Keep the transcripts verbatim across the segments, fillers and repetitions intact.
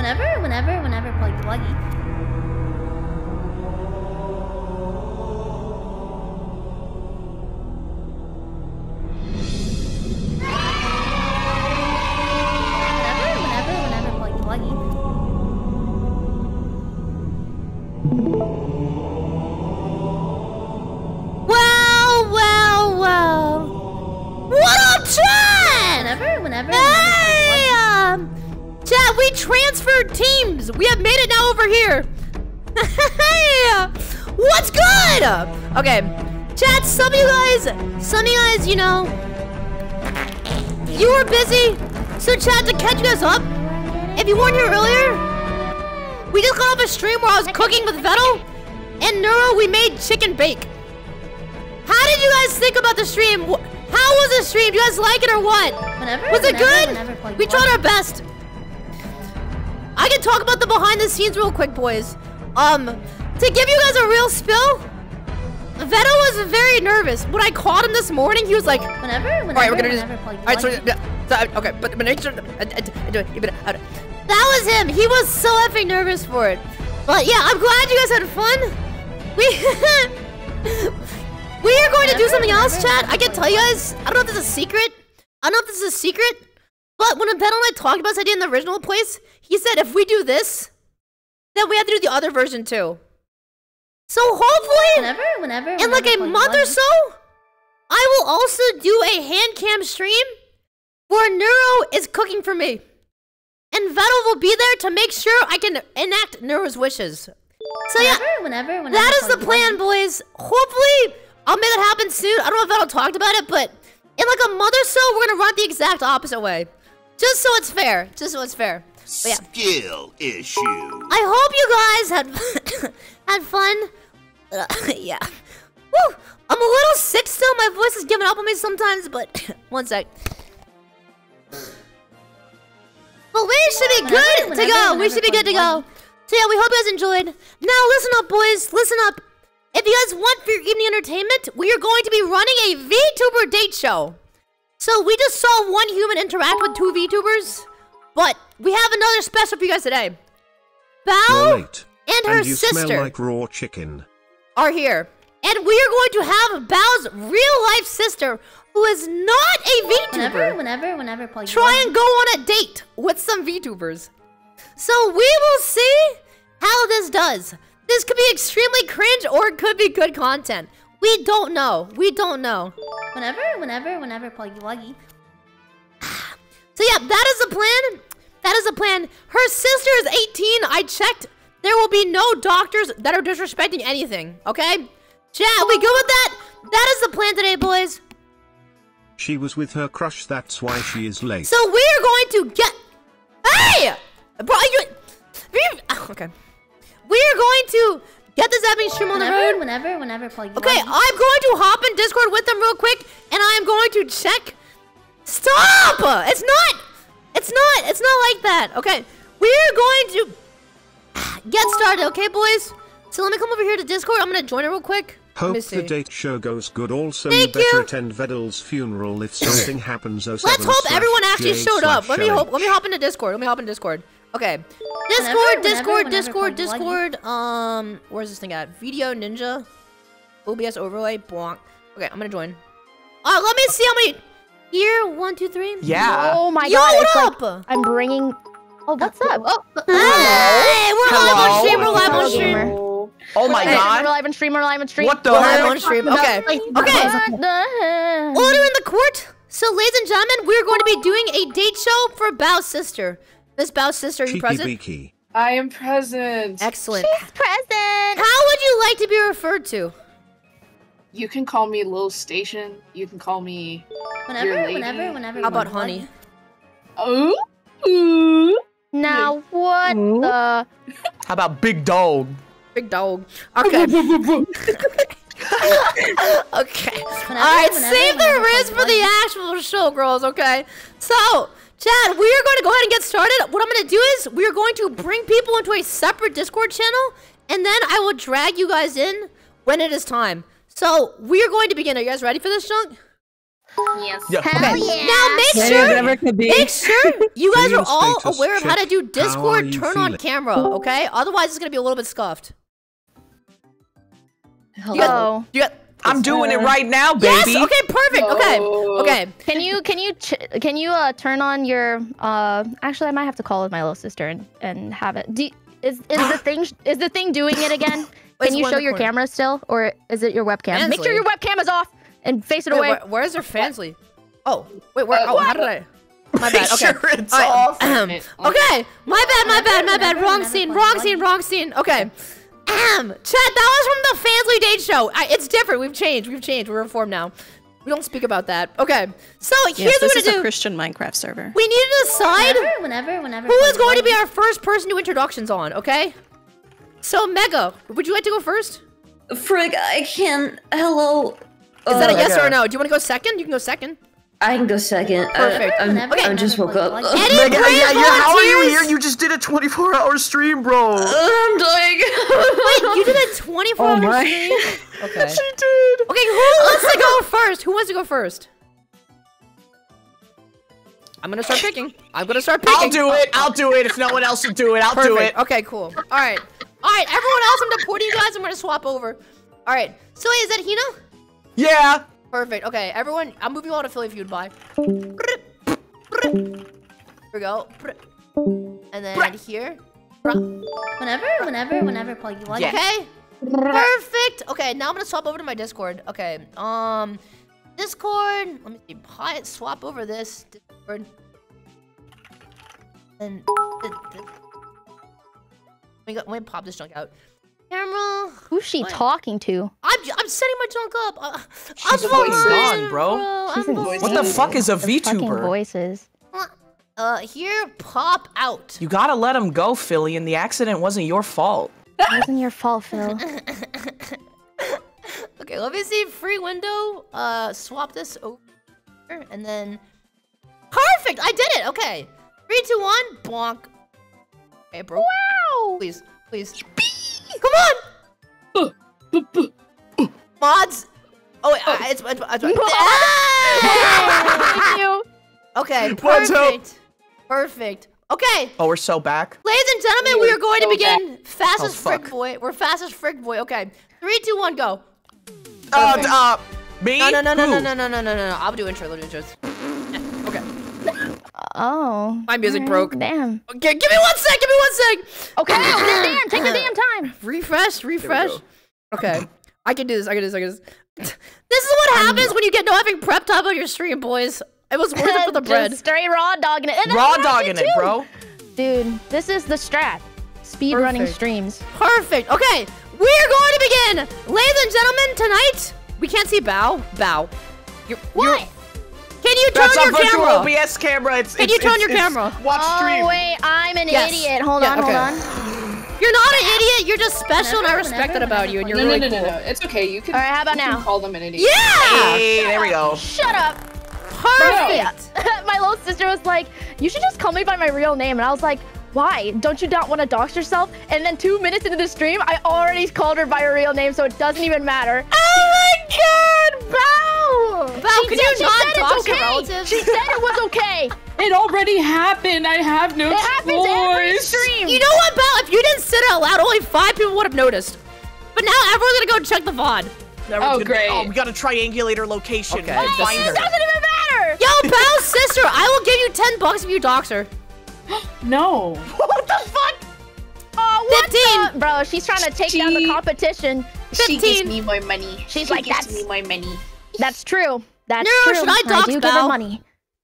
Whenever, whenever, whenever, pluggy, pluggy. Well, well, well. What up, Chad? Whenever, whenever. Hey, um, Chad, we transferred teams. We have made it now over here. Hey, what's good? Okay, Chad, some of you guys, some of you guys, you know, you were busy. So, Chad, to catch you guys up, if you weren't here earlier, we just got off a stream where I was cooking with Vettel and Neuro. We made chicken bake. How did you guys think about the stream? How was the stream? Do you guys like it or what? Whenever, was it whenever, good? Whenever, we tried our best. I can talk about the behind the scenes real quick, boys. Um, to give you guys a real spill, Vettel was very nervous. When I called him this morning, he was like, whenever, whenever, all right, we're gonna do this. All right, so, yeah, so okay, but, but make sure, uh, uh, uh, that was him. He was so effing nervous for it. But yeah, I'm glad you guys had fun. We we are going to do something else, chat. I can tell you guys. I don't know if this is a secret. I don't know if this is a secret. But when Vettel and I talked about this idea in the original place, he said if we do this, then we have to do the other version too. So hopefully, whenever, whenever, in like a month or so, I will also do a hand cam stream where Neuro is cooking for me. And Vettel will be there to make sure I can enact Neuro's wishes. So yeah, whenever, whenever, whenever, that is the plan, boys. Hopefully, I'll make that happen soon. I don't know if Vettel talked about it, but in like a month or so, we're gonna run it the exact opposite way. Just so it's fair. Just so it's fair. But yeah. Skill issue. I hope you guys had had fun. Uh, yeah. Woo! I'm a little sick still. My voice is giving up on me sometimes, but one sec. But we should be good whenever, to whenever, go. Whenever, we should be good to go. So yeah, we hope you guys enjoyed. Now listen up, boys. Listen up. If you guys want for your evening entertainment, we are going to be running a VTuber date show. So we just saw one human interact with two VTubers, but we have another special for you guys today. Bao and her and you sister smell like raw chicken. are here. And we are going to have Bao's real-life sister, who is not a VTuber, Whenever, whenever, whenever. Plug try and go on a date with some VTubers. So we will see how this does. This could be extremely cringe or it could be good content. We don't know. We don't know. Whenever, whenever, whenever. Pluggy, pluggy. So yeah, that is the plan. That is the plan. Her sister is eighteen. I checked. There will be no doctors that are disrespecting anything. Okay? Chat, we good with that? That is the plan today, boys. She was with her crush, that's why she is late. So we are going to get... Hey! Bro, you... Okay. We are going to get this happening stream on the road. Whenever, whenever, pluggy. Okay, I'm going to hop in Discord with them real quick, and I am going to check... Stop! It's not... It's not... It's not like that. Okay. We're going to... get started, okay, boys? So let me come over here to Discord. I'm going to join it real quick. Hope the date show goes good. Also, Thank you better you. attend Vettel's funeral if something happens. Let's hope everyone actually showed up. Let me hope. Let me hop into Discord. Let me hop in Discord. Okay. Discord, Whenever, Discord, whenever, Discord, whenever, Discord. Um, where's this thing at? Video Ninja. O B S overlay. Bonk. Okay, I'm gonna join. Uh, let me see how many. Here, one, two, three. Yeah. Oh my Yo, god. what It's up? like I'm bringing. Oh, what's up? Oh, Hey, we're live on Hello. stream. We're live on Hello, stream. gamer. Oh my We're god. live on stream. We're live on stream. What the We're live heck? on stream. Okay. Okay. What the heck? Order in the court. So, ladies and gentlemen, we're going to be doing a date show for Bao's sister. Miss Bao's sister, are you present? Beaky. I am present. Excellent. She's present. How would you like to be referred to? You can call me Lil Station. You can call me. Whenever, Your lady. whenever, whenever. How about pluggy. honey? Oh. Ooh. Now what the? How about big dog? Big dog. Okay. Okay. Alright, save the riz for the actual show, girls, okay? So, Chad, we are going to go ahead and get started. What I'm going to do is, we are going to bring people into a separate Discord channel, and then I will drag you guys in when it is time. So, we are going to begin. Are you guys ready for this, Junk? Yes. Yeah. Hell Okay. yeah. Now make Yeah, sure, whatever it could be. make sure you guys are Real all status aware of how to check. do How are Discord you turn on feeling? camera, okay? Otherwise, it's gonna be a little bit scuffed. Hello. You got, Oh. you got, I'm doing it Uh, right now, yes. baby. Okay. Perfect. Okay. No. Okay. Can you can you ch can you uh turn on your uh actually I might have to call with my little sister and, and have it. Do you, is is the thing is the thing doing it again? It's Can you one show in the your corner. camera still or is it your webcam? Make sure Ansley. your webcam is off and face it Wait, away. where, where's their Fansley? Oh, wait. Where? Uh, Oh, how did I? My bad. Make Okay. sure it's All right, off. ahem. It- Okay. My bad. My bad. My bad. Whenever, Wrong whenever, scene. whenever, Wrong whenever. scene. Wrong scene. Okay. Ahem. Chat. That was from the Fansley Date show. I, it's different. We've changed. We've changed. We're reformed now. We don't speak about that. Okay. So here's Yes, what this we're is gonna a do. Christian Minecraft server. We need to decide Whenever, whenever, whenever. who is Poggy going to be Woggy. our first person to introductions on. Okay. So Mega, would you like to go first? Frig, I can't. Hello. Is that a Uh, yes or Mega. a no? Do you want to go second? You can go second. I can go second. Perfect. I, I'm, Whenever, I just whenever, woke up. Poggy Woggy. Ugh, Any Mega, brave yeah, yeah, how are you volunteers? here? You just did a twenty-four hour stream, bro. I'm dying. Wait, you did a twenty-four Oh hour my. stream? Okay. She did. Okay, who wants to go first? Who wants to go first? I'm gonna start picking. I'm gonna start picking. I'll do it. I'll do it. If no one else will do it, I'll do Perfect. it. Okay, cool. All right. All right, everyone else, I'm deporting you guys. I'm gonna swap over. All right. So wait, is that Hina? Yeah. Perfect. Okay, everyone, I'm moving on to Philly Feud. Bye. Here we go. And then here. Whenever, whenever, whenever. Poggy Woggy. Yeah. Okay. Perfect. Okay, now I'm gonna swap over to my Discord. Okay. Um, Discord. Let me see. Hi, swap over this Discord. And th- th- let me, go, let me pop this junk out. Camera. Who's she What? talking to? I'm I'm setting my junk up. Uh, She's I'm fucking fine, gone, bro. She's I'm in- fine. What the fuck is a The fucking VTuber? voices. Uh, here, pop out. You gotta let him go, Philly, and the accident wasn't your fault. It wasn't your fault, Phil. Okay, let me see. Free window. Uh, swap this over, and then perfect. I did it. Okay, three, two, one. Bonk. Okay, bro. Wow! Please, please. Come on. Mods. Oh, wait, uh, it's, it's, it's, it's Thank you. Okay, What's up? perfect. Perfect. Okay, Oh, we're so back. ladies and gentlemen, we are going to so begin fastest Oh, frig fuck. boy. We're fastest frig boy. Okay, three, two, one, go. Uh, d- uh, me? No, no, no, no, Who? no, no, no, no, no, no. I'll do intro. I'll do intros. Okay. Oh. My music alright, broke. Damn. Okay, give me one sec. Give me one sec. Okay, okay, damn. Take the damn time. Refresh, refresh. Okay, I can do this. I can do this. I can do this. This is what happens when you get no having prep time on your stream, boys. It was worth it for the bread. Just straight raw dogging it. And that's Raw what I dogging did it, too. bro. Dude, this is the strat. Speed running Perfect. streams. Perfect. Okay, we are going to begin, ladies and gentlemen. Tonight, we can't see Bow. Bow. You're, What? You're, can you turn That's on our your virtual camera? O B S camera. It's, Can it's, you turn it's, your it's camera? Watch stream. Oh wait, I'm an Yes. idiot. Hold Yeah, on, okay. hold on. You're not an idiot. You're just special, and I Whenever, respect that whenever, about you. And you're No, really no, no, cool. no, no. It's okay. You can. All right, how about you can now? call them an idiot. Yeah. Hey, there we go. Shut up. Perfect. My little sister was like, "You should just call me by my real name," and I was like, "Why? Don't you not want to dox yourself?" And then two minutes into the stream, I already called her by her real name, so it doesn't even matter. Oh my God, Bow! Bow, she could said, you she not said dox it's your okay. relatives? She said it was okay. It already happened. I have no It happens every choice. stream. You know what, Bow? If you didn't sit it out loud, only five people would have noticed. But now everyone's gonna go check the V O D. Everyone's Oh, gonna- great. Oh, we got a triangulator location. Okay. We can Oh, find It her. doesn't even matter. Yo, Bow's sister, I will give you ten bucks if you dox her. No. What the fuck? Oh, what fifteen. the- Bro, she's trying to take down the She- competition. She fifteen. gives me more money. She's she like, gives "That's- me more money. That's true. That's No, true. should I dox do give her Bow? money.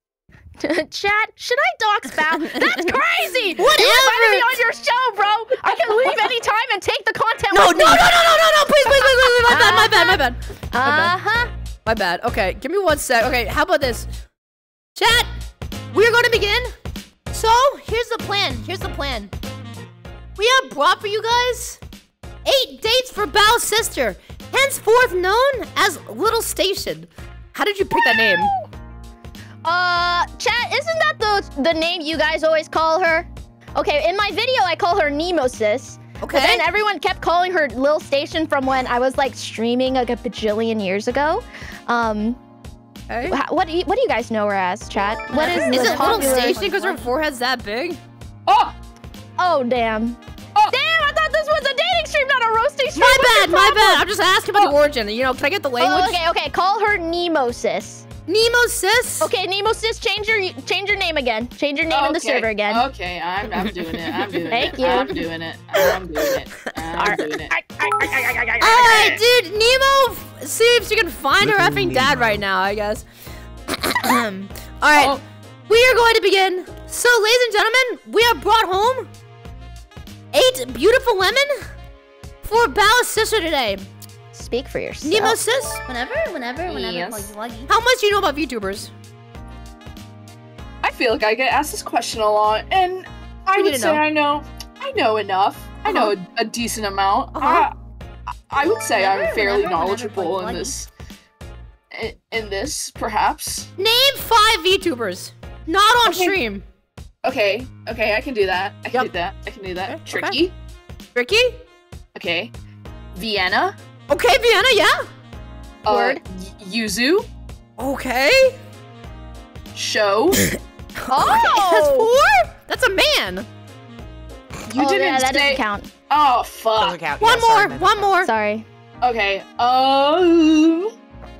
Chat, should I dox Bow? That's crazy. Whatever. You invited me on your show, bro. I can leave anytime and take the content No, no, with no, me. no, no, no, no, please, please, please, please, my bad, my bad, my bad. Uh-huh. My bad. Okay, give me one sec. Okay, how about this? Chat, we're going to begin. So, here's the plan. Here's the plan. We have brought for you guys eight dates for Bow's sister, henceforth known as Little Station. How did you pick that name? Uh, chat, isn't that the the name you guys always call her? Okay, in my video, I call her Nemosis. Okay. But then everyone kept calling her Lil Station from when I was like streaming like a bajillion years ago. Um, Okay. Wha- What do you, what do you guys know her as, chat? What is Is the it little popular- station because her forehead's that big? Oh! Oh damn. Oh. Damn! I thought this was a dating stream, not a roasting stream. My What's your bad, my problem? bad. I'm just asking about the origin. You know, can I get the language? Oh, okay, okay. Call her Nemosis. Nemo sis? Okay, Nemosis, change your change your name again. Change your name in the Okay, server again. Okay, I'm, I'm doing it. I'm doing Thank it. you. I'm doing it. I'm doing it. I'm doing it. Alright, dude, Nemo f- see if she can find her Little effing dad Nemo. right now, I guess. Alright, Oh. we are going to begin. So, ladies and gentlemen, we have brought home eight beautiful women for Bao's sister today. Speak for yourself. Nemo sis, Whenever, whenever, whenever, Yes. Poggy Woggy. how much do you know about VTubers? I feel like I get asked this question a lot, and I You would need to say know. I know. I know enough. I know a, a decent amount. Uh-huh. I, I would say Whenever, I'm fairly whenever, whenever, knowledgeable Poggy in Woggy. this. In, in this, perhaps. Name five VTubers. Not on Okay. stream. Okay, okay, I can do that. I can Yep. do that. I can do that. Okay, Tricky. Ricky? Okay. Vienna. Okay, Vienna, yeah? Word. Uh, y- Yuzu. Okay. Show. Oh! That's four? That's a man. You oh, didn't yeah, that say. doesn't count. Oh Doesn't fuck. count. One Yeah, sorry, more, man. one more. Sorry. Okay. Um.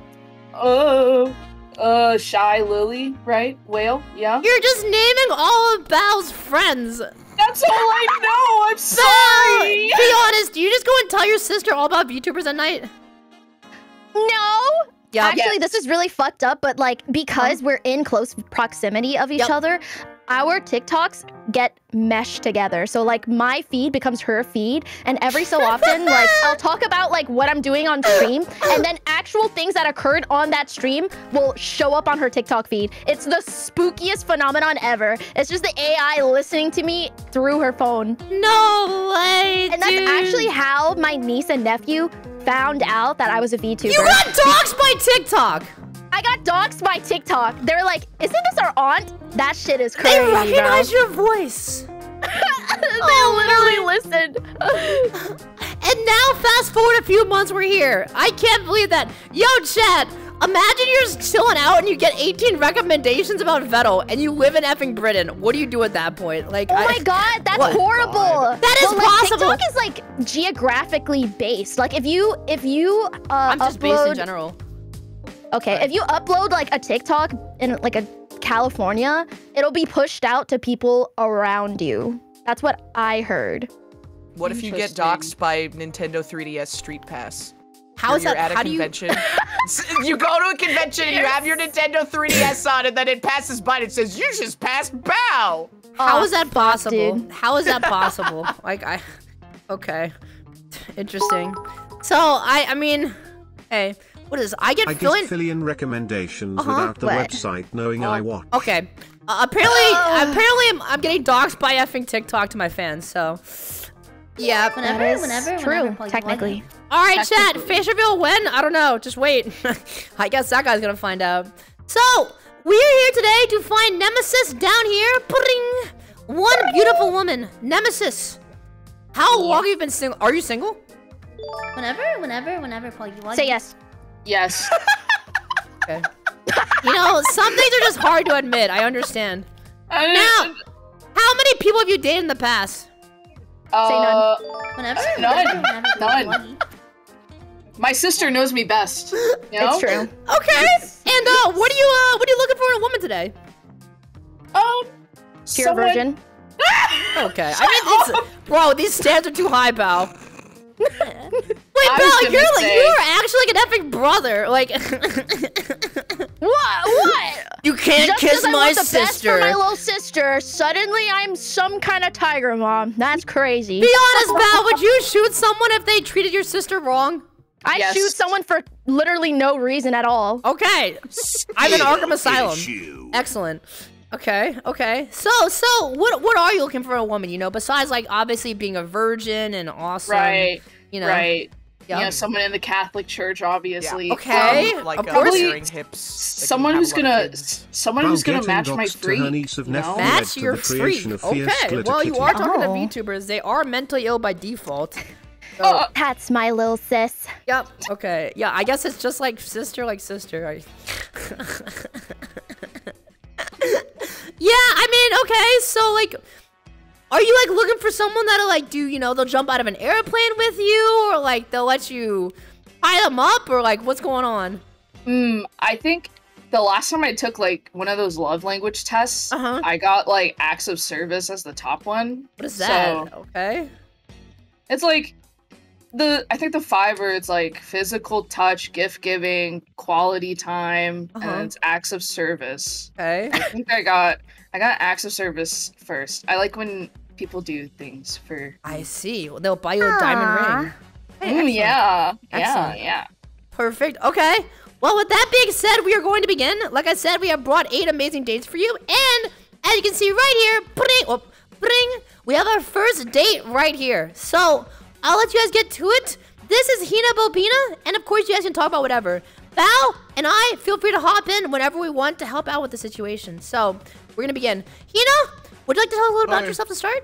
Oh. Uh, Shy Lily, right? Whale. Yeah. You're just naming all of Bao's friends. That's all I know. I'm Bao, sorry. be honest, do you just go and tell your sister all about VTubers at night? No. Yeah. Actually, Yes. this is really fucked up, but like because we're in close proximity of each Yep. other, our TikToks get meshed together. So like my feed becomes her feed, and every so often, like I'll talk about like what I'm doing on stream, and then actual things that occurred on that stream will show up on her TikTok feed. It's the spookiest phenomenon ever. It's just the A I listening to me through her phone. No way, And that's dude. actually how my niece and nephew found out that I was a VTuber. You got doxxed by TikTok. I got doxxed by TikTok. They're like, isn't this our aunt? That shit is crazy, They recognize bro. your voice. They literally listened. And now, fast forward a few months, we're here. I can't believe that. Yo, chat, imagine you're chilling out and you get eighteen recommendations about Vettel and you live in effing Britain. What do you do at that point? Like, Oh I, my god, that's What? horrible. That is But, like, possible. TikTok is like geographically based. Like if you if you uh, I'm just based in upload, general. okay, if you upload like a TikTok in like a California, it'll be pushed out to people around you. That's what I heard. What if you get Interesting. doxxed by Nintendo three D S Street Pass? How is You're that? at a How do you? convention. you go to a convention and you have your Nintendo three D S on, and then it passes by and it says, "You just passed Bao." How Oh, is that possible? dude. How is that possible? Like I, okay, interesting. So I, I mean, hey, what is? I get I feeling. give Fillion recommendations Uh-huh. without the What? website knowing I watch. Okay. Uh, apparently, apparently, I'm, I'm getting doxxed by effing TikTok to my fans. So, yeah. Whenever, That is whenever, true, whenever, Poggy technically. Woggy. All right, chat. Technically. Face reveal when? I don't know. Just wait. I guess that guy's gonna find out. So we're here today to find Nemesis down here. Putting one beautiful woman, Nemesis. How long have you been single? Are you single? Whenever, whenever, whenever, Poggy Woggy. Say yes. Yes. Okay. You know, some things are just hard to admit. I understand. I- Now, how many people have you dated in the past? uh, Whenever, None. whenever, whenever, Poggy None. Woggy. my sister knows me best. You know? It's true. Okay. And uh, what are you uh, what are you looking for in a woman today? Um. Pure someone- virgin. Okay. I mean, it's, bro, these stands are too high, Bao. Wait, I was Bao, gonna you're like say- you're actually like an epic brother. Like, What? What? you can't Just kiss 'cause I my want the best for sister. my little sister, suddenly I'm some kind of tiger mom. That's crazy. Be honest, Bao. Would you shoot someone if they treated your sister wrong? I Yes. shoot someone for literally no reason at all. Okay. I'm in Arkham Asylum. Issue. Excellent. Okay, okay. So, so what what are you looking for in a woman, you know, besides like obviously being a virgin and awesome, Right. you know. Right. Yeah. You know, someone in the Catholic Church, obviously. Okay. Um, like of uh, course. searing hips. that can someone have who's a lot of gonna, kids. someone Bao who's gonna getting match my doxed to freak. her niece of you know? nephew. Match led to your the creation freak. of fierce Okay. glitter Well, you kitty. are talking Oh. to VTubers. They are mentally ill by default. So, Uh, That's my little sis. yep. Okay. Yeah. I guess it's just like sister, like sister. I, Yeah, I mean, okay, so like, are you like looking for someone that'll like do, you know, they'll jump out of an airplane with you, or like they'll let you tie them up, or like what's going on? Hmm, I think the last time I took like one of those love language tests, Uh-huh. I got like acts of service as the top one. What is that? So Okay. it's like the I think the five where it's like physical touch, gift giving, quality time, Uh-huh. and it's acts of service. Okay. I think I got I got acts of service first. I like when people do things for. I see. Well, they'll buy you a diamond ring. Hey, Mm, excellent. yeah, Excellent. yeah, yeah. Perfect. Okay. Well, with that being said, we are going to begin. Like I said, we have brought eight amazing dates for you. And as you can see right here, bring, oh, bring, we have our first date right here. So I'll let you guys get to it. This is Hina Bobina. And of course, you guys can talk about whatever. Val and I, feel free to hop in whenever we want to help out with the situation. So we're going to begin. Hina, would you like to tell us a little about Hi. yourself to start?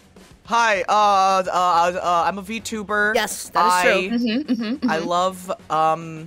Hi, uh, uh, uh, I'm a VTuber. Yes, that is I, true. Mm-hmm, mm-hmm, I love, um,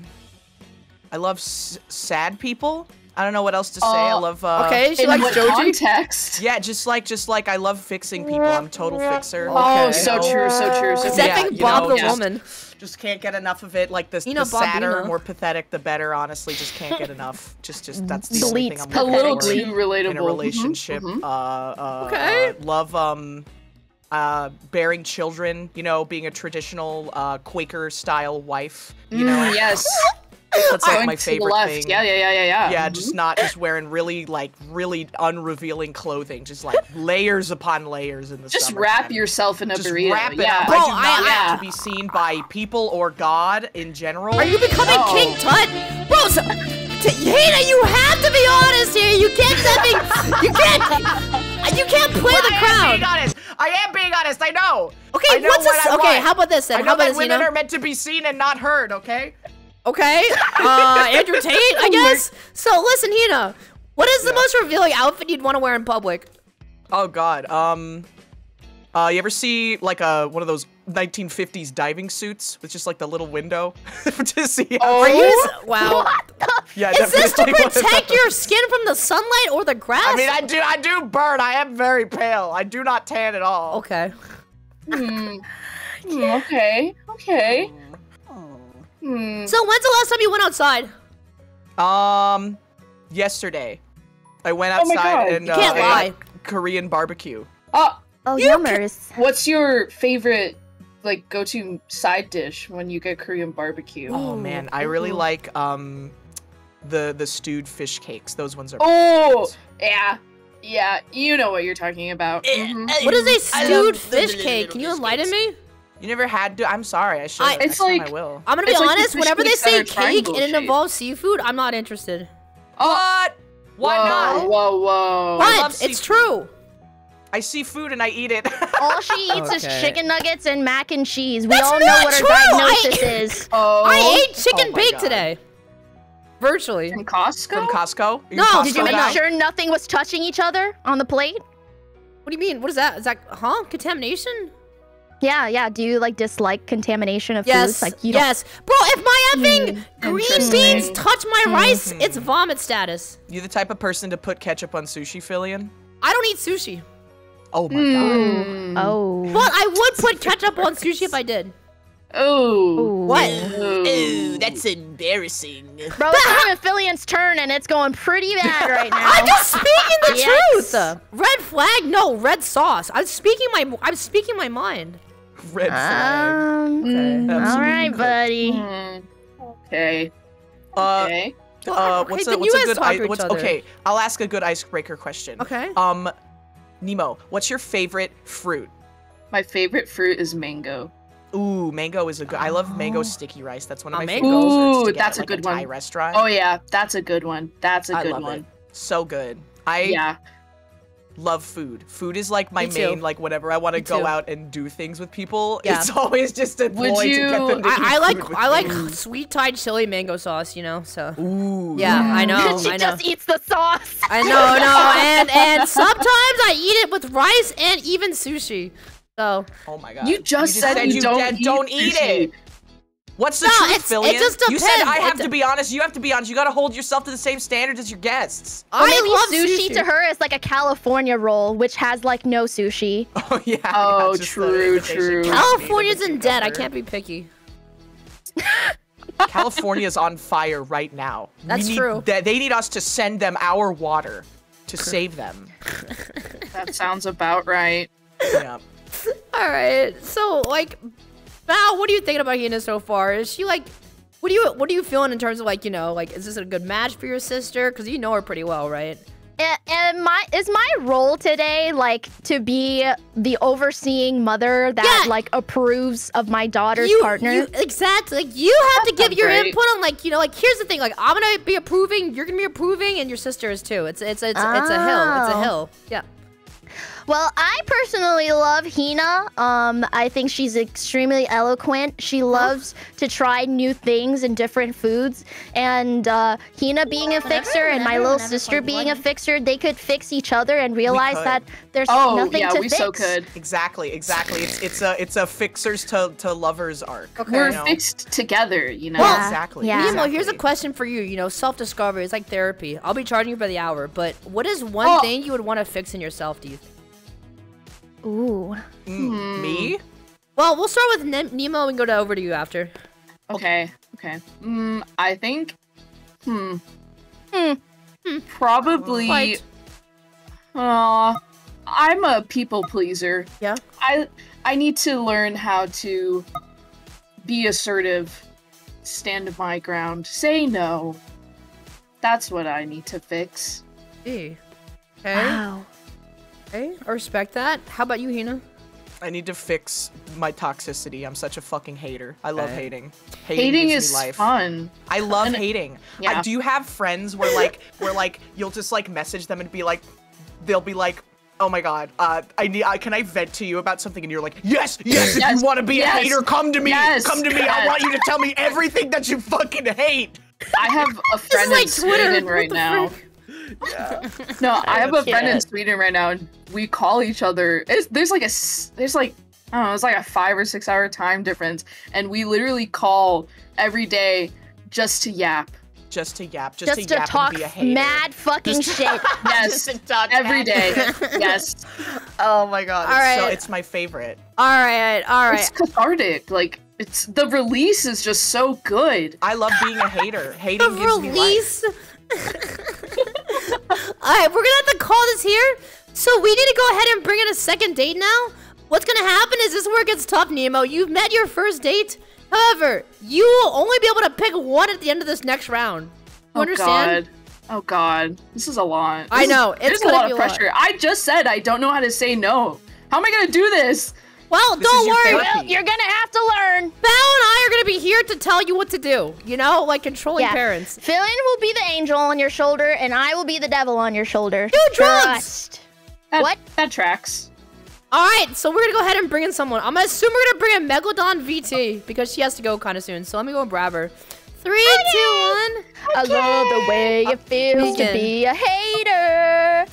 I love s sad people. I don't know what else to say. I Uh, love, uh, Okay, she In likes what Joji. context? yeah, just like, just like, I love fixing people. I'm a total fixer. Oh, Okay. so true, so true, so true. Stepping you Bob know, the just- woman. Just can't get enough of it. Like this, You know, the sadder, Bobina. more pathetic, the better. Honestly, just can't get enough. Just, just that's the only thing Bleats I'm A looking little for too relatable. in a relationship. Mhm, mhm. Uh, uh, Okay. uh, love, um, uh, bearing children. You know, being a traditional uh, Quaker-style wife. You know, Mm, yes. that's like Going my to the favorite left. thing. Yeah, yeah, yeah, yeah, yeah. Yeah, Mhm. just not just wearing really like really unrevealing clothing, just like layers upon layers in the Just summertime. wrap yourself in a Just burrito. wrap it yeah. up. Bro, I do I- not I- want to be seen by people or God in general. Are you becoming No. King Tut? Bro, so, t- Hina, you have to be honest here. You can't just be, you can't, you can't play the I am crowd. being honest. I am being honest. I know. Okay, I know what's what this? I Okay, want. how about this then? I How know about that this, women Hina? are meant to be seen and not heard. Okay. Okay, uh, Andrew Tate, I guess. So listen, Hina, what is the Yeah. most revealing outfit you'd want to wear in public? Oh God. Um. Uh, you ever see like a one of those nineteen fifties diving suits with just like the little window to see? Oh, Are you? Wow. yeah. Is this to definitely one of protect those. your skin from the sunlight or the grass? I mean, I do, I do burn. I am very pale. I do not tan at all. Okay. Hmm. Hmm, okay. Okay. Hmm. So when's the last time you went outside? Um, yesterday, I went Oh my outside God. and You uh, can't ate lie. Korean barbecue. Oh, Oh, You yummers. what's your favorite like go-to side dish when you get Korean barbecue? Oh man, I really like um, the the stewed fish cakes. Those ones are. Oh, yeah. Yeah, you know what you're talking about. Mhm. What is a I stewed love the fish little cake? Can you fish enlighten cakes. me? You never had to? I'm sorry, I should. I- It's Next time like- I will. I'm gonna be It's like the honest. fish Whenever they cakes that say are cake triangle and it shaped. involves seafood, I'm not interested. What? Why whoa, not? Whoa, whoa. I But love it's seafood. true. I see food and I eat it. All she eats is Okay. chicken nuggets and mac and cheese. We That's all know not what her true. I- diagnosis is. Oh, I ate chicken Oh my bake God. today. Virtually. from Costco? From Costco? Are you No, a Did you Costco make guy? sure nothing was touching each other on the plate? What do you mean? What is that? Is that, huh? Contamination? Yeah, yeah. Do you like dislike contamination of Yes. foods? Like you don't. yes. Bro, if my effing green beans interesting. touch my rice, it's vomit status. You the type of person to put ketchup on sushi, Fillion? I don't eat sushi. Oh my god. Mm. Oh. But I would put ketchup on sushi if I did. Oh. What? Ooh. that's embarrassing. Bro, it's not even Fillion's turn, and it's going pretty bad right now. I'm just speaking the Yes. truth. Red flag? No, red sauce. I'm speaking my I'm speaking my mind. Red flag. Um, Mm. all Absolutely right, cooked. buddy. Mm. Okay. Uh, Okay. uh, Okay, what's then a, what's you a guys good talk I, to each what's, other. okay, I'll ask a good icebreaker question. Okay. Um, Nemo, what's your favorite fruit? My favorite fruit is mango. Ooh, mango is a good. I love mango Oh. sticky rice. That's one of Oh, my mango. favorite desserts Ooh, to get that's at, a like, good Thai one. restaurant. Oh yeah, that's a good one. That's a I good love one. it. So good. I Yeah. love food. Food is like my Me too. main, like whenever I want to Me go too. out and do things with people, Yeah. it's always just a Would ploy to get you- them to eat I, I like food with I like me. sweet Thai chili mango sauce, you know, so Ooh. yeah, I know, she I know. just eats the sauce. I know, no, and and sometimes I eat it with rice and even sushi. So Oh my god. You just said you you don't said eat don't eat sushi. it. What's the No, truth, it's- it Fillion? just You said depends. I have It to be honest. You have to be honest. You gotta hold yourself to the same standards as your guests. Or I maybe love sushi, sushi to her is like a California roll, which has like no sushi. Oh yeah. Oh, yeah, just the true, invitation true. came California's to the in debt. I cucumber. can't be picky. California's on fire right now. We That's need, true. They, they need us to send them our water to save them. That sounds about right. Yeah. All right. So, like, Val, what are you thinking about Hina so far? Is she like, what do you, what are you feeling in terms of like, you know, like, is this a good match for your sister? Because you know her pretty well, right? And, and my is my role today like to be the overseeing mother that Yeah. like approves of my daughter's you, partner? You, exactly. Like, you have to give sounds your great. input on, like, you know, like, here's the thing. Like, I'm gonna be approving. You're gonna be approving, and your sister is too. It's, it's, it's, it's a hill. It's a Oh. hill. Yeah. Well, I personally love Hina. Um, I think she's extremely eloquent. She loves to try new things and different foods. And uh, Hina being a Whenever, fixer and my whenever, little whenever, sister like, being a what? fixer, they could fix each other and realize could. that there's Oh, nothing yeah, to we fix. so could. Exactly. Exactly. It's it's a it's a fixers to to lovers arc. We're you know? fixed together, you know? Well, Exactly. yeah. Nemo, Exactly. here's a question for you. You know, self-discovery is like therapy. I'll be charging you by the hour, but what is one Oh. thing you would want to fix in yourself, do you think? Ooh. Mm, me? Well, we'll start with ne Nemo and go to over to you after. Okay, okay. Mm, I think, hmm. Hmm. Probably, Quite. uh, I'm a people pleaser. Yeah? I I need to learn how to be assertive, stand my ground, say no. That's what I need to fix. Hey. Okay. Wow. Okay. I respect that. How about you, Hina? I need to fix my toxicity. I'm such a fucking hater. I love Okay. hating. Hating, Hating gives is me life. fun. I love And- hating. yeah. I, do you have friends where like where like you'll just like message them and be like, they'll be like, oh my god, uh, I need, uh, can I vent to you about something? And you're like, yes, yes. If Yes, you want to be yes, a hater, come to me. yes, come to me. I yes. want you to tell me everything that you fucking hate. I have a friend like in Twitter. Sweden What right the now. No, I have a friend in can't. Sweden right now, and we call each other. It's, there's like a, s- there's like, I don't know, it's like a five or six hour time difference, and we literally call every day just to yap. Just to yap, just, Just to to yap talk and be a hater. mad fucking shit. Yes, Just to talk every mad. day. Yes, Oh my god, All it's, so, right. it's my favorite. All right. All it's right. cathartic. Like it's the release is just so good. I love being a hater. Hating The gives me life. release. All right. We're going to have to call this here. So we need to go ahead and bring in a second date now. What's going to happen is this is where it gets tough, Nemo. You've met your first date. However, you will only be able to pick one at the end of this next round. You Oh understand? god. Oh god. This is a lot. I This is- know, it's There's a gonna lot be of a lot. pressure. I just said I don't know how to say no. How am I gonna do this? Well, This don't is your worry. therapy. Well, you're gonna have to learn. Bao and I are going to be here to tell you what to do. You know, like controlling Yeah. parents. Fillin will be the angel on your shoulder, and I will be the devil on your shoulder. Do drugs. Trust. That, What? That tracks. All right, so we're gonna go ahead and bring in someone. I'm gonna assume we're gonna bring in Megalodon V T because she has to go kind of soon. So let me go and grab her. Three, two, one. I love the way it feels to Begin. be a hater.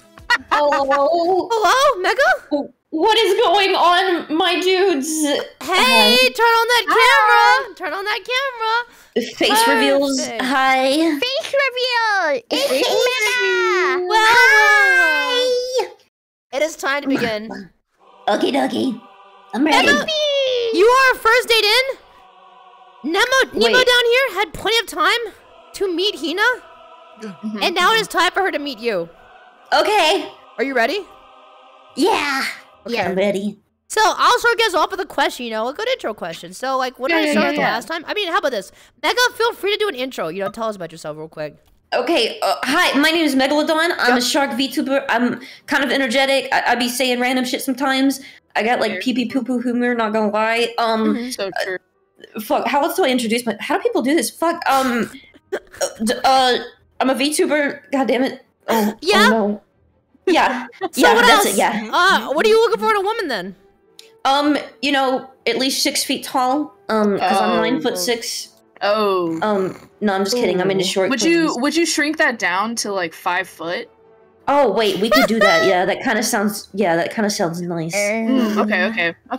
Oh, Hello, Mega. what is going on, my dudes? Hey, turn on that camera. Turn on that camera. Face reveals. Perfect. Hi. Face reveal. It's Mega. Well, Hi. it is time to begin. Okie dokie. I'm ready. You are our first date in. Nemo, Nemo Wait. down here had plenty of time to meet Hina, and now it is time for her to meet you. Okay. Are you ready? Yeah. Okay. Yeah, I'm ready. So I'll start guys off with a question, you know, a good intro question. So like, what did Yeah, I yeah, start yeah, with the yeah. last time? I mean, how about this? Mega, feel free to do an intro. You know, tell us about yourself real quick. Okay, uh, hi, my name is Megalodon. I'm Yep. a shark VTuber. I'm kind of energetic. I, I be saying random shit sometimes. I got like pee pee poo poo humor, not gonna lie. Um, Mhm. So true. fuck, how else do I introduce my, how do people do this? Fuck, um, uh, d- uh, I'm a VTuber, god damn it. Oh, Yeah? oh no. Yeah, So yeah, what that's else? it, yeah. Uh, what are you looking for in a woman then? Um, you know, at least six feet tall, um, because I'm nine Oh. foot six. Oh. Um, no, I'm just kidding, I'm into short Would you queens. would you shrink that down to like five foot? Oh, wait, we could do that, yeah, that kind of sounds, yeah, that kind of sounds nice. Mm, okay, okay, okay.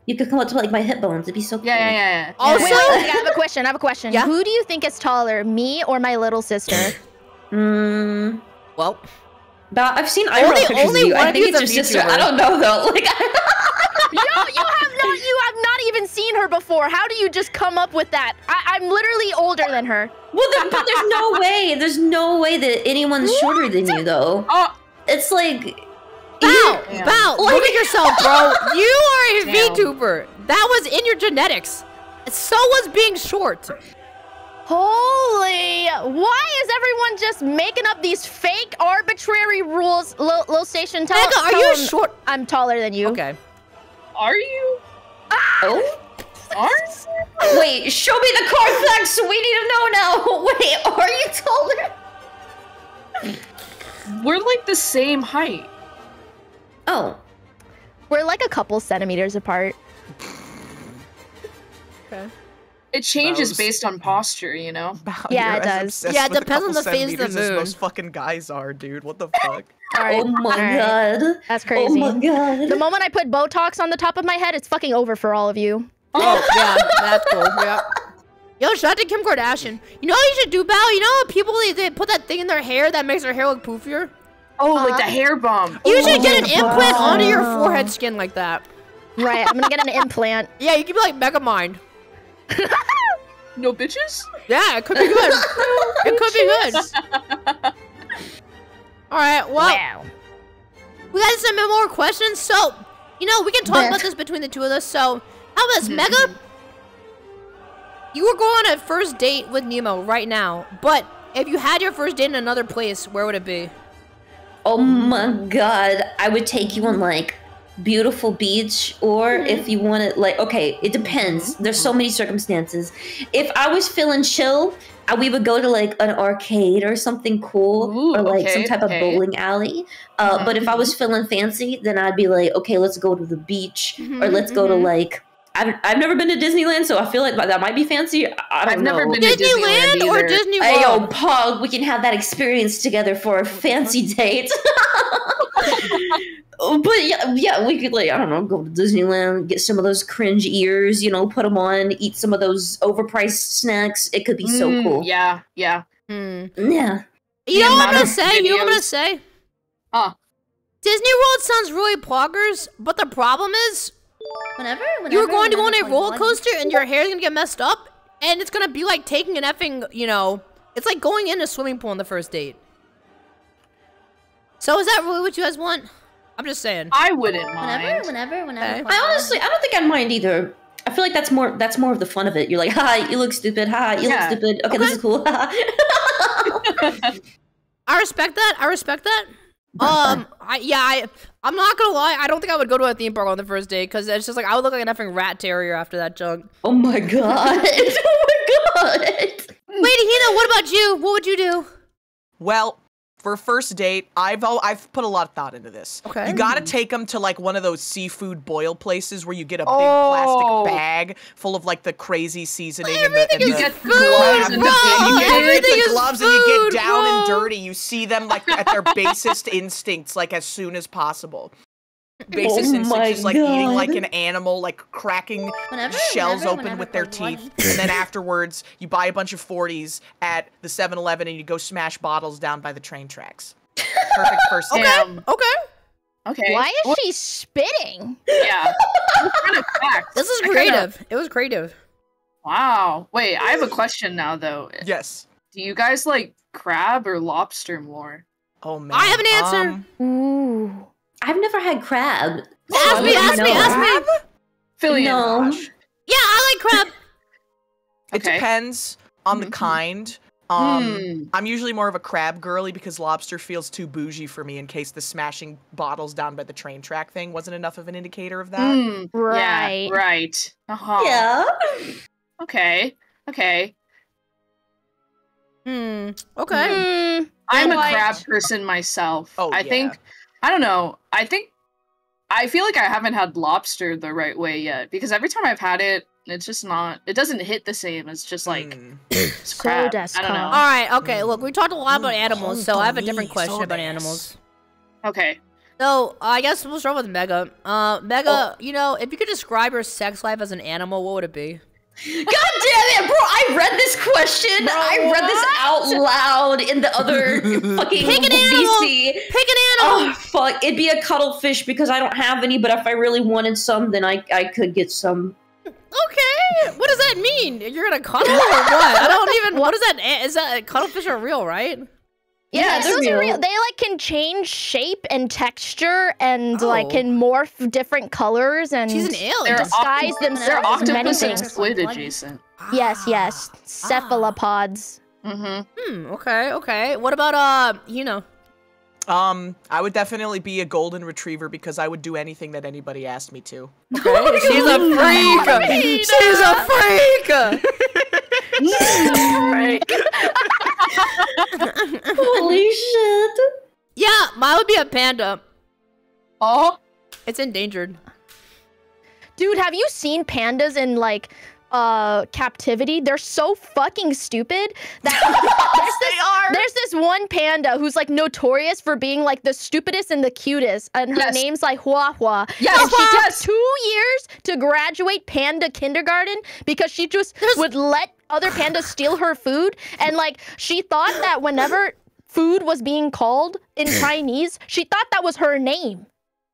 You could come up to like my hip bones. It'd be so cool. Yeah, yeah, yeah. yeah. Also, Wait, wait, wait, I have a question. I have a question. Yeah? Who do you think is taller, me or my little sister? Mm, well, but I've seen eyebrow Only- pictures only of you. one I of think you's it's a your sister. VTuber. I don't know though. Like, Yo, you have not, you have not even seen her before. How do you just come up with that? I, I'm literally older than her. well, there, but there's no way. There's no way that anyone's shorter than you though. Oh, It's like. Bow, Damn. Bow, look at yourself, bro. You are a Damn. VTuber. That was in your genetics. So was being short. Holy, why is everyone just making up these fake arbitrary rules? Lil, Lil Station, tell, Mega, are tell you him short? I'm taller than you. Okay. are you? Oh. Are? Wait, show me the Carfax. We need to know now. Wait, are you taller? We're like the same height. Oh. We're like a couple centimeters apart. Okay. It changes Bow's- based on posture, you know? Bow, Yeah, you're it as does. obsessed Yeah, it with a depends on couple the phase of the centimeters as moon. most fucking guys are, dude. What the fuck? All right. Oh my all right. god. That's Oh crazy. my god. The moment I put Botox on the top of my head, it's fucking over for all of you. Oh, yeah, that's cool. Yeah. Yo, shout out to Kim Kardashian. You know what you should do, Bow? You know how people, they, they put that thing in their hair that makes their hair look poofier? Oh, like Uh-huh. the hair bump. You should get an my implant God. onto your forehead skin like that. Right, I'm gonna get an implant. Yeah, you can be like Megamind. No bitches? Yeah, it could be good. It could be good. All right, well, Wow. we got some more questions. So, you know, we can talk about this between the two of us. So, how about this, Mega? You were going on a first date with Nemo right now, but if you had your first date in another place, where would it be? Oh my god. I would take you on like beautiful beach, or if you wanted like okay, it depends. There's so many circumstances. If I was feeling chill, uh, we would go to like an arcade or something cool, Ooh, or like some okay, type okay. of bowling alley. Uh, But if I was feeling fancy, then I'd be like, okay, let's go to the beach, or let's go to like. I've, I've never been to Disneyland, so I feel like that might be fancy. I I don't I've know. never been to Disneyland Disneyland or either. Disney Hey, yo, World? Pog, we can have that experience together for a fancy date. But yeah, yeah, we could like I don't know, go to Disneyland, get some of those cringe ears, you know, put them on, eat some of those overpriced snacks. It could be so Mm, cool. Yeah, yeah. Hmm. Yeah. You The know what I'm amount gonna of say? You know what I'm gonna videos- say? Huh. Disney World sounds really poggers, but the problem is, Whenever, whenever, you were going to go on whenever, a roller whenever. coaster and your hair's gonna get messed up, and it's gonna be like taking an effing, you know, it's like going in a swimming pool on the first date. So is that really what you guys want? I'm just saying. I wouldn't Whenever, mind. whenever, whenever. Okay. I honestly I don't think I'd mind either. I feel like that's more that's more of the fun of it. You're like, haha, you look stupid, haha, you Yeah. look stupid. Okay, this is cool. I respect that. I respect that. Um, I yeah, I I'm not gonna lie. I don't think I would go to a theme park on the first date because it's just like I would look like an effing rat terrier after that junk. Oh my god. Oh my god. Wait, Hina, what about you? What would you do? Well, for a first date, I've al- I've put a lot of thought into this. Okay. You gotta take them to like one of those seafood boil places where you get a big Oh. plastic bag full of like the crazy seasoning and the, and Everything the is get food, the gloves and bro. the- Yeah, you get, Everything you get is the gloves food, and you get down and bro. dirty. You see them like at their basest instincts, like as soon as possible. Basest Oh instincts, my just like eating God. like an animal, like cracking Whenever, shells whenever, open whenever, with their Pog, you teeth, want and then afterwards you buy a bunch of forties at the seven eleven and you go smash bottles down by the train tracks. Perfect first date. Damn. Okay. Okay. Why is she spitting? Yeah. What kind of fact? This is I kinda- creative. It was creative. Wow. Wait, I have a question now though. Yes. Do you guys like crab or lobster more? Oh man. I have an answer. Um, Ooh. I've never had crab. Ask me, ask me, ask me. Fill you in, No. Raj. Yeah, I like crab. It Okay. depends on the Mhm. kind. Um, Hmm. I'm usually more of a crab girly because lobster feels too bougie for me in case the smashing bottles down by the train track thing wasn't enough of an indicator of that. Mm, Right. Yeah, right. Uh-huh. Yeah. Okay. Okay. Hmm. Okay. Hmm. I'm a Like- crab person myself. Oh, I yeah. think I don't know. I think I feel like I haven't had lobster the right way yet because every time I've had it, it's just not. It doesn't hit the same as just like Mm. it's crab. desu. I don't All know. right. Okay. Look, we talked a lot about Mm, animals, hold so I have a on, different so question about this. animals. Okay. So, uh, I guess we'll start with Mega. Uh, Mega, you know, if you could describe your sex life as an animal, what would it be? God damn it, bro! I read this question. Bro, I read this out loud in the other fucking Pick an V animal! C. Pick an animal! Oh fuck! It'd be a cuttlefish because I don't have any. But if I really wanted some, then I I could get some. Okay, what does that mean? You're gonna cuddle or what? I don't even. What is that? Is that cuttlefish are real, right? Yeah, they're those are real. real. They like can change shape and texture and Oh. like can morph different colors and She's an alien. They're disguise oct- themselves They're as many octopus and things. squid adjacent. Yes, yes, cephalopods. Mm-hmm. Hmm. Okay. Okay. What about uh? You know. Um, I would definitely be a golden retriever because I would do anything that anybody asked me to. Okay. She's a freak. She's a freak. Holy shit! Yeah, mine would be a panda. Oh, It's endangered. Dude, have you seen pandas in like uh captivity? They're so fucking stupid that there's this, They are. there's this one panda who's like notorious for being like the stupidest and the cutest, and her Yes. name's like Hua Hua. Yes, and she yes. took two years to graduate panda kindergarten because she just would let other pandas steal her food, and like she thought that whenever food was being called in Chinese, she thought that was her name.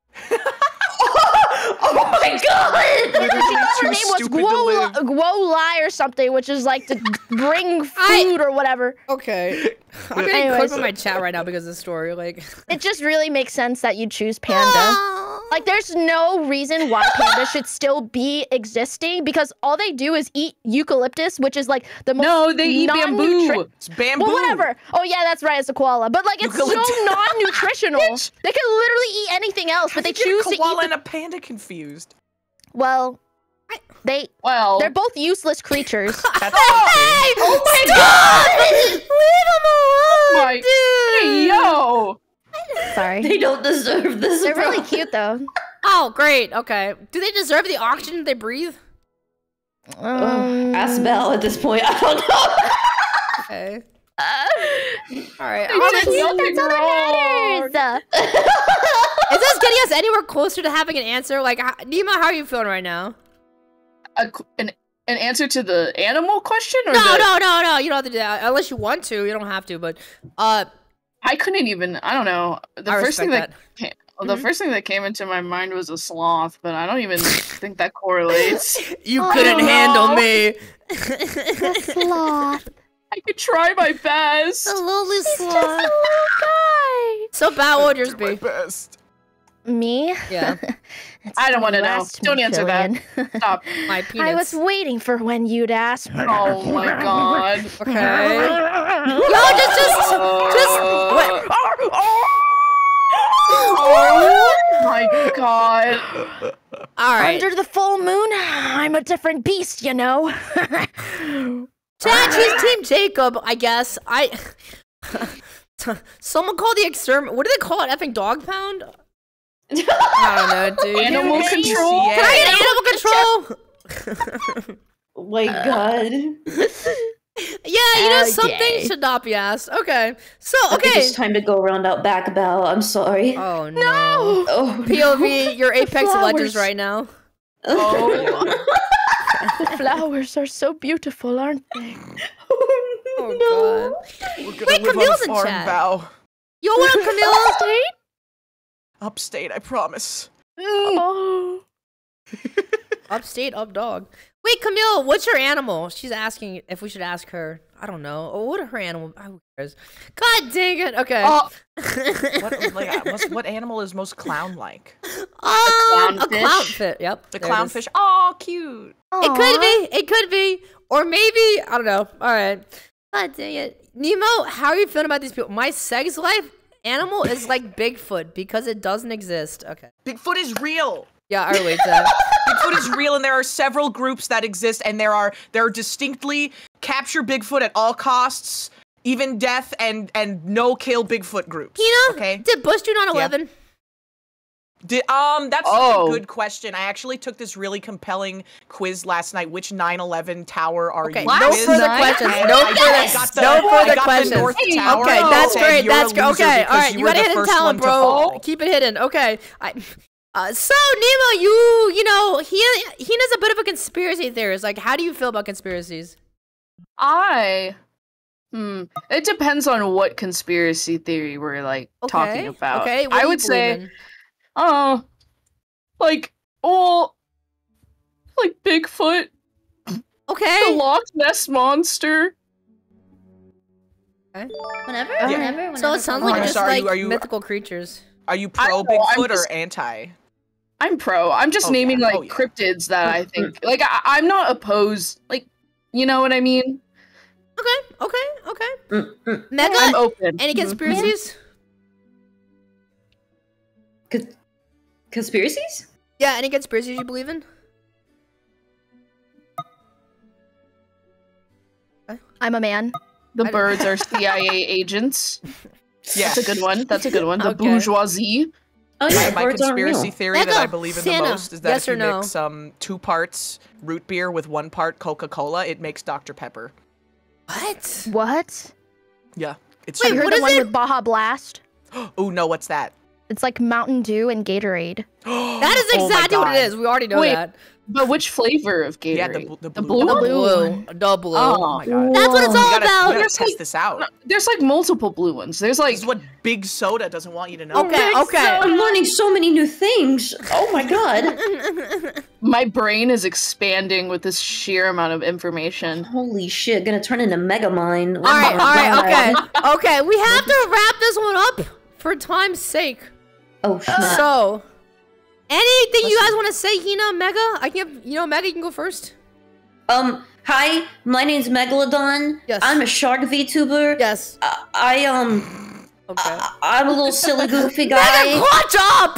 Oh my god! Literally She thought too her name was stupid to live. Guo, Guo Lai or something, which is like to bring food or whatever. Okay. I'm getting Anyways. clipped in my chat right now because of this story. Like. It just really makes sense that you choose panda. Like, there's no reason why pandas should still be existing because all they do is eat eucalyptus, which is like the most no, they eat non-nutri- bamboo. It's bamboo. Well, whatever. Oh yeah, that's right. It's a koala, but like it's Eucalyptus. so non-nutritional. They can literally eat anything else, but they Get choose a to koala eat. and The- a panda confused. well, they Well, they're both useless creatures. That's Hey! Oh my god! Leave him alone, my dude. hey, yo. Sorry. They don't deserve this. They're really bro. cute though. Oh, great. Okay. Do they deserve the oxygen they breathe? Um, Ask Belle at this point. I don't know. Okay. All right. They Honestly, did nothing that's all wrong. that matters. is this getting us anywhere closer to having an answer? Like, how, Nima, how are you feeling right now? A qu- an, an answer to the animal question? Or No, the, no, no, no. You don't have to do that unless you want to. You don't have to. But, uh, I couldn't even. I don't know. The I first thing respect that, came, the Mhm. first thing that came into my mind was a sloth, but I don't even think that correlates. you Oh, couldn't no. handle me. The sloth. I could try my best. The lowly He's just a sloth. little guy. So bad, what would yours my be? best. Me? Yeah. It's I don't funny wanna you know. asked Don't me, answer that. Killian. Stop. My penis. I was waiting for when you'd ask me. Oh my god. Okay. Yo, just, just, just. What? Oh my god. All right. Under the full moon, I'm a different beast, you know. Chad, she's Team Jacob, I guess. I. Someone called the exterm. What do they call it? Effing dog pound? I don't know, dude. Animal N C C A. control. Can I get animal control? Oh my god. Yeah, you know, Okay. something should not be asked. Okay. So, I think okay. it's time to go around out back, Belle. I'm sorry. Oh, no. Oh, P O V, you're Apex Flowers. Legends right now. Oh. The flowers are so beautiful, aren't they? Oh, God. We're gonna Wait, live Camille's on in a farm, chat. Val. Yo, what up, Camille? Upstate, I promise. Oh. Upstate, up dog. Wait, Camille, what's your animal? She's asking if we should ask her. I don't know. Oh, what are her animal? Oh, who cares? God dang it. Okay. Oh. What, like, uh, what's, what animal is most clown-like? um, a clownfish? clownfish. Yep. The there it is. clownfish. Oh, cute. It could be. It could be. Or maybe, I don't know. All right. God dang it. Nemo, how are you feeling about these people? My sex life animal is like Bigfoot because it doesn't exist. Okay. Bigfoot is real. Yeah, I relate to that. Bigfoot is real, and there are several groups that exist, and there are there are distinctly capture Bigfoot at all costs, even death, and and no kill Bigfoot groups. You know, okay? did Bush do nine eleven? Did, um, that's Oh. a good question. I actually took this really compelling quiz last night. Which nine eleven tower are Okay, you? no quiz? further night? questions. And No I- further, I got the- no I further got the questions. North Tower, Okay, and that's said great. you're a That's great. loser Okay, all because right. you You were got a the hidden first talent, one to bro. fall. Keep it hidden. Okay. I, uh, so Nemo, you, you know, he, Hina's a bit of a conspiracy theorist. Like, how do you feel about conspiracies? I. Hmm. It depends on what conspiracy theory we're like Okay. talking about. Okay. What I do you would believe say, in? oh, like, oh, like Bigfoot, the Okay. Loch Ness monster. Whenever, Yeah. whenever, whenever. So it sounds Are like you- just are you- like are you- mythical creatures. Are you I pro don't know, I'm Bigfoot just- or anti? I'm pro. I'm just Oh, naming yeah. like Oh, yeah. cryptids that I think, like, I- I'm not opposed. Like, you know what I mean? Okay. Okay. Okay. Mm, mm. Mega. I'm open. Any Mhm. conspiracies? Cons- Conspiracies? Yeah. Any conspiracies you believe in? I'm a man. The I don't- birds are C I A agents. Yeah. That's a good one. That's a good one. The Okay. bourgeoisie. Oh My, yeah, my birds aren't conspiracy real. theory that Mega, I believe in Santa, the most is that yes if you or no? mix um two parts root beer with one part Coca-Cola, it makes Doctor Pepper. What? What? Yeah, it's Wait, Have you true. heard what the one is it? with Baja Blast? Oh no, what's that? It's like Mountain Dew and Gatorade. That is Oh my exactly what it God. is. We already know Wait, that. But which flavor of Gatorade? Yeah, the bl- the the blue blue The one. one? blue. The blue. Oh, my God. That's what it's We all gotta, we about. gotta There's test like- this out. There's like multiple blue ones. There's like This is what Big Soda doesn't want you to know. Okay. Okay. I'm learning so many new things. Oh my god. my brain is expanding with this sheer amount of information. Holy shit, gonna turn into Megamind. Oh All right. my All right. God. Okay. Okay. We have to wrap this one up for time's sake. Oh snap. So, anything you guys want to say, Hina, Mega? I can. You know, Mega, you can go first. Um, hi, my name's Megalodon. Yes. I'm a shark VTuber. Yes. I, I um, Okay. I, I'm a little silly goofy Mega, guy. clutch up!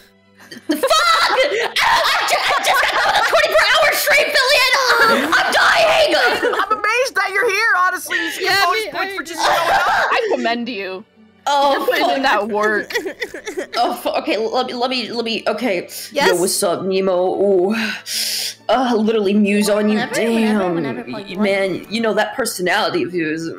The fuck! I, I, just, I just got done with a twenty-four hour stream, Billion! I'm dying! I'm amazed that you're here. Honestly, you should Yeah, get bonus me- points I- for just showing up. I commend you. Oh, Put in fuck. that work. Oh, fu- okay. Let me, let me, let me. Okay. Yes? Yo, what's up, Nemo? Ooh, uh, literally muse on you. Whenever, Damn, whenever, whenever, Paul, you man. You know that personality of yours.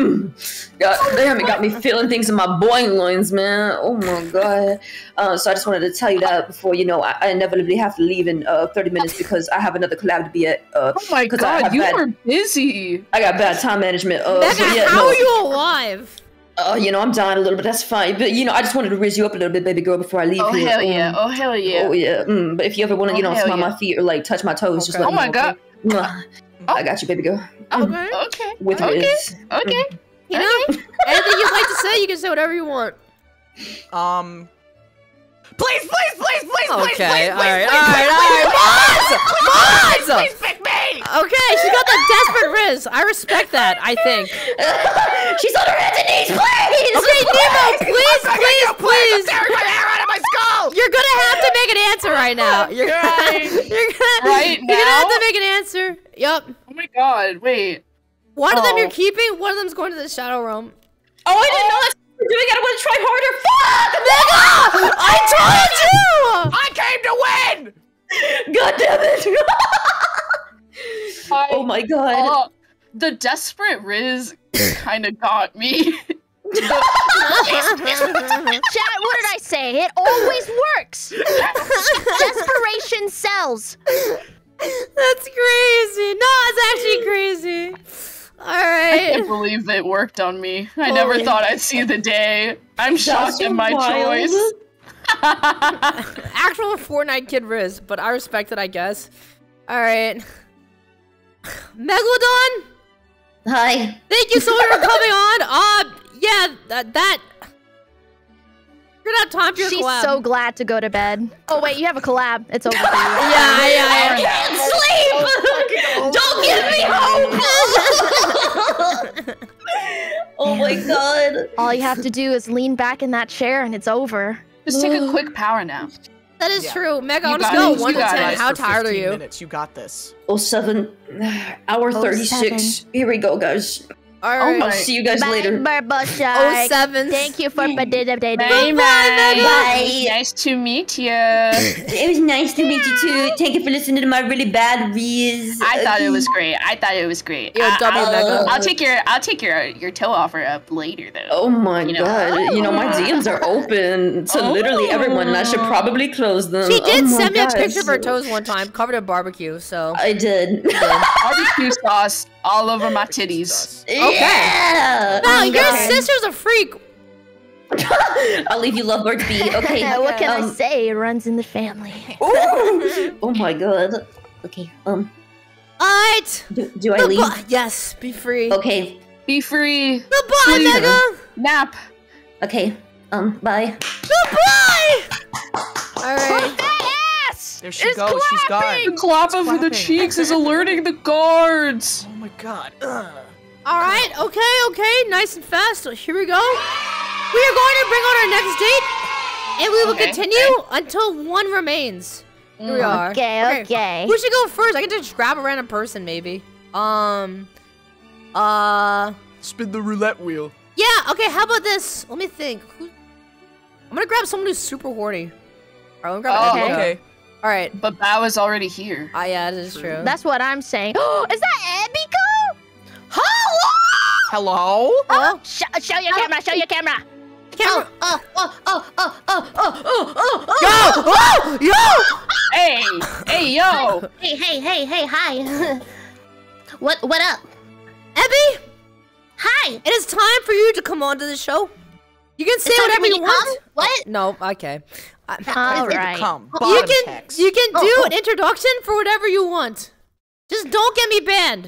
Mm. God damn, it got me feeling things in my boing loins, man. Oh my god. Uh, so I just wanted to tell you that before you know I, I inevitably have to leave in uh thirty minutes because I have another collab to be at. Uh, Oh my 'cause I god, have you bad- are busy. I got bad time management. Uh, Mega, but yeah, how no. are you alive? Uh, you know, I'm dying a little bit. That's fine. But you know, I just wanted to raise you up a little bit, baby girl, before I leave Oh here. hell yeah. Um, Oh hell yeah. Oh yeah. Mm, but if you ever want to, Oh, you know, hell smell yeah. my feet or like touch my toes, just Okay. let Oh me my know. god. Okay? Mwah. I got you, baby girl. Okay. Okay. With okay. Riz. Okay. Hina, anything you'd like to say, you can say whatever you want. Um. Please, please, please, please, please, please, Okay, please, all right, please, all right, please, all right. please, Mods! please pick me. Okay, she got the desperate Riz. I respect that, I think. She's on her hands and knees, please! Okay, Nemo, please, I'm please, gonna please. tear my hair out of my skull. You're gonna have to make an answer right now. You're gonna, you're gonna, Right you're gonna have now? to make an answer. Yup. Oh my god, wait. One of them Oh. you're keeping, one of them's going to the Shadow Realm. Oh, I didn't know that's what you're doing. I want to try harder. Fuck! I told you! I came to win. God damn it! I, Oh my god. uh, the desperate Riz kind of got me. Chat, what did I say? It always works. Desperation sells. That's crazy. No, it's actually crazy. All I right. can't believe it worked on me. I never Holy- thought I'd see the day. I'm shocked at my wild. choice. Actual Fortnite kid Riz, but I respect it, I guess. All right. Megalodon, Hi. thank you so much for coming on. Uh, yeah, that that. You're not time for your She's collab. so glad to go to bed. Oh wait, you have a collab. It's over for you. Yeah, yeah, I yeah. can't sleep! Don't give me hope! Oh my god. All you have to do is lean back in that chair and it's over. Just take a quick power nap. That is Yeah. true. Mega, You on a got scale it. of one You to got ten, it. how For tired are fifteen you? Minutes. You got this. Oh seven, hour Oh, thirty-six. seven. Here we go, guys. All right. my- See you guys Bye, later. Burble Shark. Oh seven. Thank you for participating. Bye, Bye, Bye. Nice to meet you. It was nice to meet you too. Thank you for listening to my really bad Riz. I thought it was great. I thought it was great. Yo, I, double I'll, mega. I'll take your I'll take your your toe offer up later though. Oh my You know. god. You know, my D Ms are open to literally everyone, and I should probably close them. She did Oh my send me a gosh. picture of her toes one time, covered in barbecue. So I did. Barbecue sauce all over my titties. Yeah. wow, your Okay. sister's a freak. I'll leave you lovebirds be. Okay. What can I um, say? It runs in the family. ooh. Oh my god. Okay. Um. All right. Do, do I leave? Goodbye. Yes, be free. Okay. Be free. Goodbye, Please. Mega. Nap. Okay. Um. Bye. Goodbye. All right. There she goes. She's gone. The clapping for the clapping. cheeks is alerting the guards. Oh my god. Ugh. All right. Okay. Okay. Nice and fast. So here we go. We are going to bring on our next date, and we will Okay, continue until one remains. Here we are. Okay, okay. Who should go first? I can just grab a random person, maybe. Um. Uh. Spin the roulette wheel. Yeah. Okay. How about this? Let me think. Who? I'm gonna grab someone who's super horny. All right. I'm gonna grab Oh, Ebiko. Okay. All right. But Bao is already here. Ah, yeah, that is true. That's what I'm saying. Oh, is that Ebiko? Hello? Hello? oh. Sh show your camera, show your camera. Camera. Oh, oh, oh, oh, oh, oh, oh, oh, oh. Yo! Oh! Yo! Hey, hey, yo. Hey, hey, hey, hey, hi. what what up? Ebby, Hi. it is time for you to come on to the show. You can say It's time for whatever me you to want. come? What? No, okay. I- All Ready to right. Come. you Bottom can text. you can do Oh, an introduction for whatever you want. Just don't get me banned.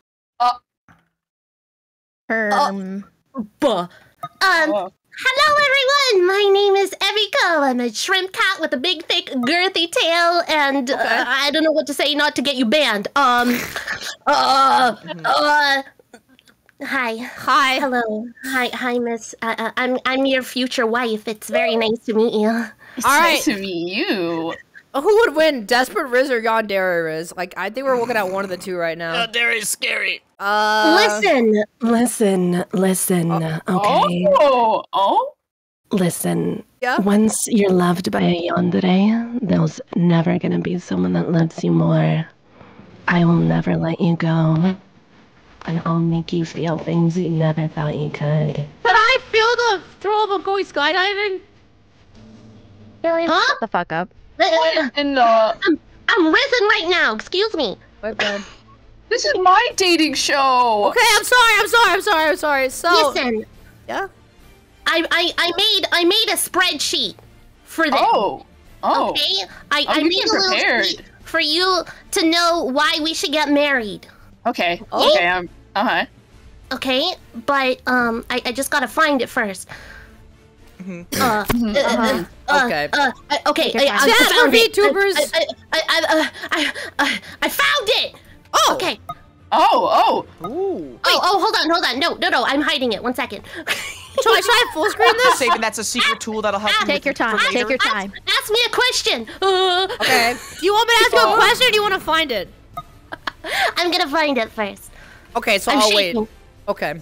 Um, Um, Oh. hello everyone. My name is Eviko. I'm a shrimp cat with a big, thick, girthy tail, and uh, I don't know what to say not to get you banned. Um, uh, uh, hi. Hi. Hello. Hi, hi, Miss. Uh, uh, I'm I'm your future wife. It's very nice to meet you. It's All nice right. to meet you. Who would win, Desperate Riz or Yandere Riz? Like, I think we're looking at one of the two right now. There is scary. Uh, Listen, Listen, listen, okay? Oh, oh. Listen, Yeah? once you're loved by a yandere, there's never gonna be someone that loves you more. I will never let you go. And I'll make you feel things you never thought you could. Did I feel the thrill of going skydiving? huh? shut the fuck up. And uh, I'm I'm risen right now. Excuse me. My bad. this is my dating show. Okay, I'm sorry, I'm sorry, I'm sorry, I'm sorry. So, Listen, yeah? I I I made I made a spreadsheet for this. Oh, oh. Okay, I, Oh, I you made came a little prepared. sheet for you to know why we should get married. Okay. Oh. Okay. I'm. Uh huh. Okay, but um, I, I just gotta find it first. Uh, uh, uh, uh, Okay. Uh, uh, okay. Take your I, time. I Chat found for it. VTubers. I, I, I, I, I, I, I found it. Oh! Okay. Oh, oh. Ooh. Oh, oh, hold on, hold on. No, no, no. I'm hiding it. One second. Should I, should I full screen this? Saving that's a secret tool that'll help you Take with your time, for take later. your time. ask, ask me a question. Uh, Okay. Do you want me to ask you a question or do you want to find it? I'm gonna find it first. Okay, so I'm I'll shaking. wait. Okay.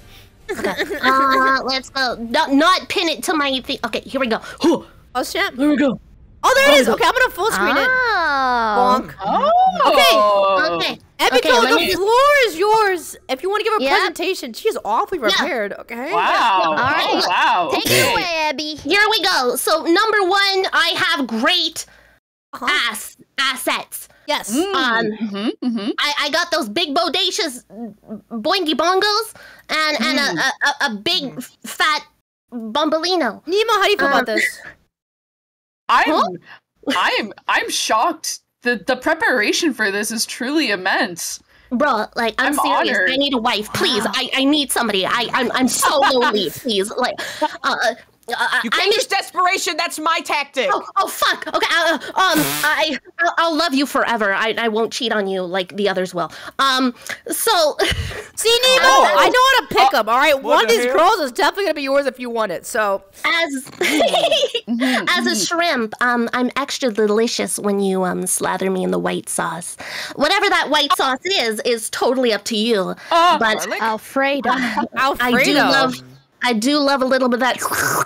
Uh, let's go. No, not pin it to my thing. Okay, here we go. Oh, shit. There we go. Oh, there it is. Okay, I'm going to full screen it. Oh. Bonk. Oh. Okay. Ebiko, Okay, let the me- floor is yours. If you want to give a Yeah. presentation, she's awfully prepared, okay? Wow. All right. Oh, wow. Take okay. it away, Abby. Here we go. So number one, I have great Uh-huh. ass assets. Yes. Mm. Um, Mm-hmm. Mm-hmm. I, I got those big bodacious boingy bongos and and a, a, a, a big fat bumbolino. Nemo, how do you feel about Um, this? I'm. Huh? I'm. I'm shocked. The the preparation for this is truly immense. Bro, like I'm, I'm serious. honored. I need a wife, please. I, I need somebody. I I'm I'm so lonely. Please, like, uh, uh, uh, You can't I'm use desperation. That's my tactic. Oh, oh fuck. Okay. Uh, um, I, I'll, I'll love you forever. I, I won't cheat on you like the others will. Um, so. See, Nemo, oh, I know how to pick them. All right, one of these hell? girls is definitely gonna be yours if you want it. So, as as a shrimp, um, I'm extra delicious when you um slather me in the white sauce. Whatever that white sauce is, is totally up to you. Oh, but garlic? Alfredo. Alfredo. I do love. I do love a little bit of that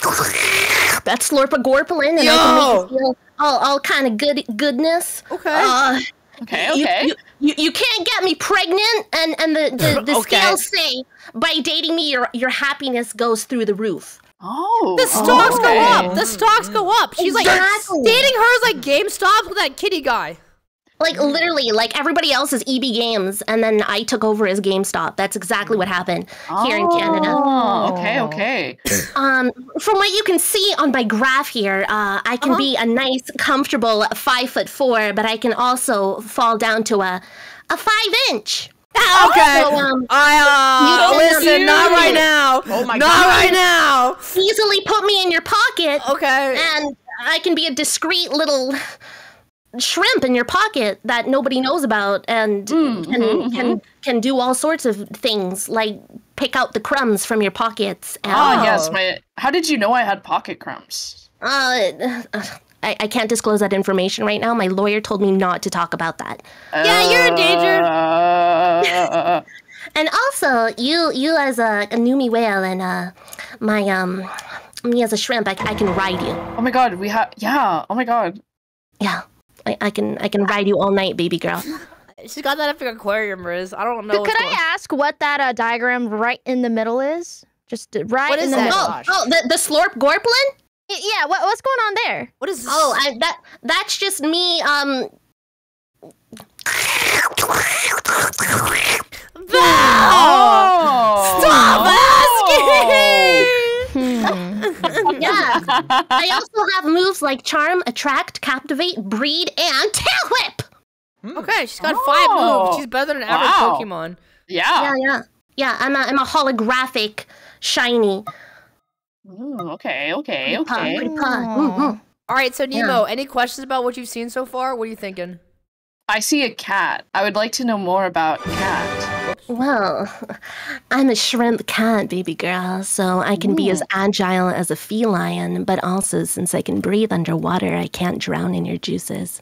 that slurpagorpalin, and Yo. I can make you feel all, all kind of good goodness. Okay. Uh, Okay, you, okay. You, you, you can't get me pregnant, and, and the, the, the Okay. scales say by dating me, your your happiness goes through the roof. Oh. The stocks okay. go up. The stocks go up. She's Exactly. like dating her is like GameStop with that kitty guy. Like literally, like everybody else is E B Games, and then I took over as GameStop. That's exactly what happened here in Canada. Oh, okay, okay. Um, from what you can see on my graph here, uh, I can Uh-huh. be a nice, comfortable five foot four, but I can also fall down to a a five inch. Okay. So, um, I uh you- listen, not right now. Oh my not God. right now. Easily put me in your pocket, Okay. and I can be a discreet little shrimp in your pocket that nobody knows about, and Mm, can mhm, can can do all sorts of things like pick out the crumbs from your pockets. And, Ah, Oh. yes. My. How did you know I had pocket crumbs? Uh, I, I can't disclose that information right now. My lawyer told me not to talk about that. Yeah, you're in danger. Uh, And also, you you as a, a Numi whale and uh, my um me as a shrimp, I, I can ride you. oh my god, we have. Yeah. Oh my god. Yeah, I, I can I can ride you all night, baby girl. She's got that epic aquarium, Riz. I don't know. Could, what's could I going- ask what that uh, diagram right in the middle is? Just uh, right What in is the that? middle. Oh, gosh. oh, the the slorp gorplin. Y- Yeah, what, what's going on there? What is this? Oh, I, that that's just me. Um, Oh! Stop asking! Hmm. yeah. I also have moves like charm, attract, captivate, breed, and tail whip. Okay, she's got five Oh. moves. She's better than average Wow. Pokemon. Yeah. Yeah, yeah, yeah. I'm a I'm a holographic, shiny. Ooh, okay, okay, Pretty pug, okay. pretty pug. Mm, mm. All right, so Nemo, any questions about what you've seen so far? What are you thinking? I see a cat. I would like to know more about cat. Well, I'm a shrimp cat, baby girl, so I can be as agile as a feline, but also since I can breathe underwater, I can't drown in your juices.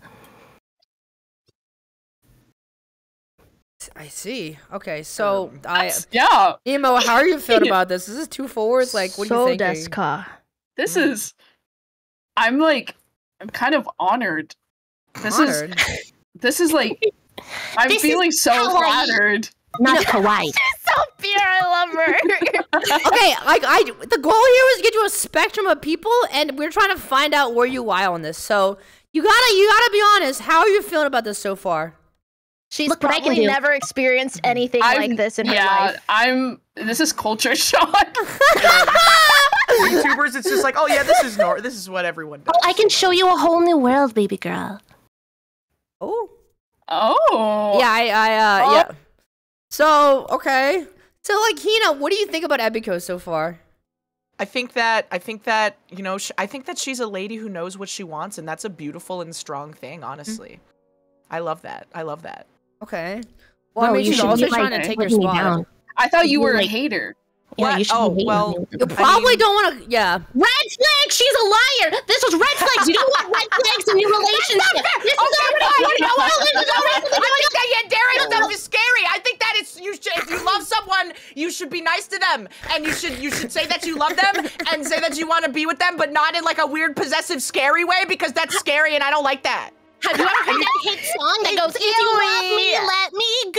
I see. Okay, so I Yeah. Nemo, how are you feeling about this? Is this two forwards? Like, what are you so thinking? deska. This is. I'm like. I'm kind of honored. This is. Honored. This is like. I'm This is feeling so kawaii. flattered. Not kawaii. So pure, I love her. Okay, like I, the goal here was to get you a spectrum of people, and we're trying to find out where you lie on this. So you gotta, you gotta be honest. How are you feeling about this so far? She's Look what I can probably do. never experienced anything I'm- like this in her yeah, life. I'm. This is culture shock. YouTubers, it's just like, oh yeah, this is nor- this is what everyone does. Oh, I can show you a whole new world, baby girl. Oh, Oh. yeah, I, I, uh, Oh. yeah. So okay, so like Hina, what do you think about Ebiko so far? I think that I think that you know sh- I think that she's a lady who knows what she wants, and that's a beautiful and strong thing. Honestly, I love that. I love that. Okay. Well, I No, mean, you she's should also be, trying like, to take your putting me spot. down. I thought you You're were a like- hater. Yeah, What? you should Oh, be hating well, me. You probably mean- don't want to. Yeah. Red flag! She's a liar! This was red flags! You don't want red flags in your relationship! This is already You know what? this is already I think that yeah, daring stuff is scary. I think that it's you should if you love someone, you should be nice to them, and you should you should say that you love them and say that you want to be with them, but not in like a weird possessive, scary way because that's scary and I don't like that. Have you ever heard that hit song that goes, "If you love me, let me go"?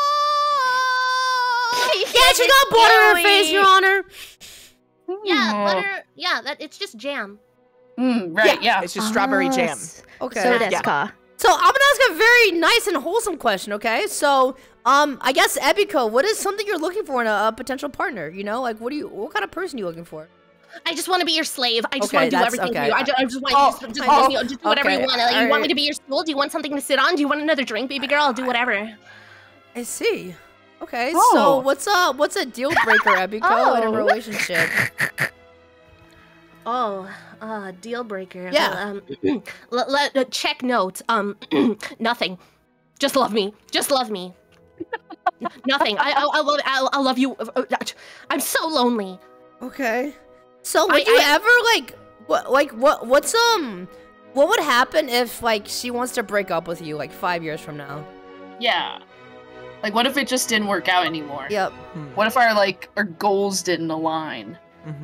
Yeah, she got butter in her face, Your Honor. Yeah, Hmm. butter. Yeah, that it's just jam. Mm, right. Yeah. It's just strawberry jam. Okay. So Yeah. deska. So I'm gonna ask a very nice and wholesome question, okay? So, um, I guess Ebiko, what is something you're looking for in a, a potential partner? You know, like what do you, what kind of person are you looking for? I just want to be your slave. I just Okay, want to do that's- everything okay. for you. I just, I just want Oh, you to just, just, oh, you know, just do whatever okay, you want. Like, you want me alright. to be your stool? Do you want something to sit on? Do you want another drink, baby girl? I'll do whatever. I see. Okay, Oh. so what's a what's a deal breaker, Ebiko, in a Oh. relationship? Oh, uh, deal breaker. Yeah. Well, um, let, let, uh, check notes. Um, nothing. Just love me. Just love me. Nothing. I, I, I love. I, I love you. I'm so lonely. Okay. So would I- you I- ever like what like what what's um what would happen if like she wants to break up with you like five years from now? Yeah. Like, what if it just didn't work out anymore? Yep. What if our like our goals didn't align?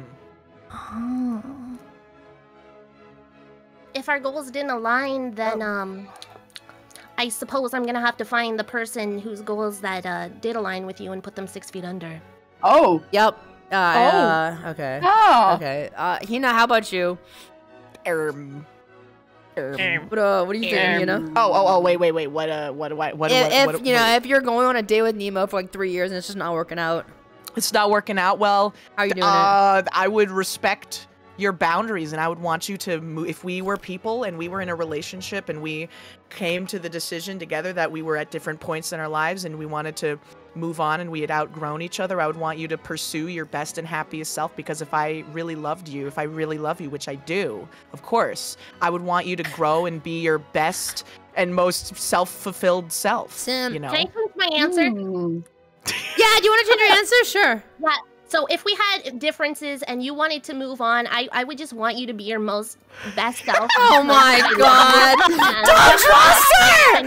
If our goals didn't align, then um, I suppose I'm gonna have to find the person whose goals that uh did align with you and put them six feet under. Oh. Yep. Uh, uh okay. Oh. Okay. Uh Hina, how about you? Um. Um. What uh what are you thinking, Hina? Oh, oh, oh, wait, wait, wait. What, uh, what, what, what, If, what, if what, you know, what- if you're going on a date with Nemo for like three years and it's just not working out, it's not working out well. how are you doing it? Uh, I would respect your boundaries, and I would want you to move. If we were people and we were in a relationship and we came to the decision together that we were at different points in our lives and we wanted to move on and we had outgrown each other, I would want you to pursue your best and happiest self, because if I really loved you, if I really love you, which I do, of course, I would want you to grow and be your best and most self-fulfilled self. Sim, you know? Can I change my answer? Hmm. Yeah, do you want to change your answer? Sure. Yeah. So if we had differences and you wanted to move on, I, I would just want you to be your most best self. Oh my god. Don't trust her!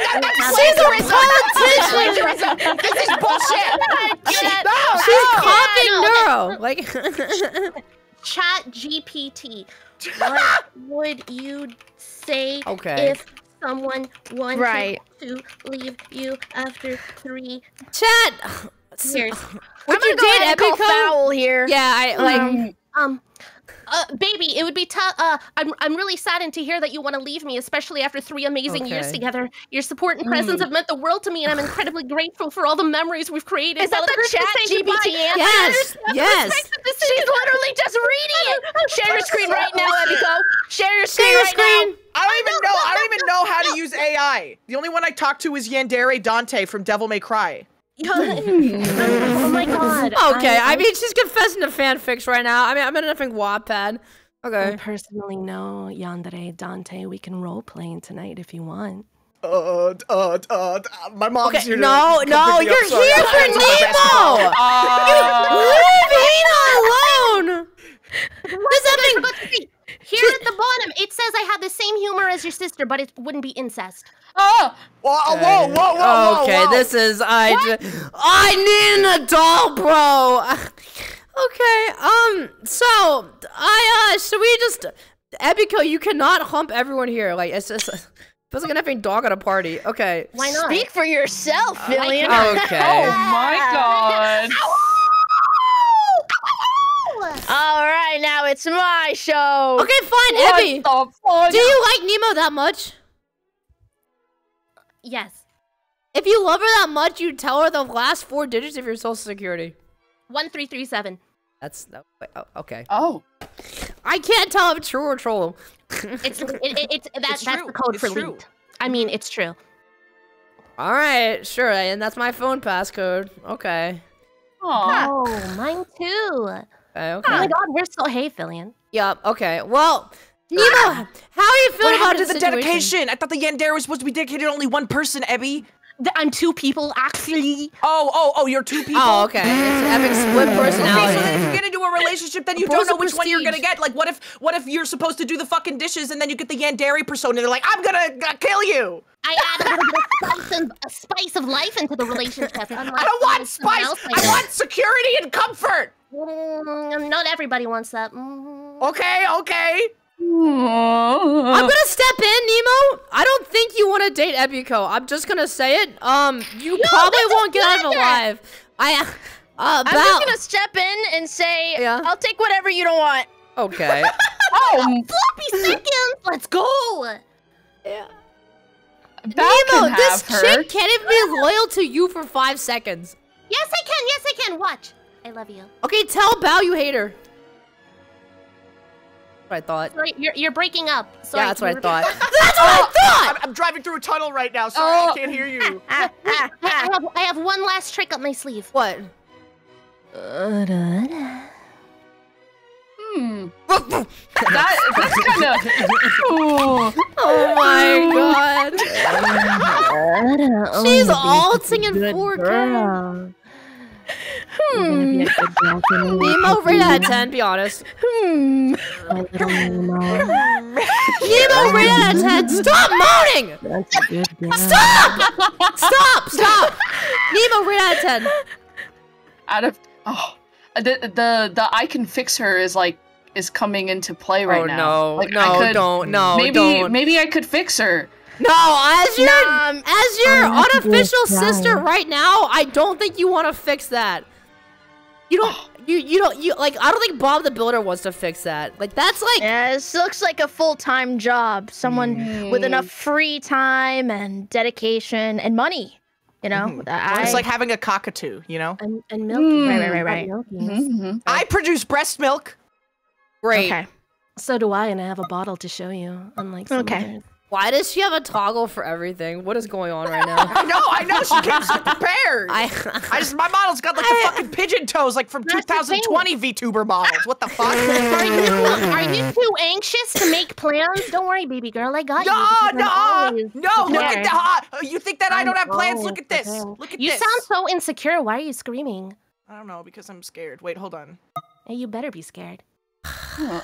She's a politician! This is bullshit! No, She's no. copying no, Neuro. Like Chat G P T. What would you say Okay. if someone wanted Right. to leave you after three Chat. years? Would I'm gonna you go date ahead and call Epico? foul here. Yeah, I like Um, Um, uh, baby, it would be tough. Uh, I'm I'm really saddened to hear that you want to leave me, especially after three amazing years Okay. together. Your support and presence have meant the world to me, and I'm incredibly grateful for all the memories we've created. Is that Now the let's just chat say G P T goodbye. answer? Yes, yes. She's literally just reading it. Share your screen right now, Epico. Share your screen Share your right screen. now. I don't even know. I don't even know how to use A I. The only one I talk to is Yandere Dante from Devil May Cry. Oh my god. Okay, I, mean she's confessing to fanfics right now. I mean I'm in nothing Wattpad. I Okay. personally know Yandere Dante. We can role playing tonight if you want. Uh, uh, uh, my mom's Okay, here. to no, come no, pick me up. you're Sorry, here I for have to my basketball. Nemo! Leave Hina alone! This effing Here at the bottom, it says I have the same humor as your sister, but it wouldn't be incest. Oh, Whoa, whoa, whoa, whoa, whoa, Okay, whoa. this is I ju- I need an adult, bro. Okay, um, so I uh, should we just Epico? You cannot hump everyone here. Like it's just feels like an effing dog at a party. Okay. Why not? Speak for yourself, Villian. Okay. oh my god. All right, now it's my show. Okay, fine, What Evie. the fuck? Do you like Nemo that much? Yes. If you love her that much, you tell her the last four digits of your social security. One three three seven. That's that, wait, oh, okay. Oh. I can't tell if it's true or troll. It's it, it, it's that It's that's true. the code It's for true. leaked. I mean, it's true. All right, sure, and that's my phone passcode. Okay. Aw. Oh, mine too. Okay. Oh Okay. my god, we're so hey, Fillion. Yep. Okay. Well, Nemo, how are you feeling What about happened to this the situation? dedication? I thought the Yandere was supposed to be dedicated to only one person, Ebby. Th- I'm two people actually. Oh, oh, oh, you're two people? Oh, okay. It's having split Okay, so personality. then if you get into a relationship, then you Balls don't know of which one you're gonna prestige. get. Like, what if, what if you're supposed to do the fucking dishes and then you get the Yandere persona and they're like, I'm gonna, gonna kill you. I add a little bit of spice, and, a spice of life into the relationship. I don't want spice. I want security and comfort. Mm, not everybody wants that. Mm. Okay, okay. I'm gonna step in, Nemo. I don't think you want to date Epico. I'm just gonna say it. Um, you probably won't get out of it alive. I, uh, I'm about. just gonna step in and say, Yeah. I'll take whatever you don't want. Okay. Oh, Floppy seconds. Let's go. Yeah. Val Nemo, can this have her. chick can't even be loyal to you for five seconds. Yes, I can. Yes, I can. Watch. I love you. Okay, tell Bao you hate her. That's what I thought. Sorry, you're you're breaking up. Sorry, Yeah, that's can what I you thought. repeat That's what I thought! I'm, I'm driving through a tunnel right now. Sorry, Oh. I can't hear you. that? Wait, I, I have I have one last trick up my sleeve. What? Hmm. Bro, That, that's kind of. Oh my god. She's alting in four K. Hmm. Nemo, rate out of ten, be honest. Hmm. My little Nemo. Nemo, rate out of ten. Stop moaning! That's a good girl. Stop! Stop! Stop! Nemo, rate out of ten. Out of oh, the the the I can fix her is like is coming into play right oh, now. no, like, no, I could, don't, no, maybe don't. maybe I could fix her. No, as your Nah, as your I'm not unofficial gonna sister cry. right now, I don't think you want to fix that. You don't. You you don't. You like. I don't think Bob the Builder wants to fix that. Like that's like. Yeah, this looks like a full-time job. Someone with enough free time and dedication and money. You know, Mhm. I, It's like having a cockatoo, you know? And, and milky. Mm. Right, right, right, right. Milkies. Mm-hmm. I produce breast milk. Great. Okay. So do I, and I have a bottle to show you. Unlike some Okay. others. Why does she have a toggle for everything? What is going on right now? I know, I know. She came so prepared. I, I. just, my model's got like the fucking pigeon toes, like from That's the twenty twenty VTuber models. What the fuck? Are you, are you too anxious to make plans? Don't worry, baby girl. I got No, you. because I'm no, always no! Look at prepared. the hot. You think that I don't have I'm plans? always Look at this. prepared. Look at You this. sound so insecure. Why are you screaming? I don't know because I'm scared. Wait, hold on. Hey, you better be scared. Nemo,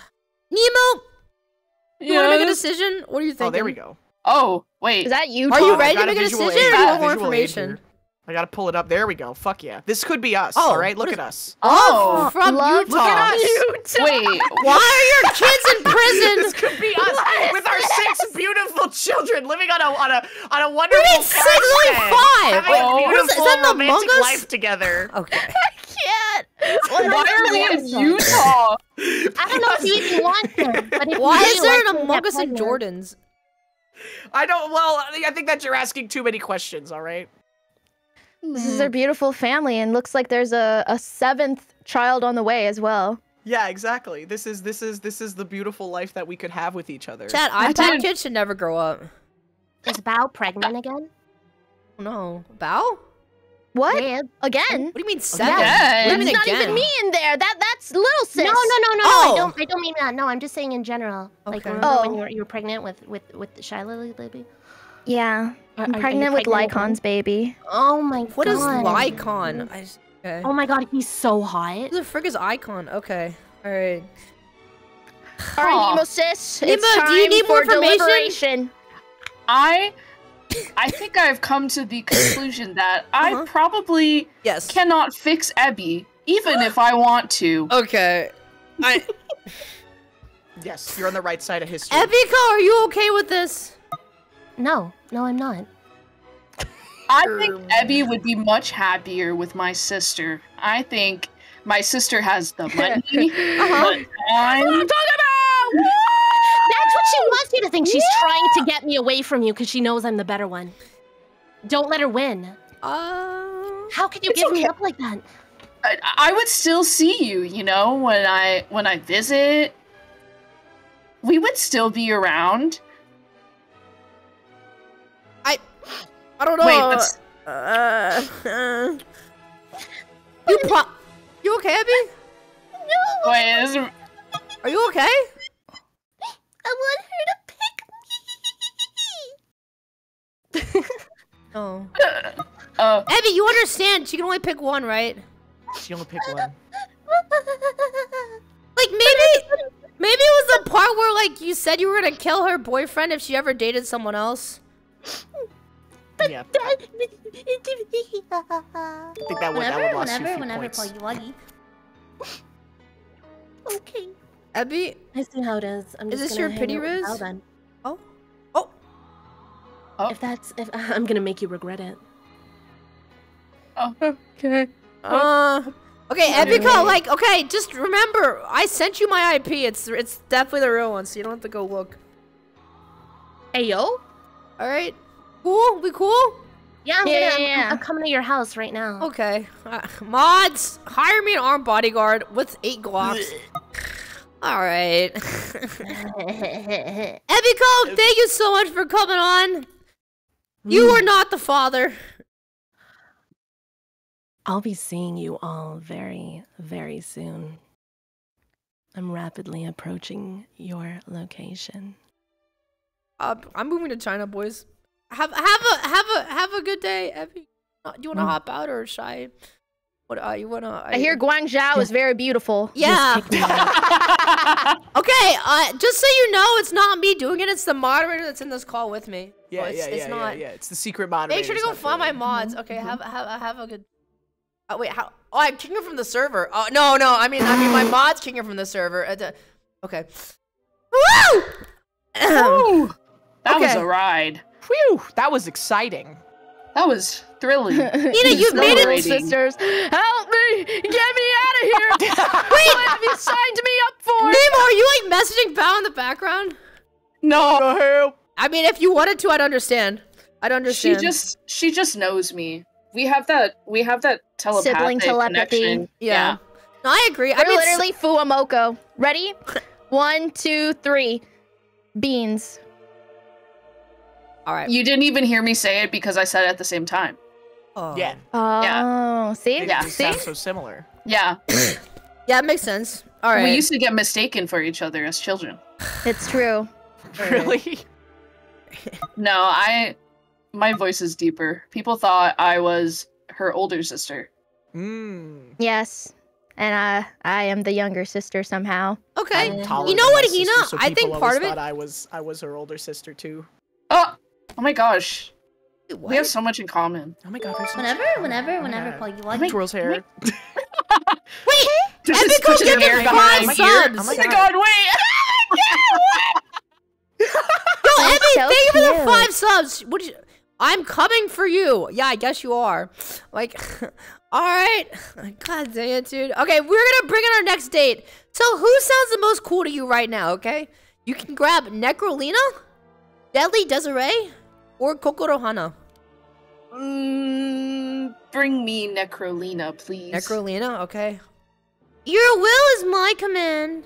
you want to make a Yes? decision? What are you thinking? Oh, there we go. Oh wait. Is that you? Are you Tom? ready I to got a make a visual decision, aid. or do you I want got more a visual aid information? here. I gotta pull it up. There we go. Fuck yeah. This could be us. Oh, all right, what look is- at us. Oh, Oh, from love Utah. Look at us. Wait. Why are your kids in prison? This could be us with our six beautiful children living on a on a on a You wonderful need six, only farmstead, five. having Wait, a what is, beautiful is that in romantic Among Us? life together. Okay. Can't. Why are we in Utah? I don't know if you even want them, but if Why you is do, there I an can Among get Us in pregnant. Jordans? I don't. Well, I think that you're asking too many questions. All right. This is their beautiful family, and looks like there's a, a seventh child on the way as well. Yeah, exactly. This is this is this is the beautiful life that we could have with each other. Chat, I iPad didn't- kids should never grow up. Is Bao pregnant again? No. Bao? What? Yeah. Again? What do you mean seven? Again? What do you mean It's not again? even me in there. That that's little sis. No, no, no, no, Oh. no. I don't. I don't mean that. No, I'm just saying in general. Like Okay. remember Oh. when you were you were pregnant with with with the Shy Lily baby? Yeah. Are- I'm are you pregnant with pregnant with Lycon's baby. Oh my What is god. Lycon? I s- okay. Oh my god, he's so hot. Who the frick is Icon? Okay. Alright. All right, Aw. Nemo sis. Nemo, it's time do you need for more information? deliberation. I I think I've come to the conclusion that I Uh-huh. probably Yes. cannot fix Ebby, even if I want to. Okay. I Yes, you're on the right side of history. Epico, are you okay with this? No, no, I'm not. I think Ebby would be much happier with my sister. I think my sister has the money, Uh-huh. the time. That's what she wants you to think. She's trying to get me away from you because she knows I'm the better one. Don't let her win. Uh How could you It's give me okay. up like that? I, I would still see you, you know, when I when I visit. We would still be around. I don't know. Wait, that's Uh, uh, you pro- You okay, Abby? wait. This, Are you okay? I want her to pick me. Oh. uh, Abby, you understand she can only pick one, right? She only picked one. Like maybe maybe it was the part where like you said you were gonna kill her boyfriend if she ever dated someone else. Yeah. I think that would that would lost you a few points. you lucky. Okay. Abby, I see how it is. I'm Is just this gonna your hang pity out with riz? Val then. oh. Oh. If that's if I'm gonna make you regret it. Okay. Uh Okay, Epico, like, okay, just remember, I sent you my I P. It's it's definitely the real one, so you don't have to go look. Hey yo. Alright? Cool? We cool? Yeah, I'm, Yeah, gonna, yeah, I'm, yeah. I'm coming to your house right now. Okay. Uh, mods, hire me an armed bodyguard with eight glocks. Alright. Epico, thank you so much for coming on. You are not the father. I'll be seeing you all very, very soon. I'm rapidly approaching your location. Uh, I'm moving to China, boys. Have have a have a have a good day, Evie. Uh, do you want to Mm. hop out or should I? What uh, you wanna? I hear Guangzhou is very beautiful. Yeah. Okay. Uh, just so you know, it's not me doing it. It's the moderator that's in this call with me. Yeah, So it's, yeah, it's yeah, not. yeah, yeah. It's the secret moderator. Make sure to go find my mods. Okay. Have have have a good. Oh wait. How? Oh, I'm kicking her from the server. Oh no no. I mean I mean my mods kicking her from the server. Uh, the- okay. Woo! Woo! That was Okay. a ride. Whew, that was exciting. That was thrilling. Nina, you made it, Exhilarating. Sisters, help me! Get me out of here! Wait, what have you signed me up for? Nemo, are you like messaging Bao in the background? No. I mean, if you wanted to, I'd understand. I'd She understand. just she just knows me. We have that we have that telepathic Sibling telepathy. connection. Yeah. No, I agree. I They're mean, literally Fuamoko. Ready? One, two, three. Beans. all right. You didn't even hear me say it because I said it at the same time. Oh. Yeah. Oh, see? They Yeah. just See? sound so similar. Yeah. Yeah, it makes sense. All right. We used to get mistaken for each other as children. It's true. Really? No, I my voice is deeper. People thought I was her older sister. Mmm. Yes. And I, I am the younger sister somehow. Okay. I'm taller You know than what, my sister, Hina? so I people think part always of it- thought I was I was her older sister too. Oh, oh my gosh. Wait, We have what? so much in common. Oh my god, we're so Whenever, whenever, whenever, God. Paul, you Oh like my- Twirl's hair. Wait, There's Epic this will cushion give hair me going five on my ear. subs. Oh Oh my my God. god, wait! Yo, Evie, so thank you for the cute. five subs. What did you? I'm coming for you. Yeah, I guess you are. Like, all right. God dang it, dude. Okay, we're gonna bring in our next date. So, who sounds the most cool to you right now? Okay, you can grab Necrolina, Deadly Desiree, or Kokoro Hana. Mm, bring me Necrolina, please. Necrolina, okay. Your will is my command.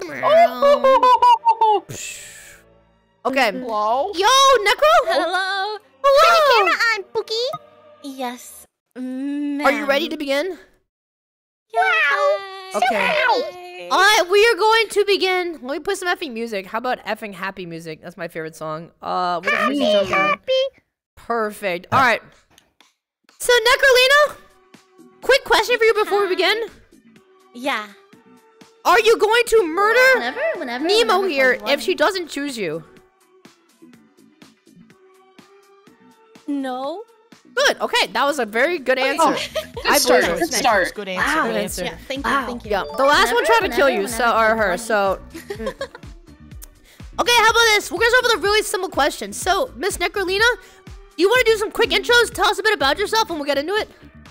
Oh, Okay. Hello? Yo, Necro. Hello. Hello. Camera on, Pookie. Yes. Are you ready to begin? Yeah. Okay. All right, we are going to begin. Let me put some effing music. How about effing happy music? That's my favorite song. Uh, what happy, is happy. Perfect. All right. So, Necrolina, quick question for you before we begin. Yeah. Are you going to murder Whenever, whenever. Nemo whenever, here Paul, you if she doesn't choose you? No. Good. Okay, that was a very good answer. Oh, good I start. believe it. Good start. Good answer. Wow. Good Good answer. answer. Yeah. Thank you. Wow. Thank you. Yeah, the last one Whenever, tried to kill you, whenever, so or whenever, her. So. mm. Okay, how about this? We're gonna start with a really simple question. So, Miss Necrolina, you want to do some quick intros? Tell us a bit about yourself, and we'll get into it.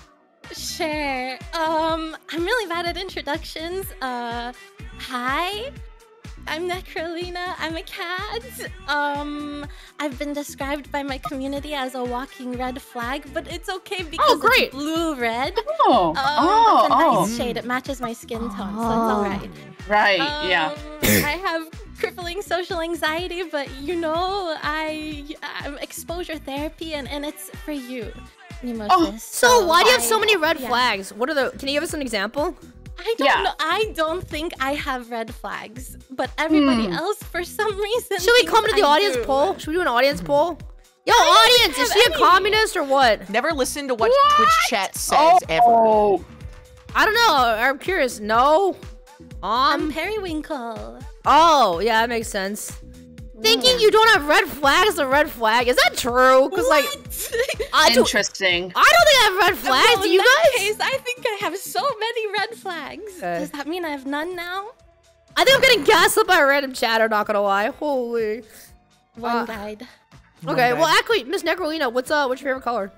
Sure. Um, I'm really bad at introductions. Uh, hi. I'm Necrolina. I'm a cat. Um, I've been described by my community as a walking red flag, but it's okay because great. it's blue red. Oh, Um, oh, it's a nice oh. shade. It matches my skin tone, so it's all right. Right, Um, yeah. I have crippling social anxiety, but you know, I I'm exposure therapy, and, and it's for you, Nemosis. Oh, So, why do you have so I- many red yeah. flags? What are the? Can you give us an example? I don't Yeah. know. I don't think I have red flags, but everybody Hmm. else, for some reason, Should we thinks come to the I audience do. poll? Should we do an audience poll? Yo, audience, is have she a any. communist or what? Never listen to what, Twitch chat says Oh, ever. oh. I don't know. I'm curious. No. I'm Um. Periwinkle. Oh, yeah, that makes sense. Thinking you don't have red flags is a red flag. Is that true? Cause like, I, do, Interesting. I don't think I have red flags. Well, Do in you that guys? case, I think I have so many red flags. Okay. Does that mean I have none now? I think I'm getting gaslit by a random chatter. Not gonna lie. Holy. One Uh, died. Okay. bad. Well, actually, Miss Necrolina, what's uh, what's your favorite color?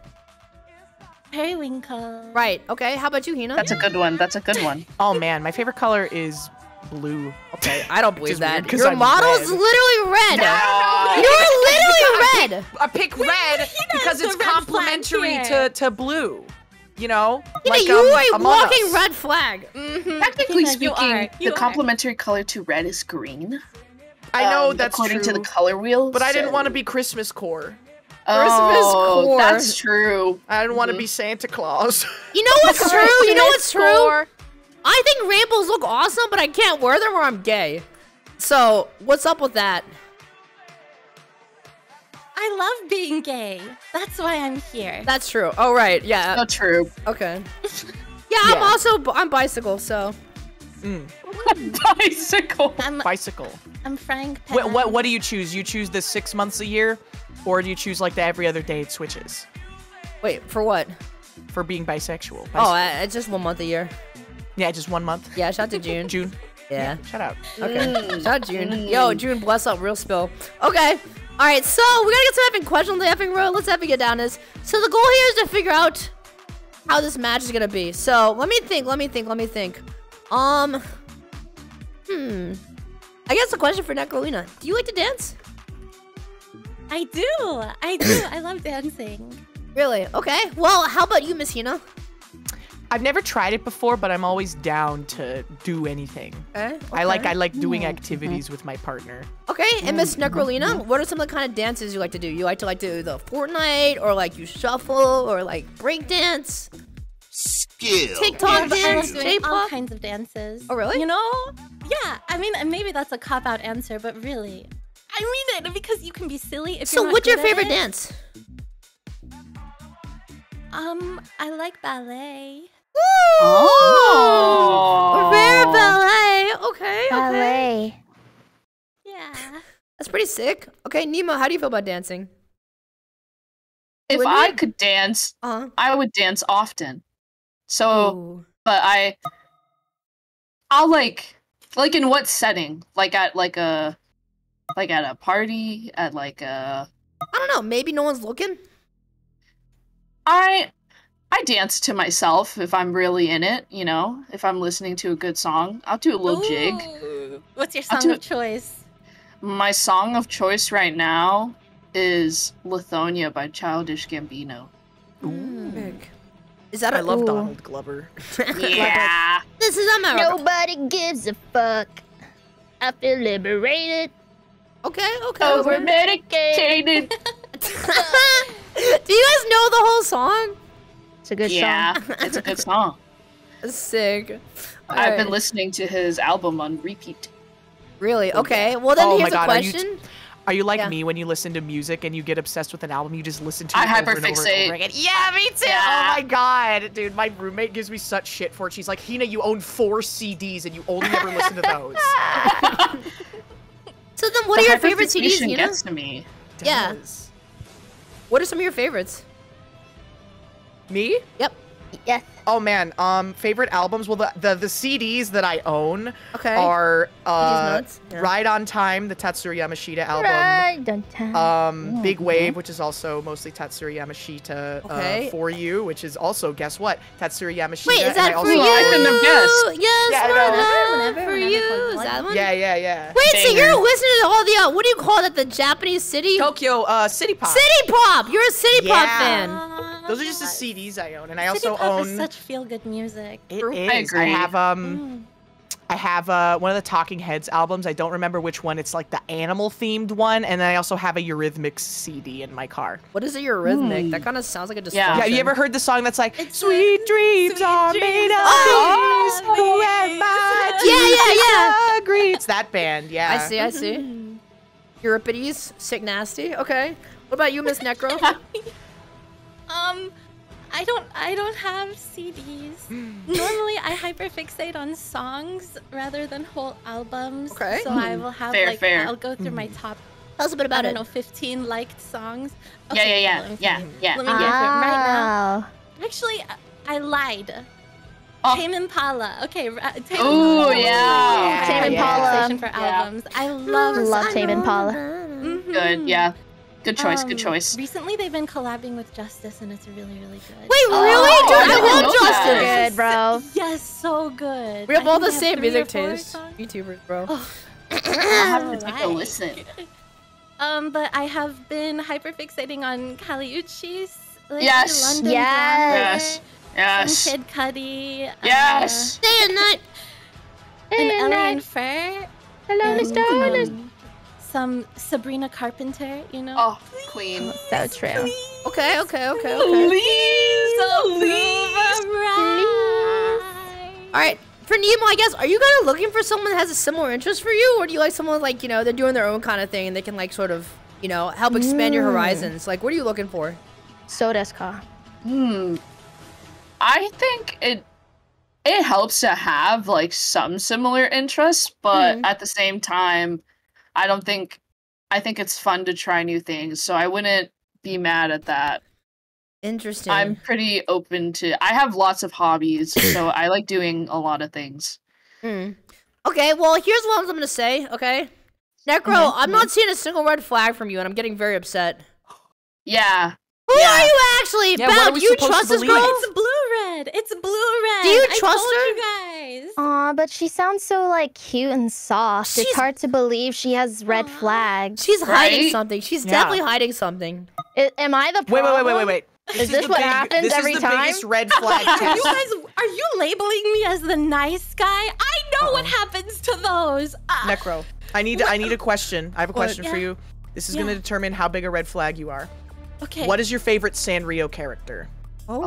Periwinkle. Right. Okay. How about you, Hina? That's a good one. That's a good one. Oh man, my favorite color is blue. Okay, I don't believe is that. weird 'cause Your I'm model's red. literally red. No. You're literally red. I pick red because the it's red flag complementary here. to, to blue. You know? Hina, like, you um, are a Among walking Us. red flag. Mm-hmm. Technically Yeah, you speaking, are. You the are. complementary color to red is green. I know um, that's according true. to the color wheel. But I didn't so- want to be Christmas core. Oh, core. that's true. I didn't want to Mhm. be Santa Claus. You know what's true? You know what's true? Score. I think rainbows look awesome, but I can't wear them or I'm gay. So, what's up with that? I love being gay. That's why I'm here. That's true. Oh, right. Yeah. Not true. Okay. Yeah, I'm Yeah. also, I'm bicycle, so. Mm. Bicycle. I'm, Bicycle. I'm Frank. What, what what do you choose? You choose the six months a year, or do you choose like the every other day it switches? Wait, for what? For being bisexual. Oh, uh, it's just one month a year. Yeah, just one month. Yeah, shout out to June. June. Yeah. Shut up. Okay. Shout out June. Yo, June, bless up, real spill. Okay. All right, so we gotta get to effing question on the effing road. Let's effing get down this. So the goal here is to figure out how this match is gonna be. So let me think. Let me think. Let me think. Um. Hmm. I guess a question for Necrolina. Do you like to dance? I do. I do. I love dancing. Really? Okay. Well, how about you, Miss Hina? I've never tried it before, but I'm always down to do anything. Okay. I like okay. I like doing activities with my partner. Okay, and Miss Necrolina, what are some of the kind of dances you like to do? You like to like do the Fortnite, or like you shuffle, or like break dance? Skill. TikTok I love dance, doing all J-pop? kinds of dances. Oh, really? You know? Yeah. I mean, maybe that's a cop-out answer, but really, I mean it because you can be silly if So you're not what's your good at favorite it. dance? Um, I like ballet. Oh. Rare ballet. Okay, okay. Ballet. Yeah. That's pretty sick. Okay, Nemo, how do you feel about dancing? If Would I you? could dance, Uh-huh. I would dance often. So, Ooh. but I, I'll like, like in what setting? Like at like a, like at a party, at like a. I don't know. Maybe no one's looking. I, I dance to myself if I'm really in it. You know, if I'm listening to a good song, I'll do a little jig. Ooh. What's your I'll song do of it. choice? My song of choice right now is Lithonia by Childish Gambino. Big. Is that a I love Ooh. Donald Glover. Yeah. This is America. Nobody gives a fuck. I feel liberated. Okay, okay. Over okay. medicated. Do you guys know the whole song? It's a good Yeah, song. it's a good song. Sick. I've Alright. been listening to his album on repeat. Really? Okay. Well, then Oh my here's a God, are you question. Are you like Yeah. me when you listen to music and you get obsessed with an album? You just listen to it I over and over and hyperfixate. over again. Yeah, me too. Yeah. Oh my God, dude, my roommate gives me such shit for it. She's like, Hina, you own four C Ds and you only ever listen to those. So then, what The are your favorite C Ds, hyperfixation Hina? gets to me. Yeah. Does. What are some of your favorites? Me? Yep. Yes. Oh man, um, favorite albums? Well, the the, the C Ds that I own Okay. are uh, nuts? Yeah. Ride on Time, the Tatsuro Yamashita album. Right, don't time. Um, Big Wave, which is also mostly Tatsuro Yamashita. Okay. Uh, For You, which is also, guess what? Tatsuro Yamashita. Wait, is and that I for also you? I couldn't have guessed. Yes, Yeah, I for know. love, Whenever, for whenever you. called Is that one? Yeah, yeah, yeah. Wait, so Banger. you're listening to all the uh, what do you call it? The Japanese city? Tokyo uh, City Pop. City Pop. You're a City Pop Yeah. fan. Uh, Those are just the C Ds I own, and I City also Pop own. is such feel-good music. It True. is. I agree. have um, Mm. I have uh one of the Talking Heads albums. I don't remember which one. It's like the animal themed one, and then I also have a Eurythmics C D in my car. What is a Eurythmic? That kind of sounds like a dysfunction. Yeah. Yeah, have you ever heard the song that's like It's "Sweet a- dreams Sweet are dreams made of are these, made who of am I these." to Yeah, yeah, yeah. disagree?" It's that band. Yeah. I see, I see. Euripides, sick nasty. Okay. What about you, Miss Necro? Um, I don't. I don't have C Ds. Normally, I hyperfixate on songs rather than whole albums. Okay. So I will have Fair, like fair. I'll go through my top. Tell us a bit I about don't it. know, fifteen liked songs. Yeah, Okay, yeah, let me yeah, think. yeah, Let yeah. me get through it right now. Oh. Actually, I, I lied. Oh. Tame Impala. Okay. ra- Tame Ooh, Impala. yeah. Tame Impala. Hyperfixation for Yeah. albums. I love. Love Tame Impala. Mhm. Good, yeah. Good choice, Um, good choice. Recently, they've been collabing with Justice, and it's really, really good. Wait, Oh, really? I Dude, I didn't love know Justice. that. Good, bro. Yes, so good. We have I all think the they same three or music four taste. songs. YouTubers, bro. Oh. I'll have to take a Alright. listen. Um, but I have been hyperfixating on Kali Uchis. lately, Yes. London Yes. Grammar, Yes. some Kid Cudi. Yes. Day and night. Uh, and Day and Ellie night. and Fur. Hello, and, Mister Honest. um, some Sabrina Carpenter, you know? Oh, queen. So true. Okay, okay, okay, okay. Please, So please. right. All right, for Nemo, I guess, are you kind of looking for someone that has a similar interest for you, or do you like someone like, you know, they're doing their own kind of thing and they can like sort of, you know, help expand mm. your horizons? Like, what are you looking for? So desu ka. Hmm. I think it it helps to have like some similar interests, but mm. at the same time, I don't think I think it's fun to try new things. So I wouldn't be mad at that. Interesting. I'm pretty open to. I have lots of hobbies, so I like doing a lot of things. Mm. Okay, well, here's what I'm gonna say. Okay, Necro, mm-hmm. I'm not seeing a single red flag from you, and I'm getting very upset. Yeah. Who yeah. are you actually? Yeah, Belle, do you trust this girl? It's blue red. It's blue red. Do you I trust told her? You guys. Aw, but she sounds so like cute and soft. She's... It's hard to believe she has red flags. She's right? hiding something. She's yeah. definitely hiding something. I, am I the Wait, problem? wait, wait, wait, wait. Is This, this is what big, happens this every is the time? biggest red flag Are test. you guys, are you labeling me as the nice guy? I know uh-oh. what happens to those. Uh, Necro, I need I need a question. I have a question yeah. for you. This is yeah. going to determine how big a red flag you are. Okay. What is your favorite Sanrio character? Oh.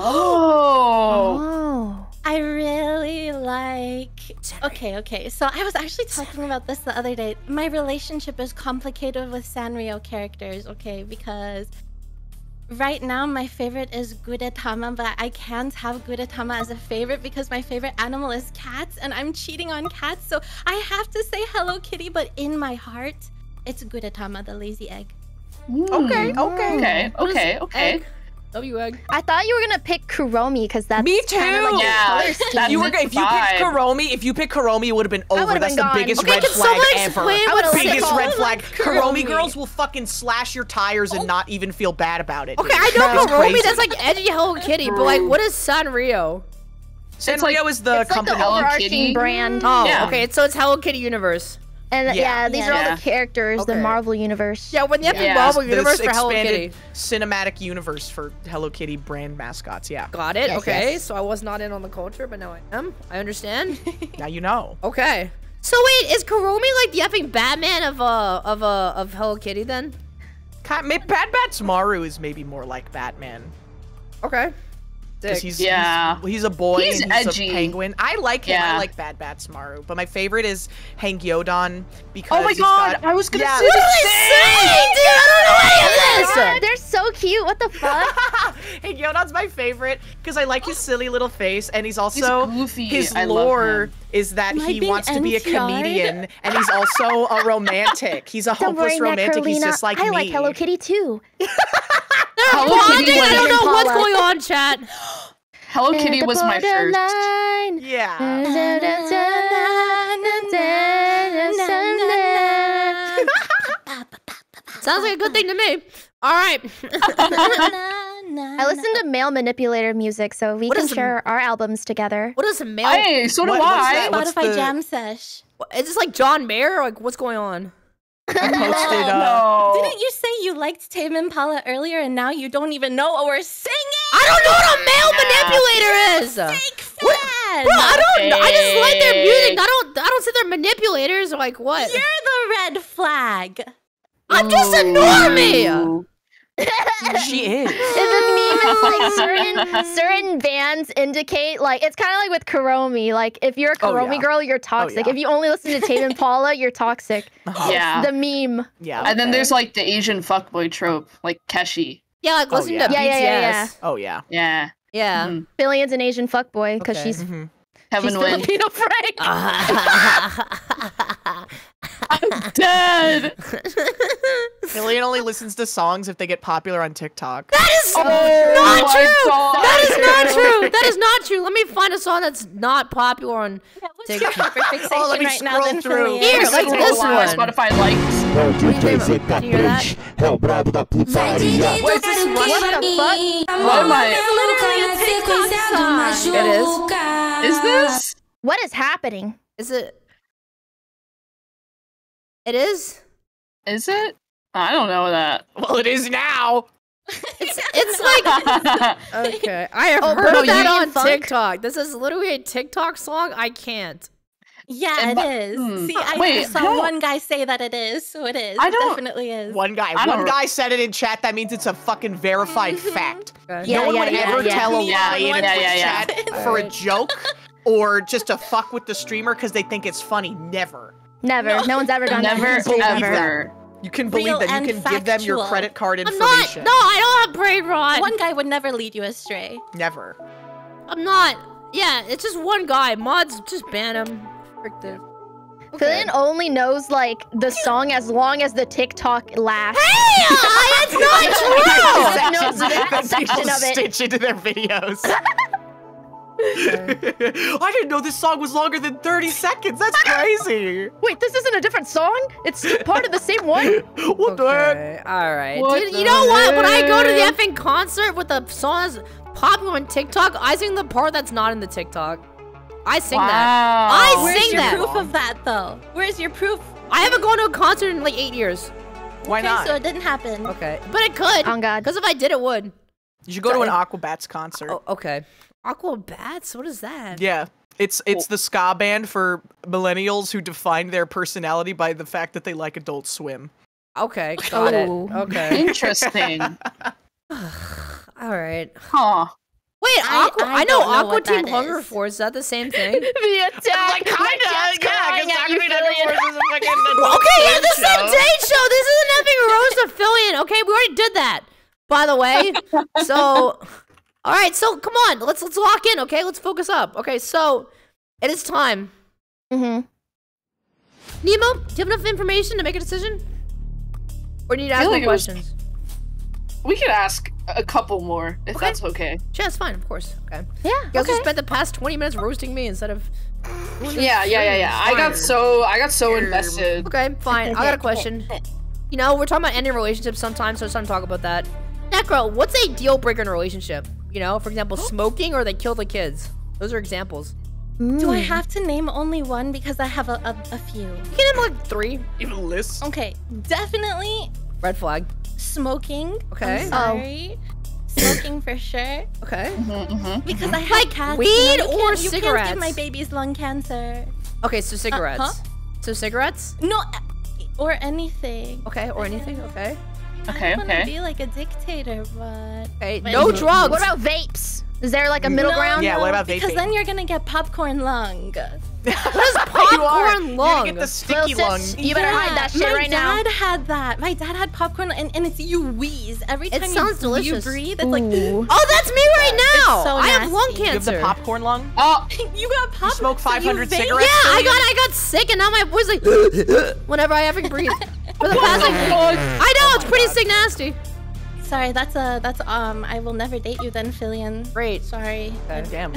Oh. I really like... Okay, okay. So I was actually talking about this the other day. My relationship is complicated with Sanrio characters, okay? Because right now my favorite is Gudetama, but I can't have Gudetama as a favorite because my favorite animal is cats, and I'm cheating on cats. So I have to say Hello Kitty, but in my heart, it's Gudetama, the lazy egg. Mm. Okay, okay. Okay, okay, okay. Egg? W egg. I thought you were gonna pick Kuromi because that's Me too. kind of like yeah, color scheme. You were if you picked Kuromi, if you picked Kuromi, it would have been over. That's been the gone. biggest Okay, red can flag someone ever. explain what Biggest a red flag. Kuromi. Kuromi girls will fucking slash your tires and not even feel bad about it. Okay, dude. I know That's Kuromi, crazy. that's like edgy Hello Kitty, but like, what is Sanrio? Sanrio like- is the It's like company. the Hello overarching Kitty? brand. Oh, Yeah. okay, so it's Hello Kitty universe. And yeah, Yeah. these Yeah. are all Yeah. the characters, Okay. the Marvel universe. Yeah, when you have the Yeah. Marvel The universe for Hello expanded Kitty. cinematic universe for Hello Kitty brand mascots. Yeah. Got it. Yes, okay, yes. so I was not in on the culture, but now I am. I understand. Now you know. Okay. So wait, is Kuromi like the effing Batman of uh of uh of Hello Kitty then? Kind- maybe Bad Bat's Maru is maybe more like Batman. Okay. Because Sick. he's, Yeah. he's he's a boy He's and he's edgy. a penguin. I like him. Yeah. I like Bad Bat's Maru, but my favorite is Hank Yodon because Oh my he's god, got, I was gonna yeah. say What the are they saying, dude? I don't know any of this. God, they're so cute. What the fuck? Hank Yodon's my favorite because I like his silly little face, and he's also He's goofy. his I love lore him. is that Am I he being wants to be a N T R'd? comedian, and he's also a romantic. He's a Don't worry, hopeless romantic. He's Necrolina. just like I me. like Hello Kitty too. They're Hello bonding. Kitty I don't was- know what's Impala. going on, chat. Hello Kitty was my first. Borderline. Yeah. Sounds like a good thing to me. All right. I listen to male manipulator music, so we What can is- share our albums together. What is a male? Hey, so do What- what's I. that? What's Spotify the- Jam Sesh. Is this like John Mayer? Like, what's going on? I posted. Uh, No. Didn't you say you liked Tame Impala earlier and now you don't even know what we're singing? I don't know what a male manipulator is. Fake fan! Bro, I don't. I just like their music. Hey. I don't. I don't say they're manipulators or like what. You're the red flag. I'm just a normie. Ooh. she is. The meme is like certain certain bands indicate like it's kind of like with Kuromi. Like if you're a Oh, Kuromi yeah. girl, you're toxic. yeah. If you only listen to Tame Impala, you're toxic. Yeah. The meme. Yeah. And then there's like the Asian fuckboy trope, like Keshi. Yeah, like Oh, listen yeah. to Yeah, B T S. yeah, yeah, yeah. Oh yeah. Yeah. Yeah. Mhm. Billion's an Asian fuckboy because Okay. she's hmm Heaven she's win. Filipino Frank. Dead. Killian only listens to songs if they get popular on TikTok. That is Oh not my true. God. That is not true. That is not true. Let me find a song that's not popular on Yeah, what's your TikTok. hyperfixation Oh, let me right now scroll then, through. Philly? Here, like Scroll this on one. Spotify likes. É o D J Can Z K you hear that? três, é o brabo da putaria. Wait, this is What the fuck? What am I? Literally a TikTok song. It is. Is this? What is happening? Is it? It is. Is it? I don't know that. Well, it is now. It's it's like okay. I have Oh, heard bro, that you on mean funk? TikTok. This is literally a TikTok song. I can't. Yeah, And it bu- is. hmm. See, I Wait, saw no. one guy say that it is, so it is. I It don't- definitely is. One guy. I One don't- guy said it in chat. That means it's a fucking verified fact. Okay. Yeah, no one yeah, would yeah, ever yeah. tell a Yeah, lie in a yeah, Twitch yeah, chat yeah. for a Alright. joke or just to fuck with the streamer because they think it's funny. Never. Never. No, no one's ever done Never, that. ever. Ever. You can believe Real that. You and can give them your factual. credit card I'm not. information. No, I don't have brain rot. One guy would never lead you astray. Never. I'm not. Yeah, it's just one guy. Mods, just ban him. Frick the. Fillin only knows like the song as long as the TikTok lasts. Hey, uh, it's not true. He knows that That section people of it. stitch into their videos. I didn't know this song was longer than thirty seconds. That's crazy. Wait, this isn't a different song? It's part of the same one? What the heck? All right. What Dude, the you know what? When I go to the heck? effing concert with the song that's popular on TikTok, I sing the part that's not in the TikTok. I sing that. Wow. I Where's sing your that. proof of that, though? Where's your proof? I haven't gone to a concert in like eight years. Why Okay, not? so it didn't happen. Okay, but it could. On God. Because if I did, it would. You should go to an Aquabats concert. Oh, okay. Aquabats? What is that? Yeah. It's it's the ska band for millennials who define their personality by the fact that they like Adult Swim. Okay, got Oh. it. Okay. Interesting. All right. Huh. Wait, I- Aqua. I I, know don't know Aqua what Team that Hunger is. Force. Is that the same thing? The attack. Like, kinda, My cat's yeah, crying because at you, Aqua Team Hunger Fillin. Force is a fucking Well, okay, yeah, this is show. a date show. This is an effing roast affiliate. Okay, we already did that, by the way. So, all right. So, come on. Let's let's lock in. Okay, let's focus up. Okay, so it is time. Mm-hmm. Nemo, do you have enough information to make a decision, or do you need to I ask feel more like it was- questions? We could ask a couple more, if Okay. that's okay. Sure, that's fine. Of course. Okay. Yeah, You guys okay. just spent the past twenty minutes roasting me instead of. Yeah, yeah, yeah, yeah. I got so I got so invested. Okay, fine. I got a question. You know, we're talking about ending relationships sometimes, so it's time to talk about that. Necro, what's a deal breaker in a relationship? You know, for example, smoking or they kill the kids. Those are examples. Do I have to name only one? Because I have a, a, a few. You can name like three. Even lists. Okay, definitely Red flag. smoking. Okay. I'm sorry. Smoking for sure. Okay. Because I have Like cats. weed you know, you or can't- you cigarettes? can't give my babies lung cancer. Okay, so cigarettes. huh? So cigarettes? No, or anything. Okay, or anything. Okay. Okay, I don't want okay. to be like a dictator, but. Okay, but- no drugs. What about vapes? Is there like a middle No, ground? Yeah, no, what about Because vaping? then you're gonna get popcorn lung. What is You are. popcorn You're lung? gonna get the sticky Little lung. sis, you better hide that shit my right now. dad had that. My dad had popcorn, and, and it's you wheeze every It time sounds you, delicious. you breathe. It's like Oh, that's me right now. so I have lung nasty. You have the cancer. popcorn lung? Oh, you got pop. You smoke so five hundred vape? cigarettes? Yeah, I Billion? got I got sick and now my voice like whenever I ever breathe. For the past like, I know it's pretty sick nasty. Sorry, that's a that's um. I will never date you then, Fillion. Great. Sorry. God damn.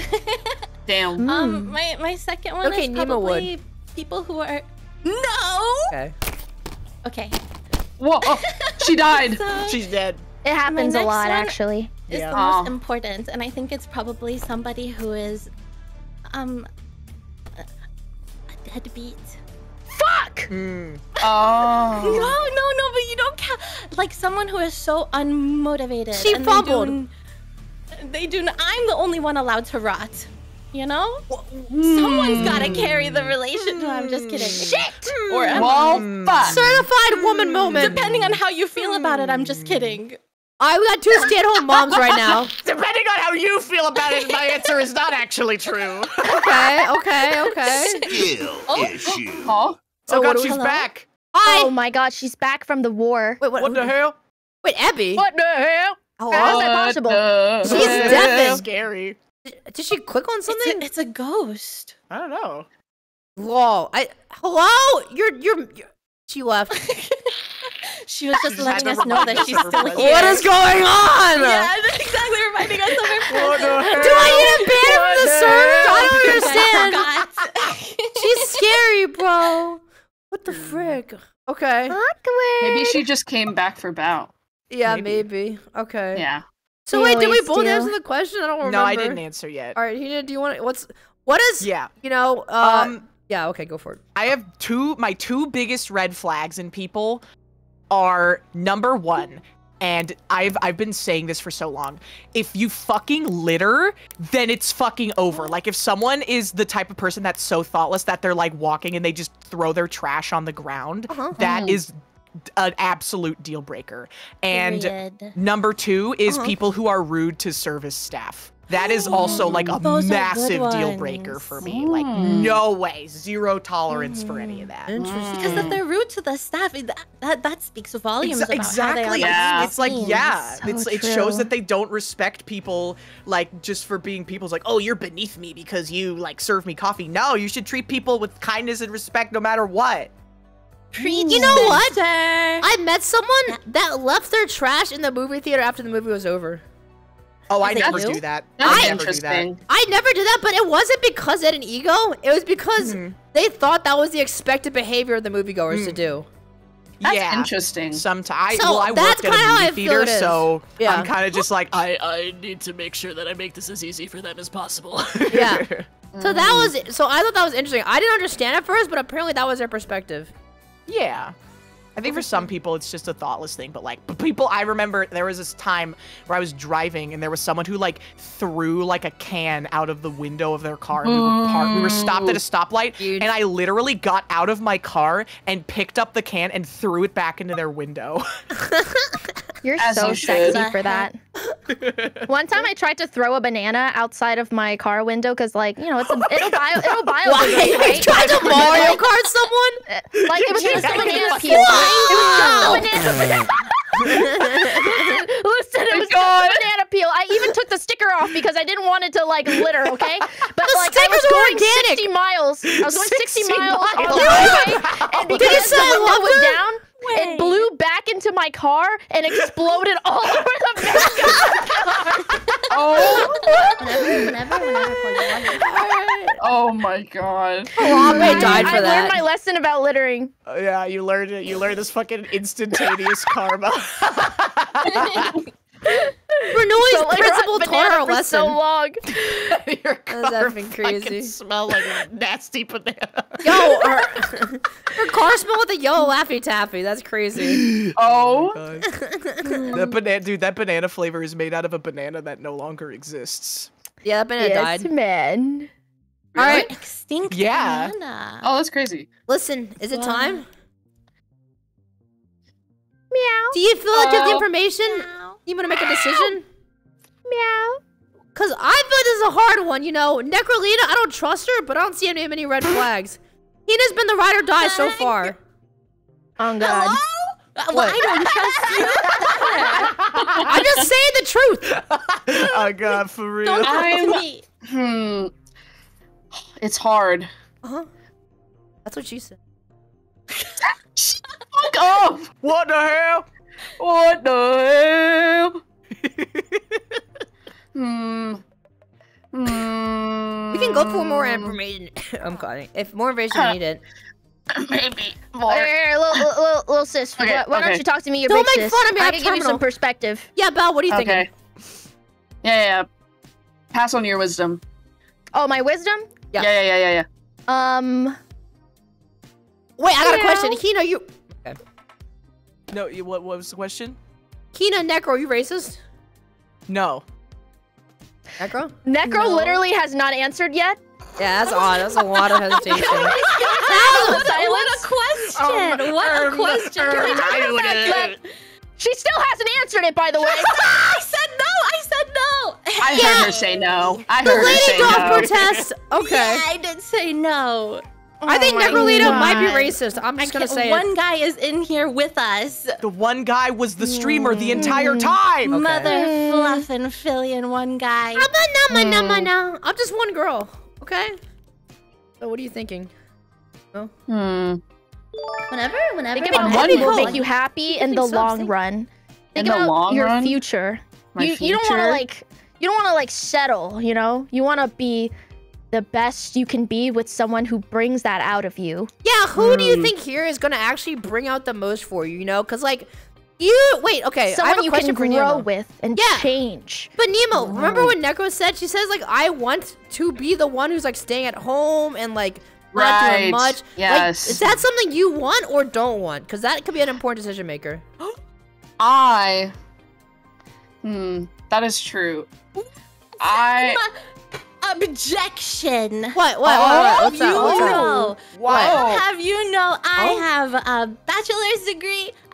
damn. Um, my my second one Okay, is Nemo probably people who are. No. Okay. Okay. Whoa, oh, she died. So She's dead. It happens a next lot, one- actually. is Yeah. the most Oh. important, and I think it's probably somebody who is, um, a a deadbeat. Fuck! Mm. Oh. No, no, no, but you don't count. Like someone who is so unmotivated. She and fumbled. They do, they do. n- I'm the only one allowed to rot. You know? Someone's gotta carry the relation. No, I'm just kidding. Shit! Or am Well, I? fuck. Certified woman moment. Depending on how you feel about it, I'm just kidding. I we got two stay-at-home moms right now. Depending on how you feel about it, my answer is not actually true. Okay, okay, okay. Skill Oh. issue. Huh? So oh what god, do we- she's Hello? back. Hi. Oh my god, she's back from the war. Wait, what? What the hell? Wait, Abby. What the hell? Hello? How is that possible? the She's hell? deafened. Scary. Did she click on It's something? a, it's a ghost. I don't know. Lol. I. Hello. You're. You're. you're she left. She was just just letting had us to know remind that us she's of her still presence. here. What is going on? Yeah, exactly. Reminding us of her What the presence. hell? Do I need to ban her from the server? I don't understand. Forgot. She's scary, bro. What the frick? Okay. Awkward. Maybe she just came back for bout. Yeah, Maybe. maybe. Okay. Yeah. So wait, did we Steely both steal. answer the question? I don't remember. No, I didn't answer yet. All right, Hina, do you want to? What's what is? Yeah. You know. Uh, Um, yeah. Okay, go for it. I have two, my two biggest red flags in people are number one, and I've I've been saying this for so long. If you fucking litter, then it's fucking over. Like if someone is the type of person that's so thoughtless that they're like walking and they just throw their trash on the ground, Uh-huh. that is an absolute deal breaker. And Period. number two is Uh-huh. people who are rude to service staff. That is also like a Those are good massive deal ones. breaker for me. Like, no way. Zero tolerance for any of that. Interesting. Because if they're rude to the staff, that that, that speaks volumes Exa- about exactly. how they are. Yeah. It's like, yeah, So it's, it true. shows that they don't respect people, like, just for being people. It's like, oh, you're beneath me because you, like, serve me coffee. No, you should treat people with kindness and respect no matter what. Preach, You know what? sister. I met someone that left their trash in the movie theater after the movie was over. Oh, I Is it never you? do that. That's I never do that. interesting. I never did that, but it wasn't because they had an ego. It was because Mhm. they thought that was the expected behavior of the moviegoers to Mm. do. That's yeah. interesting. Sometimes, So well, I that's worked at kinda a how movie I feel theater, it is. so Yeah. I'm kind of just like, I, I need to make sure that I make this as easy for them as possible. Yeah. So that was so I thought that was interesting. I didn't understand at first, but apparently that was their perspective. Yeah. I think for some people it's just a thoughtless thing, but like but people, I remember there was this time where I was driving and there was someone who like threw like a can out of the window of their car. And we were parked, we were stopped at a stoplight, Dude. and I literally got out of my car and picked up the can and threw it back into their window. You're As so you sexy should. for that. One time I tried to throw a banana outside of my car window because, like, you know, it's a, it'll bio it'll biodegrade, You right? tried to Mario Kart someone? Like it was just a Yeah, banana fucking peel. Wow. It was just a banana. Listen, it was just a banana peel. I even took the sticker off because I didn't want it to like litter. Okay, but The like I was stickers were going organic. sixty miles. I was going sixty, sixty miles on the miles. highway, and Did because you the say I window loved was her? down, it blew back into my car and exploded all over the back of my car. Oh, Whenever, whenever, whenever. oh my god. Harambe died for I that. learned my lesson about littering. Uh, yeah, you learned it. You learned this fucking instantaneous karma. Bernoulli's So, like, principal banana taught her a for lesson. so long. Your That's car effing crazy. fucking smell like a nasty banana. Yo, her, her car smelled with a yellow Laffy Taffy. That's crazy. Oh, That banana, dude, that banana flavor is made out of a banana that no longer exists. Yeah, that banana Yes, died. man. All right, Extinct Yeah. banana. oh, that's crazy. listen, is it Wow. time? Meow. Do you feel like you have the Oh. information? Meow. You want to make a decision? Meow. Cause I feel like this is a hard one, you know. Necrolina, I don't trust her, but I don't see any many red flags. Hina's been the ride or die so far. Oh god. Hello? Uh, Well, I don't trust you. I'm just saying the truth. Oh god, for real. Don't talk to I'm- me. Hmm. It's hard. Uh-huh. That's what she said. Fuck off! What the hell? What the hell? hmm. Hmm. We can go for more information. I'm calling. If more information is needed. Maybe more. Here, here, little, little, little, little sis. Okay, why, why don't okay. you talk to me, your Don't big make sis? fun of me, I I'm can give you terminal. some perspective. Yeah, Belle, what are you Okay. thinking? Yeah, yeah, yeah. Pass on your wisdom. Oh, my wisdom? Yeah. Yeah, yeah, yeah, yeah, yeah. Um, Wait, I got a Meow. question. Hina, you. No, you- what, what was the question? Hina, Necro, are you racist? No. Necro? Necro No. literally has not answered yet. Yeah, that's odd. That's a lot of hesitation. What a, what a question! what a question! Can we talk about that? She still hasn't answered it, by the way. I said no! I said no! I Yeah. heard her say no. I The heard her lady say dog no. protest. Okay. Yeah, I did say no. I think Oh my Necrolina might be God. racist. I'm I just gonna can't- say one it. guy is in here with us. The one guy was the streamer the entire time. Okay. Mother fluff and Philly one guy. I'm not, no, no, no, no. I'm just one girl. Okay. So what are you thinking? Hmm. Whenever, whenever. Think about On what one will level- make you happy in think the so, long think- run. Think In the about long your run? future. My you you don't want to future? like you don't want to like settle. You know, you want to be the best you can be with someone who brings that out of you. Yeah, who do you Hmm. think here is gonna actually bring out the most for you? You know, cause like you wait. Okay, I have Someone a you question can for grow Nemo. with and Yeah. change. But Nemo, remember when Necro said she says like I want to be the one who's like staying at home and like not doing Right, much. yes. Like, is that something you want or don't want? Cause that could be an important decision maker. I. Hmm. That is true. I. Objection. What? What? what, what? What's you that? What's that? know, Wow. have you know I Oh. have a bachelor's degree, I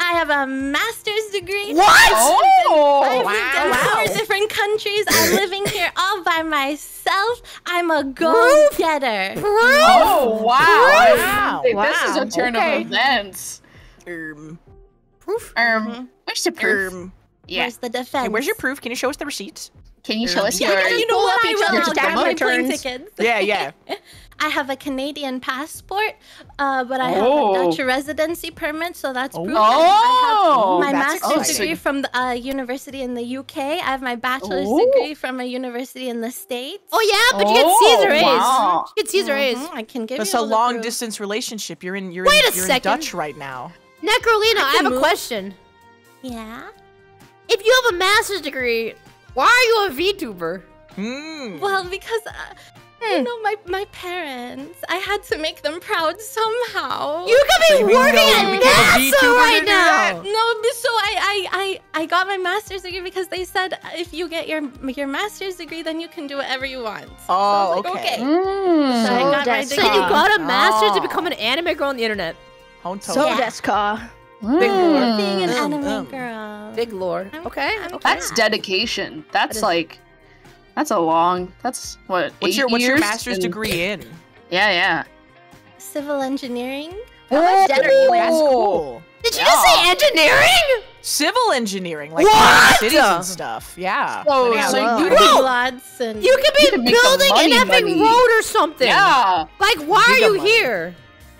I have a master's degree. What? Oh, I've wow. lived in wow. four different countries. I'm living here all by myself. I'm a go-getter. Oh, wow. Wow. Hey, this is a Wow. turn Okay. of events. Um, Proof? Um, where's the proof? um, Yeah. Where's the defense? hey, where's your proof? Can you show us the receipts? Can you show us Yeah, your... you know what I each will. other's I'll tax grab my plane returns. tickets. Yeah, yeah. I have a Canadian passport, uh, but I have Oh. a Dutch residency permit, so that's proof. Oh. I have my That's master's exciting. degree from the uh, university in the U K. I have my bachelor's Oh. degree from a university in the States. Oh yeah, but you get Oh, Caesar A's. wow. You get Caesar A's. Mhm, I can give It's you a all the long proof. distance relationship. You're in. You're Wait in, a you're in second. Dutch right now. Necrolina, I, can have a move. question. Yeah. If you have a master's degree, why are you a VTuber? Hmm. Well, because uh, you know my my parents, I had to make them proud somehow. You could be So you working know at you became a NASA VTuber right to do that? now. No, but so I, I I I got my master's degree because they said if you get your your master's degree, then you can do whatever you want. So I Oh, was like, okay. Mm. So I got my So degree. you got a master's to Oh. become an anime girl on the internet. Honto. So Yeah. Deska. Big lore. Being an Um, anime um. girl. Big lore. I'm- Okay. I'm okay. That's dedication. That's is- like... That's a long... That's, what, What's eight your What's your years? master's And- degree in? Yeah, yeah. Civil engineering. How much debt are you in? That's cool. Did you just say engineering? Civil engineering, like What? planning cities and stuff. Yeah. So, Yeah, so well, you Big could be... lots and You could be You could make the building an money effing money. road or something. Yeah. Like, why are Giga you money. here?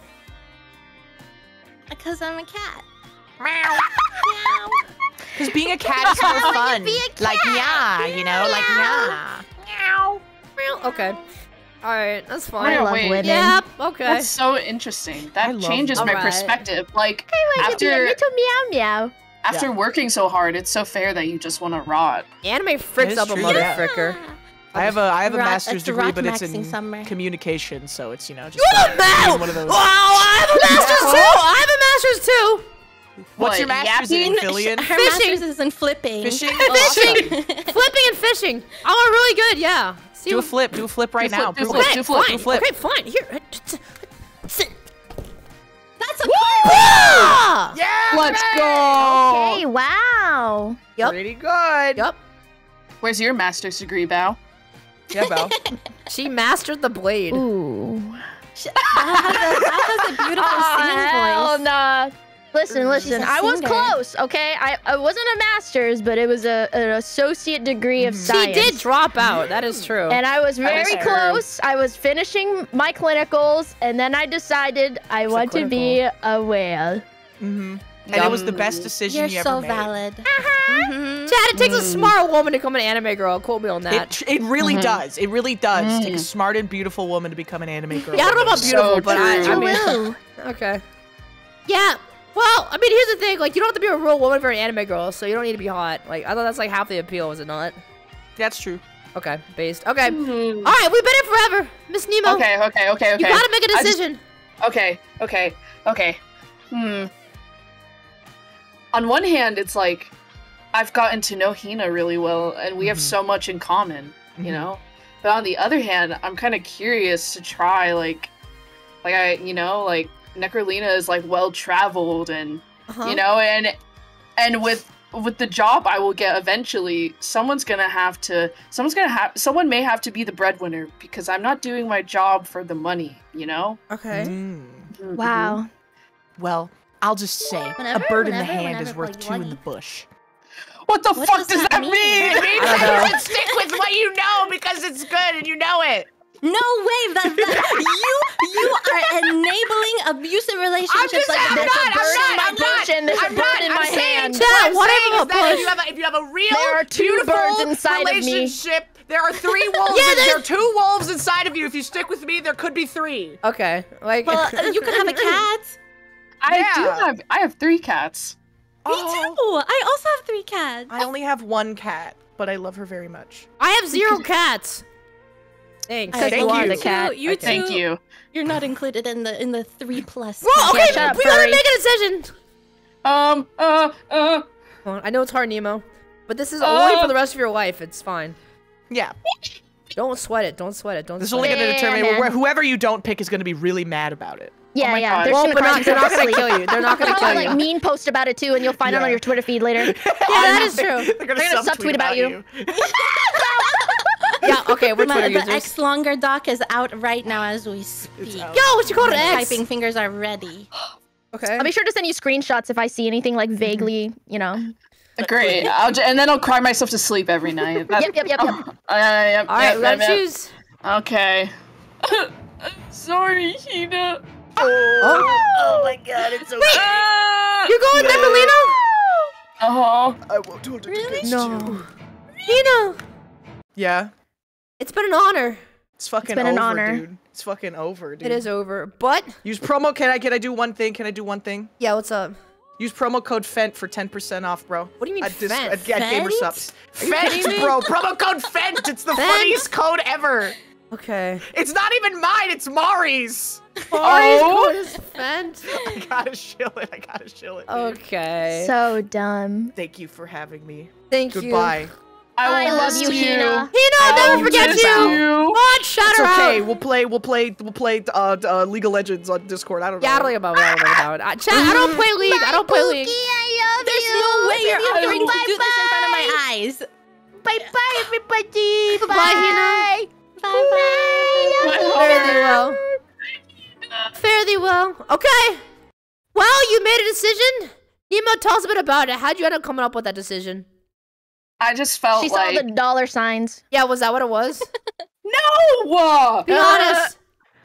because I'm a cat. Because being a cat is more fun. Like, yeah, you know, like, yeah. Well, okay. All right, that's I fine. love women. Yep. Okay. That's so interesting. I That love changes them. my Alright. perspective. Like, To be a after little meow meow. after Yeah. working so hard, it's so fair that you just want to rot. Anime freaks is up a true, mother yeah. fricker. I have a I have a Rot- master's it's degree, rot but it's maxing in summer. communication, so it's you know just You have a like ma- being one of those. Wow, I have a master's too. I have a master's too. What's What, your master's in, yapping? Phillian? Her Fishing. master's is in flipping. Fishing. Fishing, flipping, and fishing. I'm really good. Yeah. See, Do a flip. Do a flip right Do now. flip, do Prove flip, it. do flip, fine. do flip. Okay, fine. Here. Sit. That's a Ah! Yeah. Let's baby! go. Hey, wow. Yep. Pretty good. Yep. Where's your master's degree, Bao? Yeah, Belle. She mastered the blade. Ooh. That has a, that has a beautiful singing Hell voice. nah. Listen, She's listen. a I was singer. close, okay? I, I wasn't a master's, but it was a, an associate degree of She science. did drop out. That is true. And I was That is very true. close. I was finishing my clinicals, and then I decided I It's a want to be a whale. Mm-hmm. And it was the best decision You're you so ever made. valid. Chad, it takes a smart woman to become an anime girl. Quote me on that. It, it really Mhm. does. It really does Mm. take a smart and beautiful woman to become an anime girl. Yeah, I don't know about So beautiful, but I, I true. mean, okay. Yeah. Well, I mean, here's the thing. Like, you don't have to be a real woman for an anime girl, so you don't need to be hot. Like, I thought that's like half the appeal, is it not? That's true. Okay, based. Okay. All right, we've been here forever, Miss Nemo. Okay, okay, okay, okay. You gotta make a I just- decision. Okay, okay, okay. Hmm. On one hand, it's like I've gotten to know Hina really well, and we have Mhm. so much in common, you Mhm. know. But on the other hand, I'm kind of curious to try, like, like I, you know, like Necrolina is like well traveled, and Uh-huh. you know, and and with with the job I will get eventually, someone's gonna have to, someone's gonna have, someone may have to be the breadwinner because I'm not doing my job for the money, you know. Okay. Mm. Wow. Well, I'll just say, Whenever- a bird in the whenever- hand is whenever, worth like, two in the like- bush. What the What fuck does does that that mean? mean? It means I don't that you know. should stick with what you know because it's good and you know it. No way, that, that you you are enabling abusive relationships. I'm just like saying, I'm that. not, I'm bird in not, my I'm bush not. and there's a I'm bird not, in I'm my saying, hand. What Chad, I'm what saying if is a that if bush? you have a, if you have a real, There are two beautiful birds inside of me. relationship, there are three wolves. Yeah, and there there's- are two wolves inside of you. If you stick with me, there could be three. Okay. Like. Well, uh, you could have a cat. I do Yeah. have, I have three cats. Me too. I also have three cats. I only have one cat, but I love her very much. I have zero cats. Thanks. I- Thank you you. the cat. You Okay. too. Thank you. You're not included in the in the three plus. Well, okay, Yeah, shut up, we gotta furry. make a decision. Um, uh, uh, Well, I know it's hard, Nemo, but this is Uh. only for the rest of your life. It's fine. Yeah, Don't sweat it. Don't sweat it. Don't. this is sweat only it. going to Yeah, determine man. wh- whoever you don't pick is going to be really mad about it. Yeah, my yeah. God. They're Well, just but gonna not, they're not gonna kill you. They're not gonna Probably kill you. like mean post about it too, and you'll find it Yeah. on your Twitter feed later. Yeah, that is true. They're gonna, They're gonna subtweet about you. Yeah, okay, we're My, Twitter the users. X Longer doc is out right now as we speak. Yo, what's your code My X? typing fingers are ready. Okay. I'll be sure to send you screenshots if I see anything like vaguely, you know. Great. I'll j and then I'll cry myself to sleep every night. That- Yep, yep, yep, yep. Oh, uh, yep, All right, yep, we gotta yep, yep. choose. Okay. Sorry, Hina. Oh. my god, it's so You're going there, Melina? Uh-huh. I will do it. Really? No. Hina, Yeah. it's been an honor. It's fucking been an over, honor. dude. It's fucking over, dude. It is over, but Use promo. Can I? Can I do one thing? Can I do one thing? yeah, what's up? Use promo code Fent for ten percent off, bro. What do you mean at dis- Fent? At, at Fent? GamerSups. Are you Fent, kidding me? bro. Promo code Fent. It's the Fent? funniest code ever. Okay. It's not even mine. It's Mari's. Mari's Oh. code is Fent. I gotta shill it. I gotta shill it. Dude. Okay. So dumb. Thank you for having me. Thank you. Goodbye. I love miss you, Hina. Hina, I'll never I forget miss you. you. God, shout It's her okay. out. We'll play. We'll play. We'll play. Uh, uh, League of Legends on Discord. I don't know. Yeah, I don't know about that. I don't know about that. Chat, I don't play League. I don't play League. There's no way you're I going to love do this in front of my eyes. Bye bye, everybody. Bye, Hina. Bye bye. Fairly well. Fairly well. Okay. Well, you made a decision. Nemo, tell us a bit about it. How'd you end up coming up with that decision? I just felt She like saw the dollar signs. Yeah, was that what it was? no. Be honest.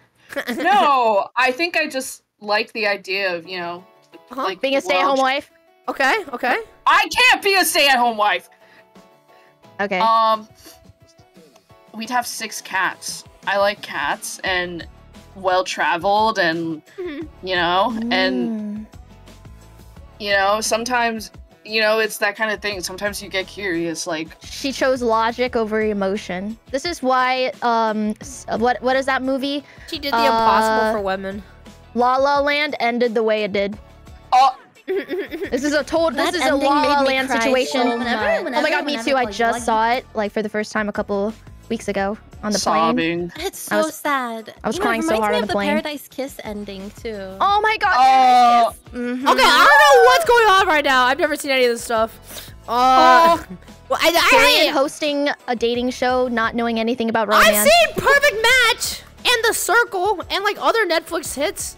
No, I think I just like the idea of, you know, Uh-huh. like Being a the stay-at-home world- wife. Okay, okay. I can't be a stay-at-home wife. Okay. Um, we'd have six cats. I like cats and well-traveled, and Mhm. you know, and Mm. you know, sometimes, you know, it's that kind of thing. Sometimes you get curious, like, She chose logic over emotion. This is why, um, s- what what is that movie? She did the impossible Uh, for women. La La Land ended the way it did. oh, This is a total. That This is a ending La made La me Land cry situation. so Whenever- much. whenever- Oh my god, me whenever, too. I like, just like- saw it like for the first time a couple weeks ago on the plane. sobbing. It's I so was- sad. I was You know, it crying so reminds hard me on of the plane. Paradise Kiss ending too. Oh my god. Oh, Mhm. Okay, I don't know what's going on right now. I've never seen any of this stuff. Uh, well, I, Period, I, hosting a dating show, not knowing anything about I, romance. I've seen Perfect Match and The Circle and like other Netflix hits.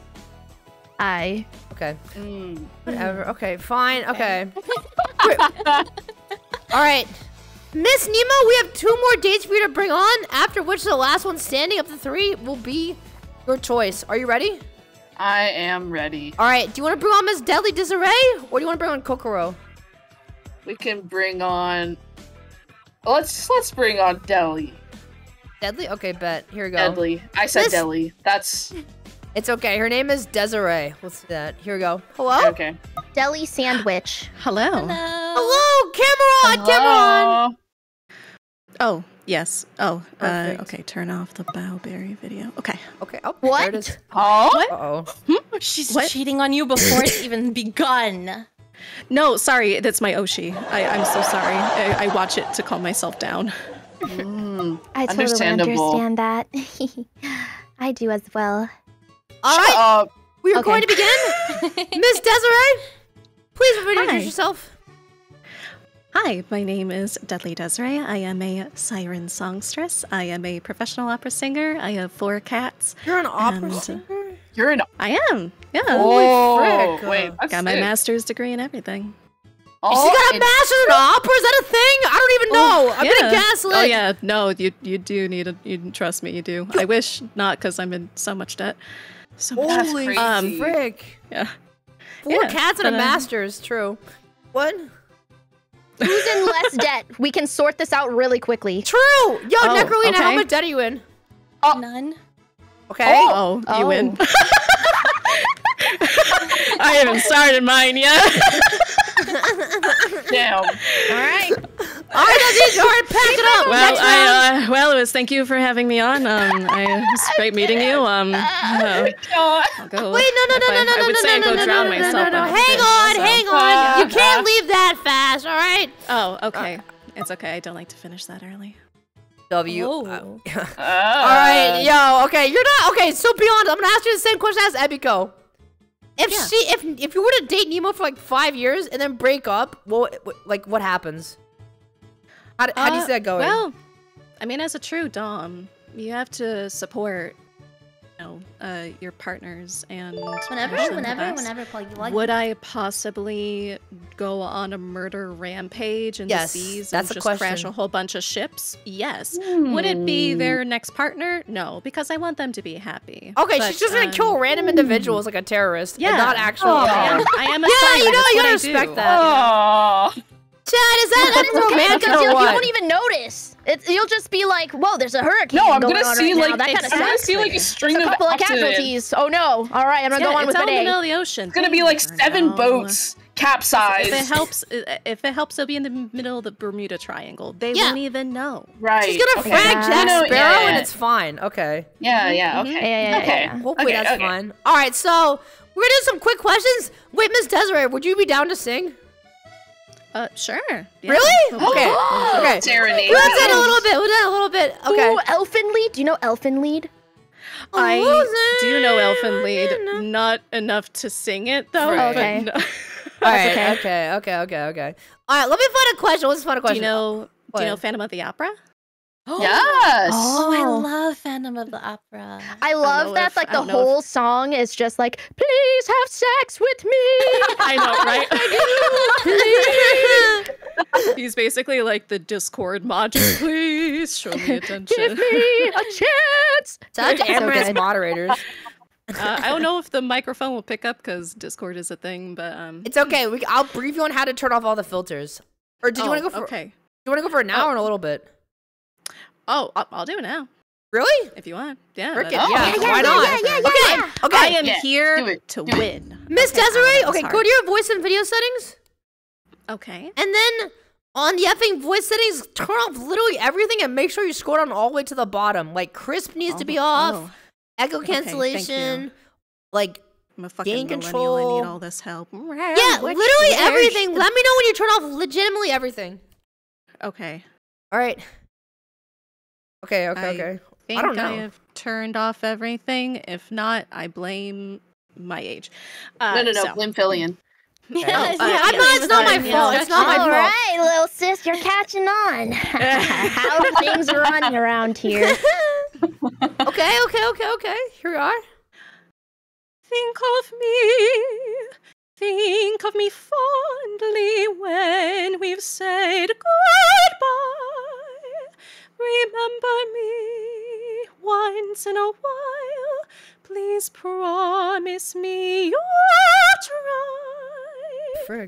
I. Okay. mm. Whatever. Okay, fine. Okay. All right. Miss Nemo, we have two more dates for you to bring on, after which the last one standing of the three will be your choice. Are you ready? I am ready. All right. Do you want to bring on Miss Deadly Disarray, or do you want to bring on Kokoro? We can bring on. Let's let's bring on Deli. Deadly? Okay, bet. Here we go. Deadly. I said Miss- Deli. That's It's okay. Her name is Desiree. Let's do that. Here we go. Hello? okay. Deli sandwich. Hello. Hello, Cameron! Cameron! Oh, yes. Oh, uh, Perfect. okay. Turn off the Bowberry video. Okay. Okay. Oh, What? there it is. Oh, Uh-oh. She's What? cheating on you before it's even begun. No, sorry. That's my Oshi. I, I'm so sorry. I, I watch it to calm myself down. mm. I totally Understandable. understand that. I do as well. All right. Uh, We are Okay. going to begin. Miss Desiree, please introduce Hi. yourself. Hi, my name is Deadly Desiree. I am a siren songstress. I am a professional opera singer. I have four cats. You're an opera And, uh, singer? you're an. I am. Yeah. Oh, frick. wait. That's Got my sick. master's degree and everything. Oh, She got a and- master's in opera? Is that a thing? I don't even know. I'm yeah. gonna gaslit. Oh yeah, no, you you do need a. You trust me, you do. I wish not, because I'm in so much debt. So much. That's Holy crazy. Um, frick. Yeah. Four Yeah, cats and a but, uh, master's. True. What? Who's in less debt? We can sort this out really quickly. True. Yo, Oh, Necrolina, how okay. much debt are you in? None. Okay. Oh, you Oh. win. I haven't started mine yet. Damn. All right. All right, that's it. All right, pack it up. Well, Next round. I, uh, well, it was. Thank you for having me on. Um, I, it was great meeting you. Um, uh, I'll go. Wait, no, no, if no, I, no, no, I no, would no, say no, go no, drown no, no, myself. no, no, but no. I Hang didn't, on, so. hang on. You can't leave that fast. All right. Oh, okay. It's okay. I don't like to finish that early. W. Oh. Uh, All right, yo, okay, you're not okay. So be honest, I'm gonna ask you the same question as Ebiko. If Yeah. she, if if you were to date Nemo for like five years and then break up, what, what like what happens? How, how do you Uh, see that going? Well, I mean, as a true dom, you have to support, you know, uh, your partners and Whenever, wish them the whenever, best. whenever, Paul, you like. Would I possibly go on a murder rampage in Yes, the seas that's and a just crash question. a whole bunch of ships? Yes. Would it be their next partner? No, because I want them to be happy. Okay, But, she's just gonna um, kill random individuals like a terrorist. Yeah. and not actually. Oh, I am, I am a yeah, siren, you know, that's you what gotta I respect do. that. Oh. Chad, is that that's Okay, romantic because or you, you what? won't even notice. It's, you'll just be like, whoa, there's a hurricane No, I'm going gonna on see right like now. That kind of I'm gonna sucks. see like a string a of couple of accidents. casualties. Oh no. All right, I'm gonna Yeah, go on it's with out an in the A. middle of the ocean. It's gonna be like Never seven know. boats capsized. If it helps, if it helps, it'll be in the middle of the Bermuda Triangle. They Yeah. won't even know. Right. She's gonna okay. frag Yeah. Jack You know, Sparrow yeah, yeah. and it's fine. Okay. Yeah, yeah, Mhm. okay. Yeah, yeah, yeah, okay. yeah. Hopefully okay, that's okay. fine. All right, so we're gonna do some quick questions. Wait, Miss Desiree, would you be down to sing? Uh, sure. Yeah. Really? Okay. Okay. Serenade. We'll do that a little bit. We'll do that a little bit. Okay. Ooh, Elfin Lead. Do you know Elfin Lead? I Oh, do know Elfin Lead, Zena. not enough to sing it though. Right. but Okay. no. All right. okay. Okay. Okay. Okay. Okay. All right. Let me find a question. Let's find a Do question. you know? What? Do you know Phantom of the Opera? Yes. Oh, I Oh. love Phantom of the Opera. I know love that if- like I the don't know if- whole song is just like, please have sex with me. I know, right? He's basically like the Discord module. Please show me attention. Give me a chance. Shout out to So Amaranth's good. moderators. Uh, I don't know if the microphone will pick up because Discord is a thing, but um. It's okay. We, I'll brief you on how to turn off all the filters. Or did you oh, want to go for? Okay. Do you want to go for it now Oh. or in a little bit? Oh, I'll, I'll do it now Really? if you want. Yeah. Frickin' that's- yeah, yeah, Why yeah, not? yeah, yeah, okay. yeah. Okay. I am Yeah, here do it, to do it. win. Miss Okay, Desiree. that was Okay, go hard. to your voice and video settings, Okay. and then on the effing voice settings, turn off literally everything and make sure you scroll down all the way to the bottom. Like crisp needs to be Oh, off. oh. Echo Okay, thank cancellation. you. Like I'm a fucking Gain millennial. I control. need all this help. yeah, Which- literally which- everything. Let me know when you turn off legitimately everything. Okay. All right. Okay. Okay. I okay. think don't know. have turned off everything. If not, I blame my age. Uh, No, no, no. so- Blame Fillion. Yeah, Oh, yeah, uh, I'm yeah. not. It's not my Yeah. fault. It's not my All fault. right, little sis, you're catching on. How do things run around here? Okay. Okay. Okay. Okay. Here we are. Think of me, think of me fondly when we've said goodbye. Remember me once in a while. Please promise me you'll try. Frig.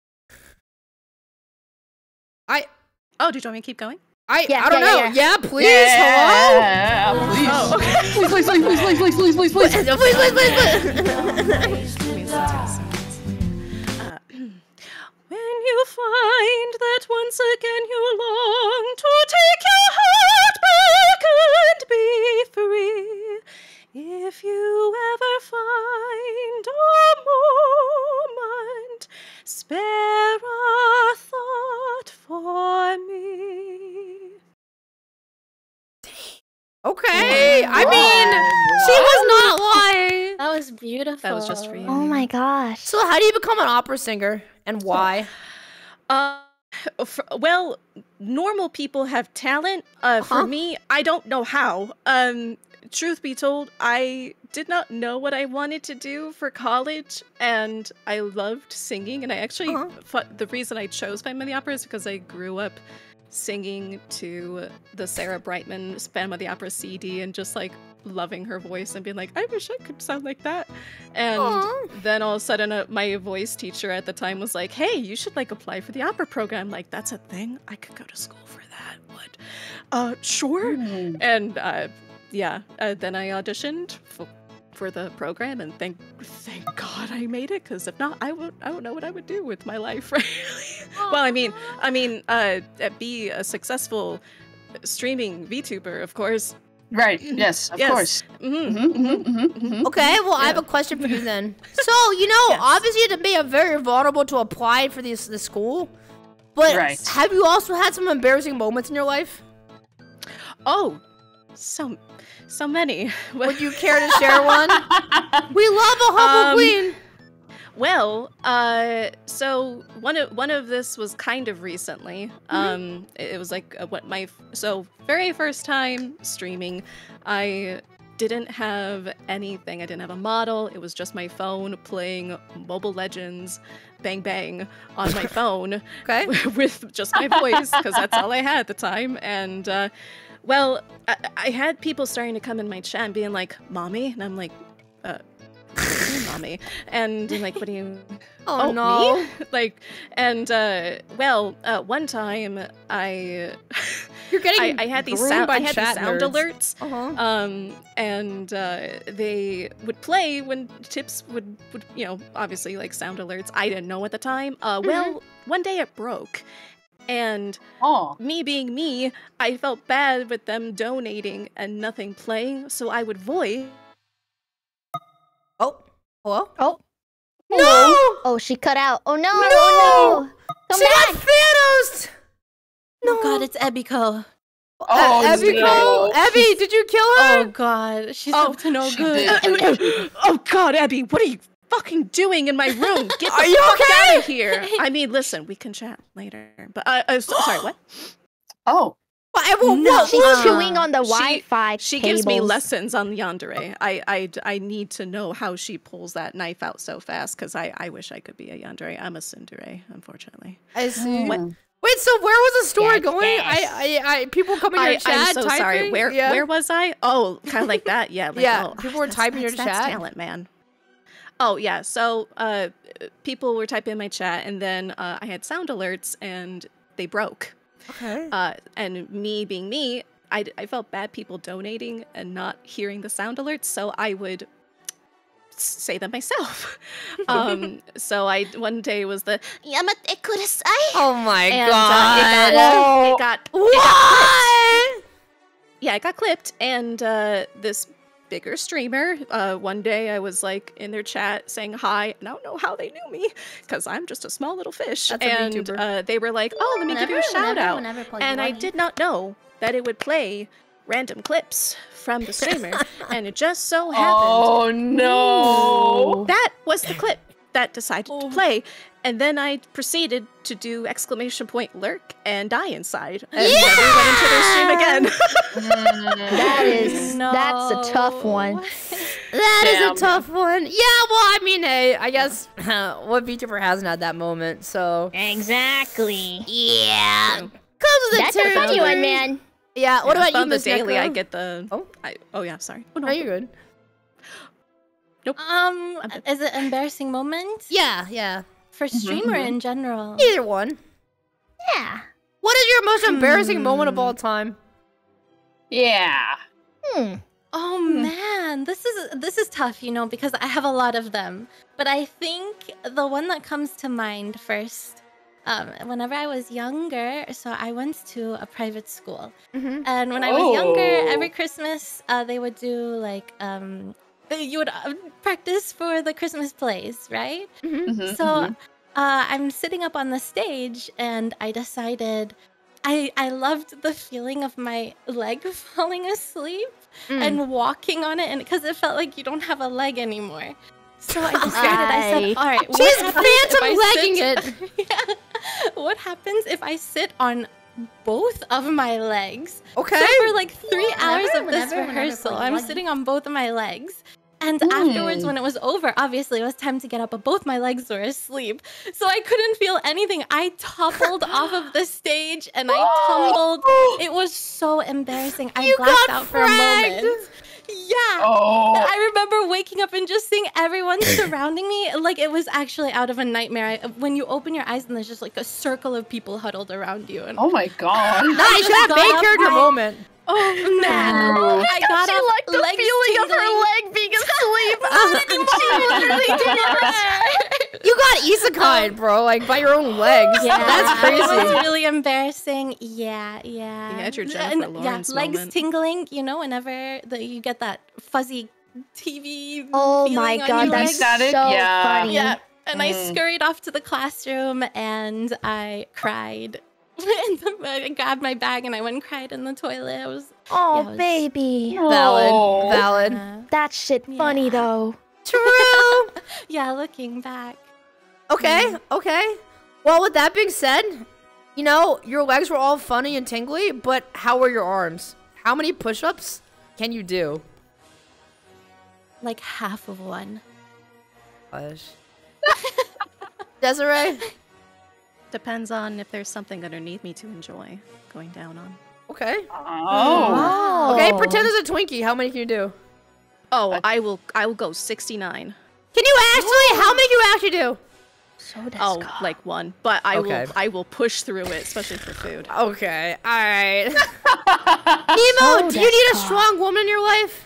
I. Oh, do you want me to keep going? I. Yeah, I don't yeah, know. yeah, Yeah. yeah. Please. Hello. Yeah, please. Oh, okay. Please, please, please, please, please, please, please, please, please. Please, please, please, please. Give me some tips. Uh, when you find that once again you long to take your heart back and be free, if you ever find a moment, spare a thought for me. Okay. I mean, she was not lying. That was beautiful. That was just for you. Oh my gosh. So, how do you become an opera singer, and why? Uh, f well, normal people have talent. Uh, Huh? for me, I don't know how. Um, truth be told, I did not know what I wanted to do for college, and I loved singing. And I actually, Uh-huh. fu- the reason I chose Phantom of the Opera is because I grew up singing to the Sarah Brightman Phantom of the Opera C D and just like loving her voice and being like, I wish I could sound like that. And Aw. then all of a sudden, uh, my voice teacher at the time was like, hey, you should like apply for the opera program. Like, that's a thing. I could go to school for that. What? Uh, sure. Mm. And uh, yeah, uh, then I auditioned for, for the program, and thank thank God I made it. Because if not, I would I don't know what I would do with my life. Really. Well, I mean, I mean, uh, be a successful streaming VTuber, of course. Right. Yes. Of Yes. course. Mm-hmm, Mhm, mhm, mhm, mhm. Okay, well, I have Yeah. a question for you then. So, you know, Yes. obviously to be a very vulnerable to apply for this the school, but Right. have you also had some embarrassing moments in your life? Oh, so, so many. Would you care to share one? We love a humble Um, queen. Well, uh, so one of one of this was kind of recently. Um, it, it was like uh, what my f- so very first time streaming. I didn't have anything. I didn't have a model. It was just my phone playing Mobile Legends, bang bang on my phone. Okay. With just my voice, because that's all I had at the time. And uh, well, I, I had people starting to come in my chat and being like, "Mommy," and I'm like, uh. Mommy, and I'm like, what do you? Oh, no! Me? Like, and uh, well, uh, one time I, You're getting I, I had these groomed sound, by I had these chat sound nerds. alerts, Uh-huh. um, and uh, they would play when tips would, would, you know, obviously like sound alerts. I didn't know at the time. Uh, well, Mm-hmm. one day it broke. And oh. me being me, I felt bad with them donating and nothing playing, so I would voice. Oh, hello? Oh. No! Oh, she cut out. Oh no! No! Oh no! Come She back! got Thanos! No. Oh god, it's Ebiko. Oh, Abby, no. Abby, did you kill her? Oh god, she's Oh, up to no she good. did. Oh God, Abby, what are you fucking doing in my room? Get the Are you fuck okay? out of here! I mean, listen, we can chat later. But uh, uh so, sorry, what? Oh. What, I will- No, what- she's what- chewing on the She- Wi-Fi She gives me cables. lessons on yandere. I, I, I need to know how she pulls that knife out so fast because I, I wish I could be a yandere. I'm a tsundere, unfortunately. I see. What? Wait, so where was the story Yes, going? yes. I, I, I, people coming in I, your chat I'm so typing? sorry. Where, yeah. where was I? Oh, kind of like that. Yeah. Like, Yeah, oh, people were that's- typing your that's- that's chat. talent, man. Oh yeah. So uh, people were typing in my chat, and then uh, I had sound alerts, and they broke. Okay. Uh, and me being me, I, I felt bad people donating and not hearing the sound alerts, so I would s- say them myself. um, so I one day was the Yamate kudasai. Oh my And, god. Uh, it got, it got, it got clipped. What? Yeah, it got clipped, and uh, this bigger streamer, uh, one day I was like in their chat saying hi, and I don't know how they knew me, because I'm just a small little fish. That's a and VTuber. uh, they were like, oh, let me give you a Whenever- shout whenever- out. whenever Pokemon- And I did not know that it would play random clips from the streamer, and it just so happened. Oh no. That was the clip that decided to play, and then I proceeded to do exclamation point lurk and die inside, and Yeah! never went into their stream again. That is No. that's a tough one. That is Damn. a tough one. Yeah, well, I mean, hey, I guess what VTuber hasn't had that moment, so. Exactly. Yeah. Comes with That's a funny territory. one, man. Yeah, what Yeah, about you, on the Miss daily? I Neko? get the. Oh. I, oh yeah, sorry. Oh, no. No, you're good. Um, I'm good. is it embarrassing moment? Yeah, yeah. For streamer mhm. in general. Either one. Yeah. What is your most embarrassing moment of Hmm. all time? Yeah. Hmm. Oh man, this is this is tough, you know, because I have a lot of them. But I think the one that comes to mind first, um, whenever I was younger, so I went to a private school, Mm-hmm. and when I was younger, Oh. every Christmas uh, they would do like um, you would uh, practice for the Christmas plays, right? Mm-hmm. Mhm, So mhm. uh, I'm sitting up on the stage, and I decided I I loved the feeling of my leg falling asleep Mm. and walking on it, and because it felt like you don't have a leg anymore. So I decided. I said, Aye. "All right, what She's happens if phantom I legging sit- Yeah. What happens if I sit on both of my legs?" Okay. So for like three Whenever- hours of this whenever- whenever rehearsal, Pokemon- I'm sitting on both of my legs. And afterwards, when it was over, obviously it was time to get up, but both my legs were asleep. So I couldn't feel anything. I toppled off of the stage and I tumbled. It was so embarrassing. I You blacked got out for a fragged. moment. Yeah. Oh. I remember waking up and just seeing everyone surrounding me. Like it was actually out of a nightmare. I, when you open your eyes and there's just like a circle of people huddled around you. And Oh my god. Nice, just that got main up, character I- moment. Oh man. Oh. I got She up, liked the legs feeling of her tingling. leg being asleep. You got isekai, bro, like by your own legs. Yeah, That's It was crazy. really embarrassing. Yeah, yeah. You had your And, Jennifer yeah, Lawrence legs moment. tingling. You know, whenever the, you get that fuzzy T V. Oh feeling my on god, your that's legs. Static? so Yeah. funny. Yeah, and I Mm. scurried off to the classroom and I cried. And I grabbed my bag and I went and cried in the toilet. I was Oh, Yeah, it was- baby. Valid. Oh. Valid. Uh, That shit funny though. True. yeah, looking back. Okay, okay. Well, with that being said, you know, your legs were all funny and tingly, but how were your arms? How many push-ups can you do? Like half of one. Gosh. Desiree? Depends on if there's something underneath me to enjoy going down on. Okay. Oh. Okay, pretend there's a Twinkie. How many can you do? Oh, I will. I will go sixty-nine. Can you actually? How many can you actually do? So Oh, like one, but I Okay. will. I will push through it, especially for food. Okay, all right. Nemo, do you need a strong woman in your life?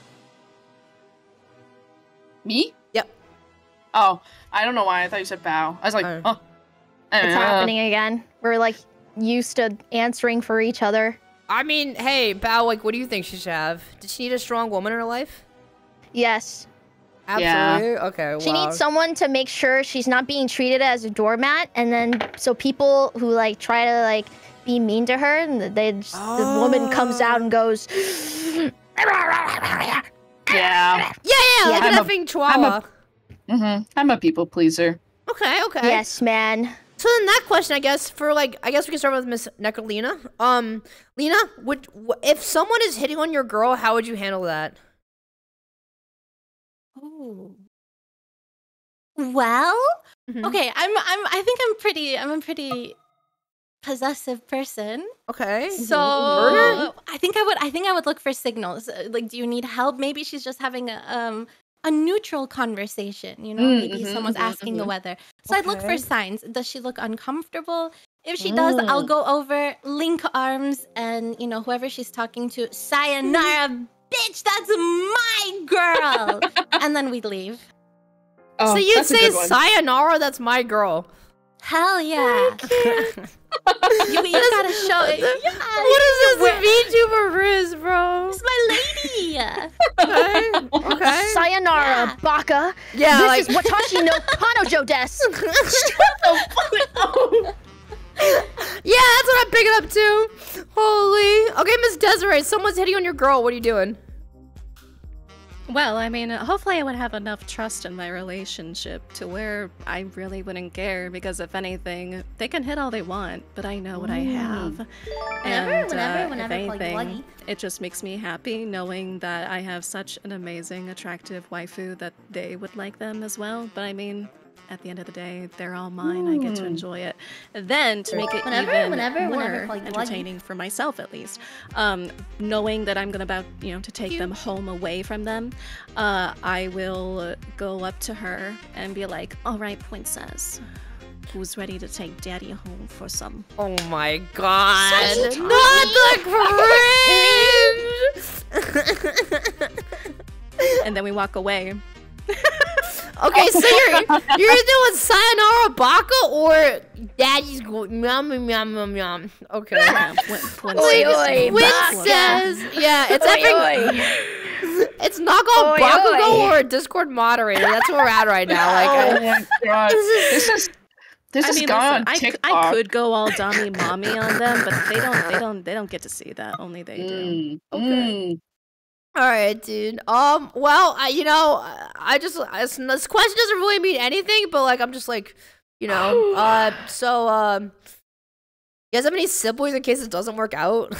Me? Yep. Oh, I don't know why. I thought you said bow. I was like, Uh. oh. It's Uh, happening again. We're like used to answering for each other. I mean, hey, Bao, like, what do you think she should have? Does she need a strong woman in her life? Yes. Absolutely. Okay. She wow. needs someone to make sure she's not being treated as a doormat, and then so people who like try to like be mean to her, and they just, the woman comes out and goes. Yeah. Yeah, yeah, like I'm an a- effing I'm chihuahua. a, mm-hmm. I'm a people pleaser. Okay, okay. Yes, man. So then that question, I guess, for like, I guess we can start with Miss Necolina. Um, Lena, would wh- if someone is hitting on your girl, how would you handle that? Ooh. Well, Mhm. okay, I'm I'm I think I'm pretty I'm a pretty possessive person. Okay. So Murder? I think I would I think I would look for signals. Uh, Like, do you need help? Maybe she's just having a um a neutral conversation, you know? Mm, Maybe mhm, someone's mhm, asking the mhm. weather. So I'd look for Okay. signs. Does she look uncomfortable? If she does, I'll go over, link arms, and you know, whoever she's talking to, sayonara, bitch, that's my girl. And then we'd leave. Oh, so you'd that's a say good one. sayonara, that's my girl. Hell yeah. you, you gotta show it. Yeah, What is this VTuber Riz, bro? it's my lady. Okay. Okay. Sayonara, Yeah. Baka. Yeah, This like- is Watashi no Kanojo desu. Yeah, that's what I'm picking up too. Holy. Okay, Miss Desiree, someone's hitting on your girl. What are you doing? Well, I mean, hopefully I would have enough trust in my relationship to where I really wouldn't care, because if anything, they can hit all they want, but I know what I have. Whenever, and whenever, uh, whenever, if like, anything, bloody. it just makes me happy knowing that I have such an amazing, attractive waifu that they would like them as well. But I mean, at the end of the day, they're all mine. I get to enjoy it. Then to make it Whenever, even whenever, more whenever, like, bloody. entertaining for myself, at least, um, knowing that I'm gonna about you know to take them home away from them, uh, I will go up to her and be like, "All right, princess, who's ready to take daddy home for some?" Oh my god. Sweet Not the cringe! And then we walk away. Okay, so you're you're doing sayonara baka or daddy's going yum yum yum yum yum. Okay. Yeah, when- when Oi, Samus oi, walks Which away. says, yeah, it's Oi, effing. It's not called Oi, Bakugo oi. or a Discord moderator. That's where we're at right now. Like, Oh I, my god. This is this I has mean, gone listen, on I, c- TikTok. I could go all dummy mommy on them, but they don't they don't they don't get to see that. Only they do. Mm, mm. all right, dude. Um, well, I, you know, I- I just I, this this question doesn't really mean anything, but like, I'm just like, you know, uh, so um, you guys have any siblings in case it doesn't work out?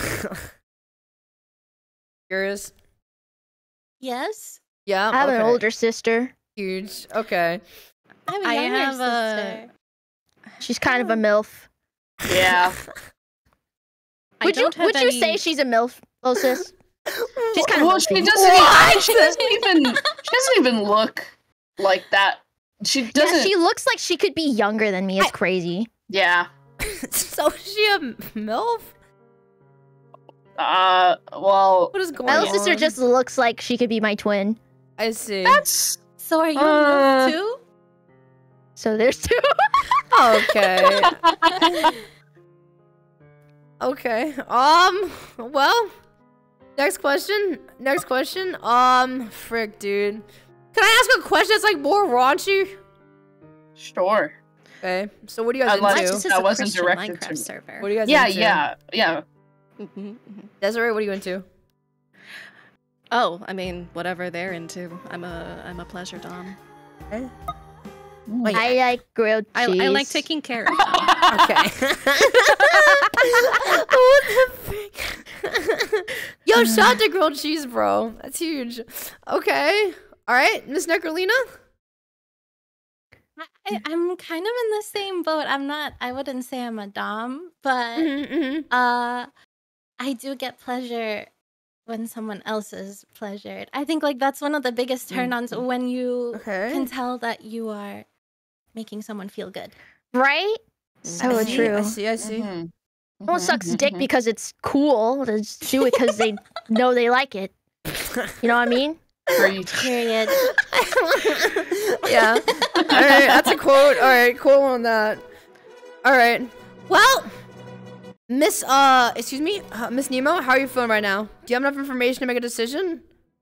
Curious. Yes. Yeah. I have an okay. older sister. Huge. Okay. I have a I younger have a- sister. She's kind of a MILF. Yeah. I Would you don't have would you any- say she's a MILF, Osis? She's kind Well, of she milfy. doesn't. Even, she doesn't even. She doesn't even look like that. She Yeah, doesn't. she looks like she could be younger than me. It's crazy. Yeah. So is she a MILF? Uh. Well. What is going My on? little sister just looks like she could be my twin. I see. That's. So are you Uh, a MILF too? So there's two. Okay. Okay. Um. Well. Next question. Next question. Um. Frick, dude. Can I ask a question that's like more raunchy? Sure. Okay. So what do you guys Unless into? This is that a wasn't Christian directed Minecraft to me. server. What do you guys Yeah. into? Yeah. Yeah. Mm-hmm, mm-hmm. Desiree, what are you into? Oh, I mean, whatever they're into. I'm a I'm a pleasure dom. Okay. Wait, I like grilled cheese. I, I like taking care of them. Okay. What the frick? Yo, shout out to grilled cheese, bro. That's huge. Okay. All right, Miss Necrolina? I, I'm kind of in the same boat. I'm not, I wouldn't say I'm a dom, but Mhm, mhm. uh, I do get pleasure when someone else is pleasured. I think like that's one of the biggest turn-ons when you Okay. can tell that you are making someone feel good. Right? So I see, true. I see, I see. No one sucks dick because it's cool. They just do it because they know they like it. You know what I mean? Period. Yeah. All right, that's a quote. All right, quote on that. All right. Well, Miss, uh, excuse me, uh, Miss Nemo, how are you feeling right now? Do you have enough information to make a decision?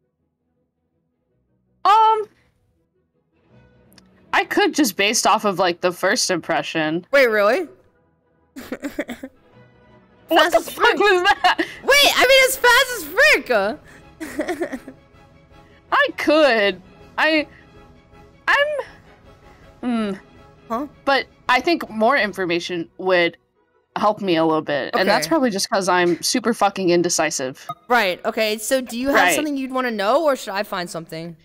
Um, I could just based off of like the first impression. Wait, really? What the fuck was that? Wait, I mean, as fast as frick. I could. I. I'm. Hmm. Huh? But I think more information would help me a little bit, and that's Okay. probably just because I'm super fucking indecisive. Right. Okay. So, do you have Right. something you'd want to know, or should I find something?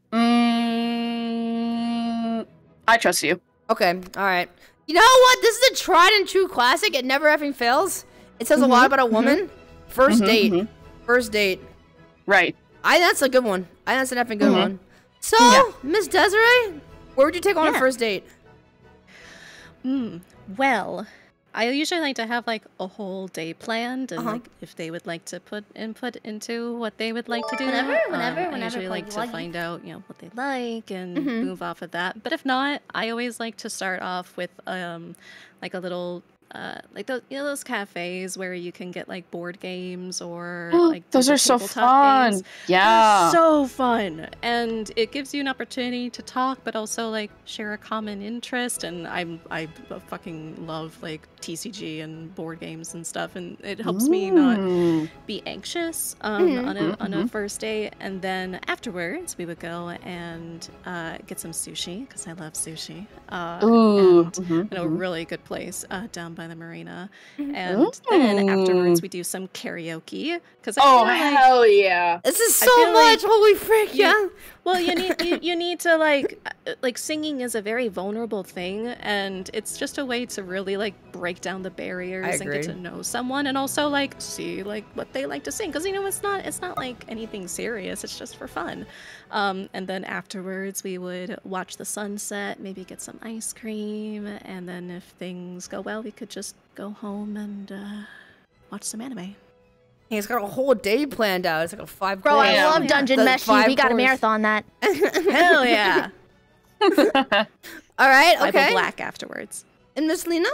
Mm, I trust you. Okay. All right. You know what? This is a tried and true classic. It never effing fails. It says a lot Mhm, about a woman. mhm. First Mhm, date. mhm. First date. Right. I that's a good one. I that's an effing good Mhm. one. So, Yeah. Miss Desiree, where would you take on a Yeah. first date? Hmm. Well, I usually like to have like a whole day planned, and Uh-huh. like if they would like to put input into what they would like to do. Whenever- um, whenever- I whenever usually like quite to like- find out, you know, what they like and Mhm. move off of that. But if not, I always like to start off with um, like a little. Uh, like those, you know, those cafes where you can get like board games or like Those do the are so tabletop fun. games. Yeah. They're so fun, and it gives you an opportunity to talk, but also like share a common interest. And I'm I fucking love like T C G and board games and stuff, and it helps me not Mm. be anxious um, Mhm. on a on a Mhm. first date. And then afterwards, we would go and uh, get some sushi because I love sushi. Uh, Ooh. and Mhm, in a mhm. really good place uh, down by the marina. Mhm. And then afterwards, Ooh. we do some karaoke because Oh I feel like, hell yeah! This is I so feel much. like Holy frick, you- yeah. well, you need you, you need to like uh, like singing is a very vulnerable thing, and it's just a way to really like break down the barriers and get agree. to know someone, and also like see like what they like to sing, because you know it's not it's not like anything serious. It's just for fun. Um, and then afterwards, we would watch the sunset, maybe get some ice cream, and then if things go well, we could just go home and uh, watch some anime. He's got a whole day planned out. It's like a five. Bro, I course. love Yeah. Dungeon The Meshi. five We got to course. marathon that. Hell yeah! All right. Bible Okay. Black afterwards. And Miss Lena?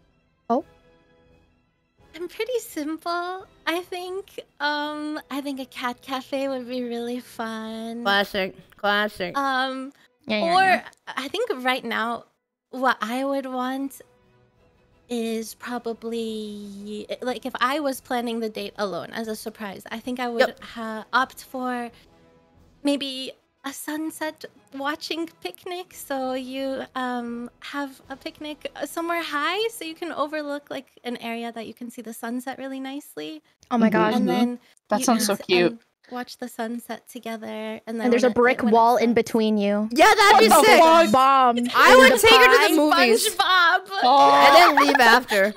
I'm pretty simple. I think um I think a cat cafe would be really fun. Classic. Classic. Um Yeah, yeah, or yeah. I think right now what I would want is probably like if I was planning the date alone as a surprise, I think I would Yep. ha- opt for maybe a sunset watching picnic. So you um have a picnic somewhere high so you can overlook like an area that you can see the sunset really nicely. Oh my Mhm. god. And Mhm. then That you sounds so s- cute. and watch the sunset together, and then And there's a when it- brick when it wall in sets- between you. Yeah, that'd be What the sick. fuck? Bomb. I would take her to the movies SpongeBob. and then leave after.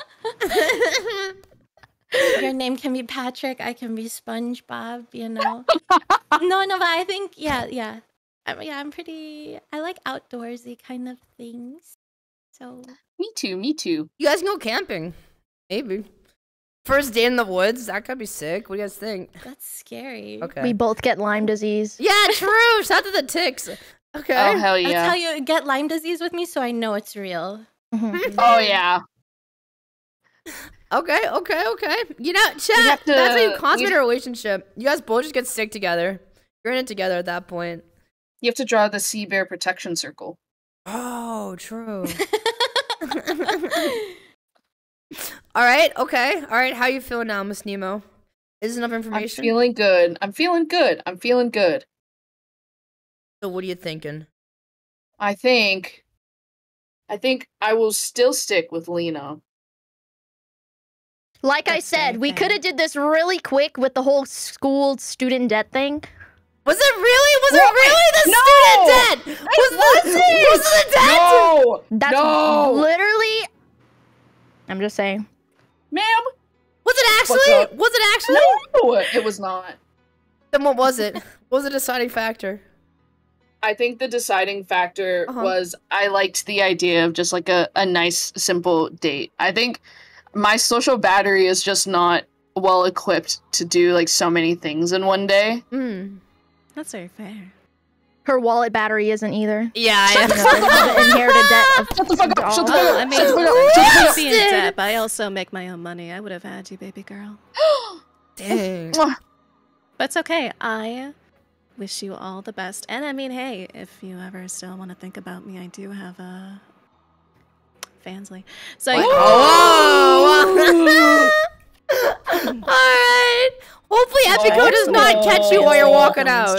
Your name can be Patrick. I can be SpongeBob. You know. no, no, but I think yeah, yeah, I, yeah. I'm pretty. I like outdoorsy kind of things. So Me too. Me too. You guys can go camping. Maybe. First day in the woods. That could be sick. What do you guys think? that's scary. Okay. We both get Lyme disease. Yeah, true. Shout out to the ticks. Okay. Oh hell That's yeah! how you get Lyme disease with me, so I know it's real. Mhm. Oh yeah. Okay, okay, okay. You know, chat, have to- that's how you consummate we- a relationship. You guys both just get sick together. You're in it together at that point. You have to draw the sea bear protection circle. Oh, true. All right. Okay. All right. How you feeling now, Miss Nemo? Is this enough information? I'm feeling good. I'm feeling good. I'm feeling good. So what are you thinking? I think. I think I will still stick with Lena. Like I said, we could have did this really quick with the whole school student debt thing. Was it really? Was What? it really the No! student debt? Was It the, wasn't! was the debt? No! That's No! literally. I'm just saying. Ma'am? Was it What's actually? up? Was it actually? No! It was not. Then what was it? What was the deciding factor? I think the deciding factor Uh-huh. was I liked the idea of just like a, a nice, simple date. I think my social battery is just not well equipped to do like so many things in one day. Hmm. That's very fair. Her wallet battery isn't either. Yeah, Shut the fuck up. The inherited debt of Shut the fuck up! Shut the doll. fuck Well, I up! mean, Shut the fuck up! I Shut the fuck might up! be in debt, but I also make my own money. I would have had you, baby girl. Dang. Mwah. But it's okay. I wish you all the best. And I mean, hey, if you ever still want to think about me, I do have a Fansly. So Oh! All right. Hopefully, Epico does not catch you while you're walking out.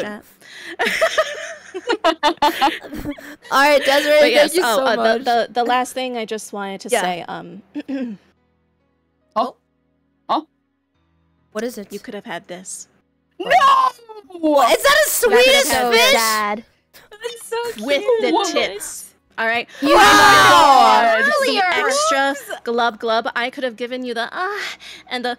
All right, Desiree, But yes, thank you oh, so uh, much. the, the the last thing I just wanted to Yeah. say, um, Oh? Oh? What is it? you could have had this No! Is that a Swedish have fish? Dad. That's so with the What? tits. All right. Wow! The extra glub glub. I could have given you the ah and the.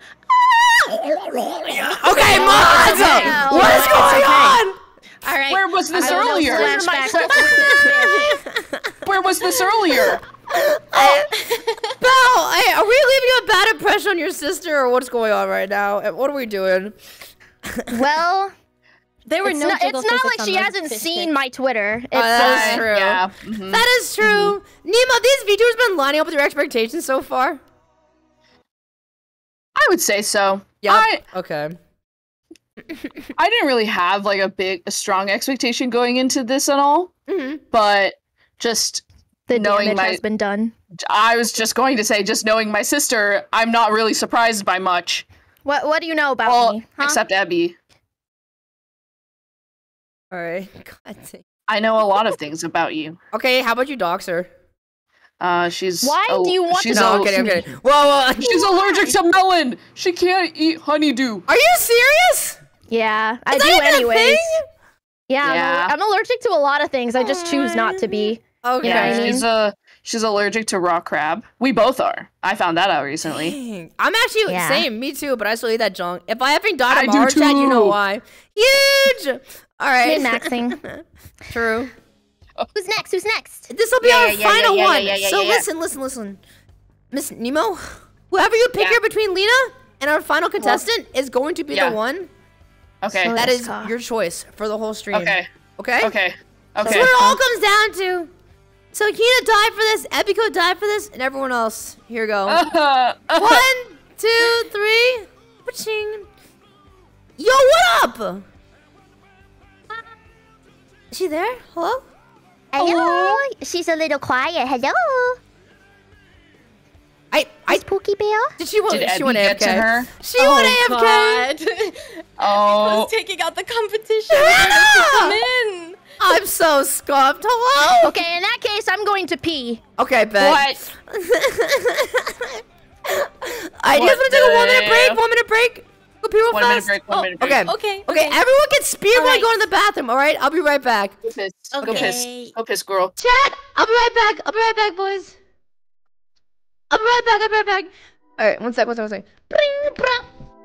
Okay, Mods! What is going on? All right. Where was this I don't know, earlier? flashback. Where was this earlier? I, Belle, I, are we leaving a bad impression on your sister, or what's going on right now? And what are we doing? Well, There were it's no not, jiggle it's not physics like on she those hasn't fish seen pics. my Twitter. It's, Oh, that is uh, true. Yeah. mhm. That is true. Nemo, these VTubers been lining up with your expectations so far? I would say so. Yep. I Okay. I didn't really have like a big, a strong expectation going into this at all, Mm-hmm. but just the knowing damage my, has been done. I was just going to say, just knowing my sister, I'm not really surprised by much. What What do you know about Well, me? Huh? except Abby. All right. God dang. I know a lot of things about you. Okay, how about you dox her? Uh, she's. Why al- do you want she's to No, al- I'm kidding, I'm kidding. Whoa, whoa. She's allergic to melon. She can't eat honeydew. Are you serious? Yeah, I Is do that even a anyways. thing? Yeah, I'm, Yeah. al- I'm allergic to a lot of things. I just choose not to be. Okay. Yeah, I mean? she's uh she's allergic to raw crab. We both are. I found that out recently. Dang. I'm actually Yeah. same, me too, but I still eat that junk. If I effing die I do tomorrow, chat, you know too. why. Huge! Alright. Min-maxing. True. Who's next? Who's next? This will be Yeah, our yeah, yeah, final yeah, yeah, one. yeah, yeah, so yeah. listen, listen, listen. Miss Nemo, whoever you pick Yeah. here between Lena and our final contestant is going to be Yeah. the one. Okay. So- That is Jessica. your choice for the whole stream. Okay. Okay? Okay. That's Okay. what it all comes down to. So Hina died for this, Epico died for this, and everyone else. Here we go. One, two, three. Paching. Yo, what up? Is she there? Hello? Hello. She's a little quiet. Hello. I, I, Miss Pookie Bear. did she want? Did She went Abby A F get K. to her? She went A F K. God. Oh. Who's taking out the competition? Hannah! Come in. I'm so scuffed. Hello. Okay, in that case, I'm going to pee. Okay, bet. What? I just want to take a one minute the- break. One minute break. Go pee real One minute fast. break. One Oh, minute break. Okay. Okay. Okay, everyone gets speed All when I right. go to the bathroom, alright? I'll be right back. Go piss. Go Okay. piss. Go piss, girl. Chat! I'll be right back. I'll be right back, boys. I'll be right back. I'll be right back. Alright, one sec, one sec, one sec. Bring, brah.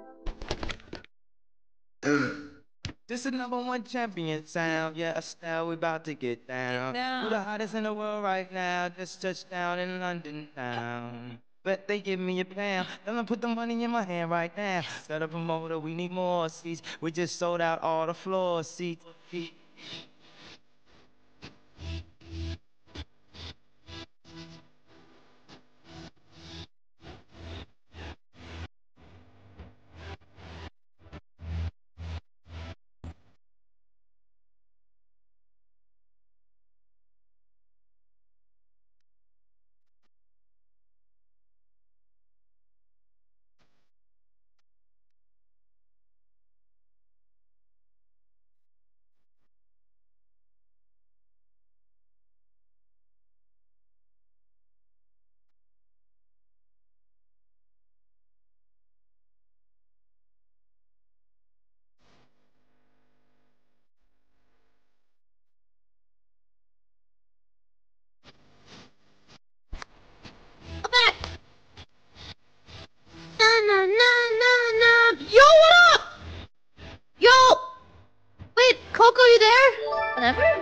This is number one champion sound. Yeah, Estelle, we about to get down. We're the hottest in the world right now. Just touched down in London town. Bet they give me a pound. Then I put the money in my hand right now. Set a promoter, we need more seats. We just sold out all the floor seats.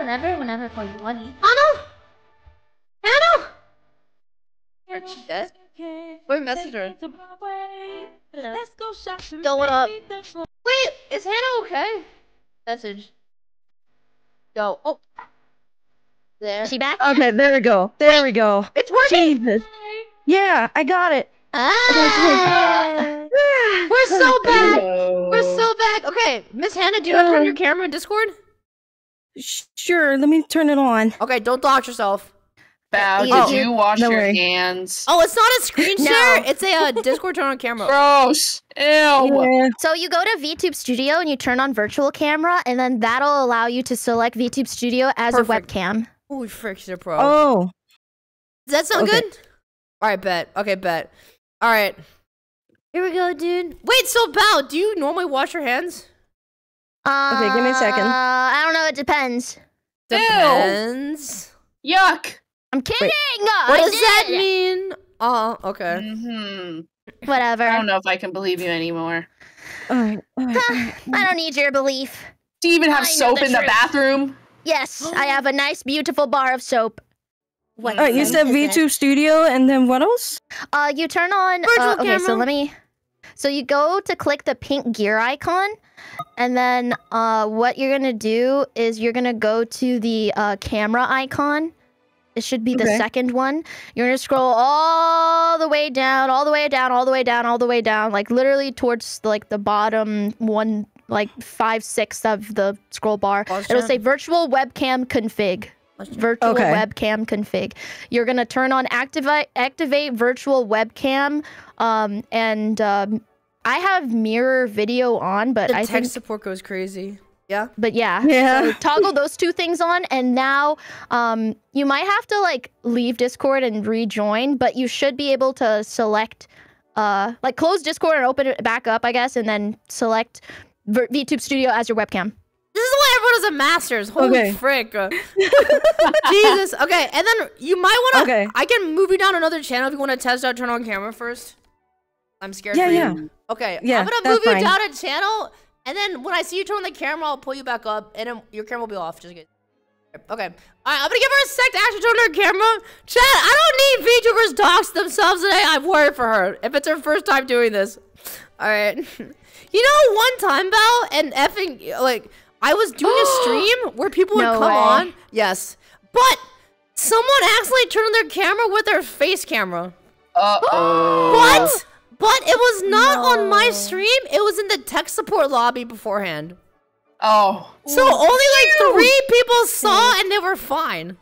whenever, whenever for you money. Anno! Anno! Where'd she get? Where messaged her? Hello. Going up. Wait, is Hannah okay? Message. Go. Oh. There. Is she back? Okay, there we go. There we go. It's working! Jesus. Yeah, I got it. Ah. We're so back! Hello. We're so back! Okay, Miss Hannah, do you want to turn your camera in Discord? Sure, let me turn it on. Okay, don't dox yourself. Bow, Oh, did you wash no your worry. hands? Oh, it's not a screen No. share. It's a uh, Discord turn on camera. Gross. Ew. Yeah. So you go to VTube Studio and you turn on virtual camera, and then that'll allow you to select VTube Studio as Perfect. a webcam. Holy frick, she's a pro. Oh. Does that sound Okay. good? All right, bet. Okay, bet. All right. Here we go, dude. Wait, so Bao, do you normally wash your hands? Uh, Okay, give me a second. I don't know. It depends. Depends. Yuck. I'm kidding. Uh, What I does that did. mean? Oh, okay. hmm Whatever. I don't know if I can believe you anymore. Alright, alright. I don't need your belief. Do you even have I know soap the in the truth. bathroom? Yes, I have a nice, beautiful bar of soap. What Alright, you said is it? VTube Studio and then what else? Uh, you turn on. Virtual uh, okay, so camera. let me. So you go to click the pink gear icon, and then uh, what you're gonna do is you're gonna go to the uh, camera icon. It should be the Okay. second one. You're gonna scroll all the way down, all the way down, all the way down, all the way down, like literally towards like the bottom one, like five sixths of the scroll bar. Pause It'll chat. say virtual webcam config. Virtual Okay. webcam config. You're gonna turn on activate activate virtual webcam. Um, and um, I have mirror video on, but The I text think, support goes crazy. Yeah. but yeah, Yeah. So toggle those two things on, and now um, you might have to like leave Discord and rejoin, but you should be able to select, uh, like close Discord and open it back up, I guess, and then select v- VTube Studio as your webcam. This is why everyone is a master's. Holy Okay. frick. Uh, Jesus. Okay, and then you might want to. Okay. I can move you down another channel if you want to test out turn on camera first. I'm scared Yeah, for you. yeah. Okay, Yeah, I'm going to that's move you fine. down a channel, and then when I see you turn on the camera, I'll pull you back up, and then your camera will be off. Just in case. Okay. All right, I'm going to give her a sec to actually turn on her camera. Chat, I don't need VTubers dox themselves today. I'm worried for her if it's her first time doing this. All right. You know, one time, Val, and effing, like, I was doing a stream where people would No come way. on. Yes. But someone accidentally turned on their camera with their face camera. Uh-oh. But, but it was not on my stream. It was in the tech support lobby beforehand. Oh. So only like three people saw and they were fine.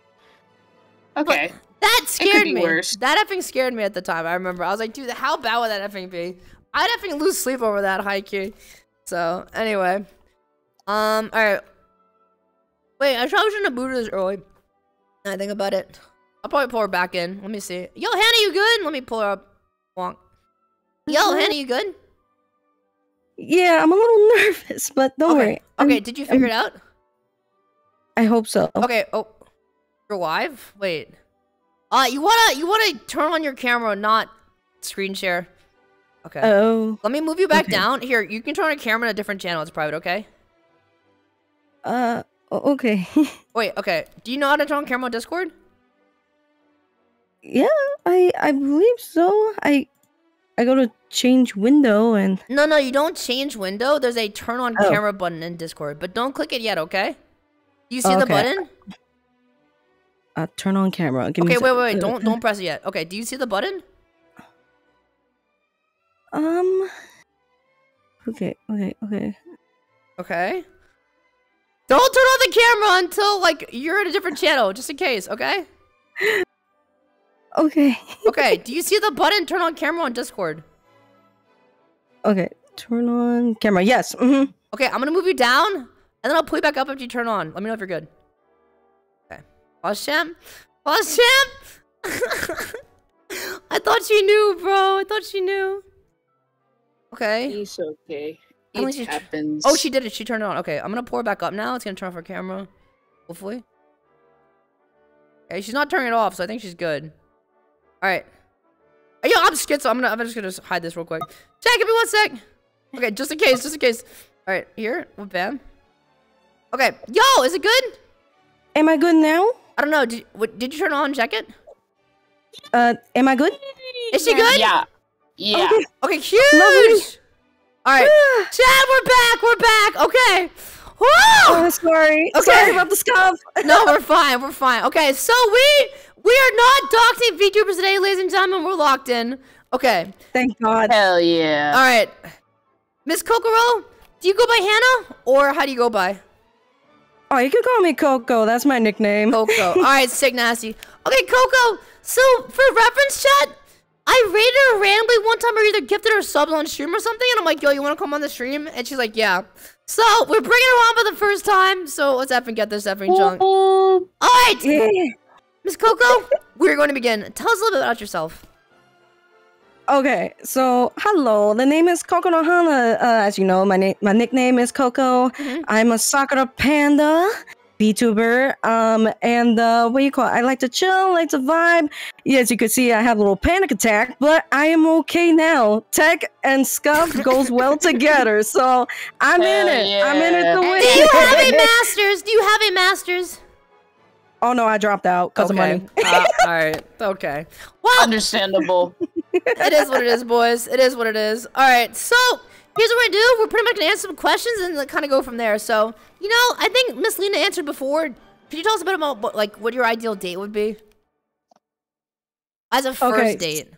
Okay. That scared be me. worse. That effing scared me at the time. I remember. I was like, dude, how bad would that effing be? I'd effing lose sleep over that high key. So, anyway. Um, alright. Wait, I probably shouldn't have booted this early. Now I think about it. I'll probably pull her back in. Let me see. Yo, Hannah, you good? Let me pull her up. Wonk. Yo, Hannah, you good? Yeah, I'm a little nervous, but don't Okay. worry. Okay, I'm- did you figure it I'm- out? I hope so. Okay, oh. You're live? Wait. Uh, you wanna, you wanna turn on your camera, not screen share. Okay. Oh. Let me move you back Okay. down. Here, you can turn on a camera in a different channel. It's private, okay? Uh, o- okay. Wait, okay. Do you know how to turn on camera on Discord? Yeah, I I believe so. I I go to change window and No, no, you don't change window. There's a turn on Oh. camera button in Discord, but don't click it yet, okay? Do you see the Okay. button? uh turn on camera. Give me Okay, a wait, sec- wait, wait. uh, Don't don't press it yet. Okay, do you see the button? Um. Okay. Okay. Okay. Okay. Don't turn on the camera until like you're in a different channel, just in case, okay? Okay. Okay, do you see the button turn on camera on Discord? Okay. Turn on camera. Yes. Mm-hmm. Okay, I'm gonna move you down, and then I'll pull you back up after you turn on. Let me know if you're good. Okay. Pause champ. Pause champ! I thought she knew, bro. I thought she knew. Okay. It's okay. I think It she tr- happens. Oh, she did it. She turned it on. Okay, I'm gonna pour it back up now. It's gonna turn off her camera. Hopefully. Okay, she's not turning it off, so I think she's good. Alright. Yo, I'm scared, so I'm gonna I'm just gonna hide this real quick. Chat, give me one sec. Okay, just in case, just in case. Alright, here. Well, bam. Okay. Yo, is it good? Am I good now? I don't know. Did, what, did you turn on and check it? Uh, am I good? Is she good? Yeah. Yeah. Okay. Okay, huge. Lovely. All right, Chad, we're back. We're back. Okay. Woo! Oh, sorry. Okay. Sorry about the scuff. No, we're fine. We're fine. Okay, so we we are not doxing VTubers today, ladies and gentlemen. We're locked in. Okay. Thank God. Hell yeah. All right, Miss Kokoro, do you go by Hannah or how do you go by? Oh, you can call me Coco. That's my nickname. Coco. All right, sick nasty. Okay, Coco. So for reference, chat, I rated her randomly one time, or either gifted her subs on stream or something, and I'm like, yo, you want to come on the stream? And she's like, yeah. So we're bringing her on for the first time. So let's effing get this effing junk. All right, Yeah. Miss Coco, we're going to begin. Tell us a little bit about yourself. Okay, so hello. The name is Coco no Hana. Uh, as you know, my name, my nickname is Coco. Mhm. I'm a Sakura Panda VTuber. Um, and uh, what do you call it? I like to chill, like to vibe. Yeah, as you can see, I have a little panic attack, but I am okay now. Tech and scuff goes well together, so I'm in Hell it. I'm in it yeah. to Do win. you have a master's? Do you have a master's? Oh no, I dropped out because of money. Uh, all right. Okay. Well, Understandable. it is what it is, boys. It is what it is. All right. So here's what we're gonna do. We're pretty much gonna answer some questions and kind of go from there. So you know, I think Miss Lena answered before. Could you tell us a bit about what, like, what your ideal date would be as a first Okay. date?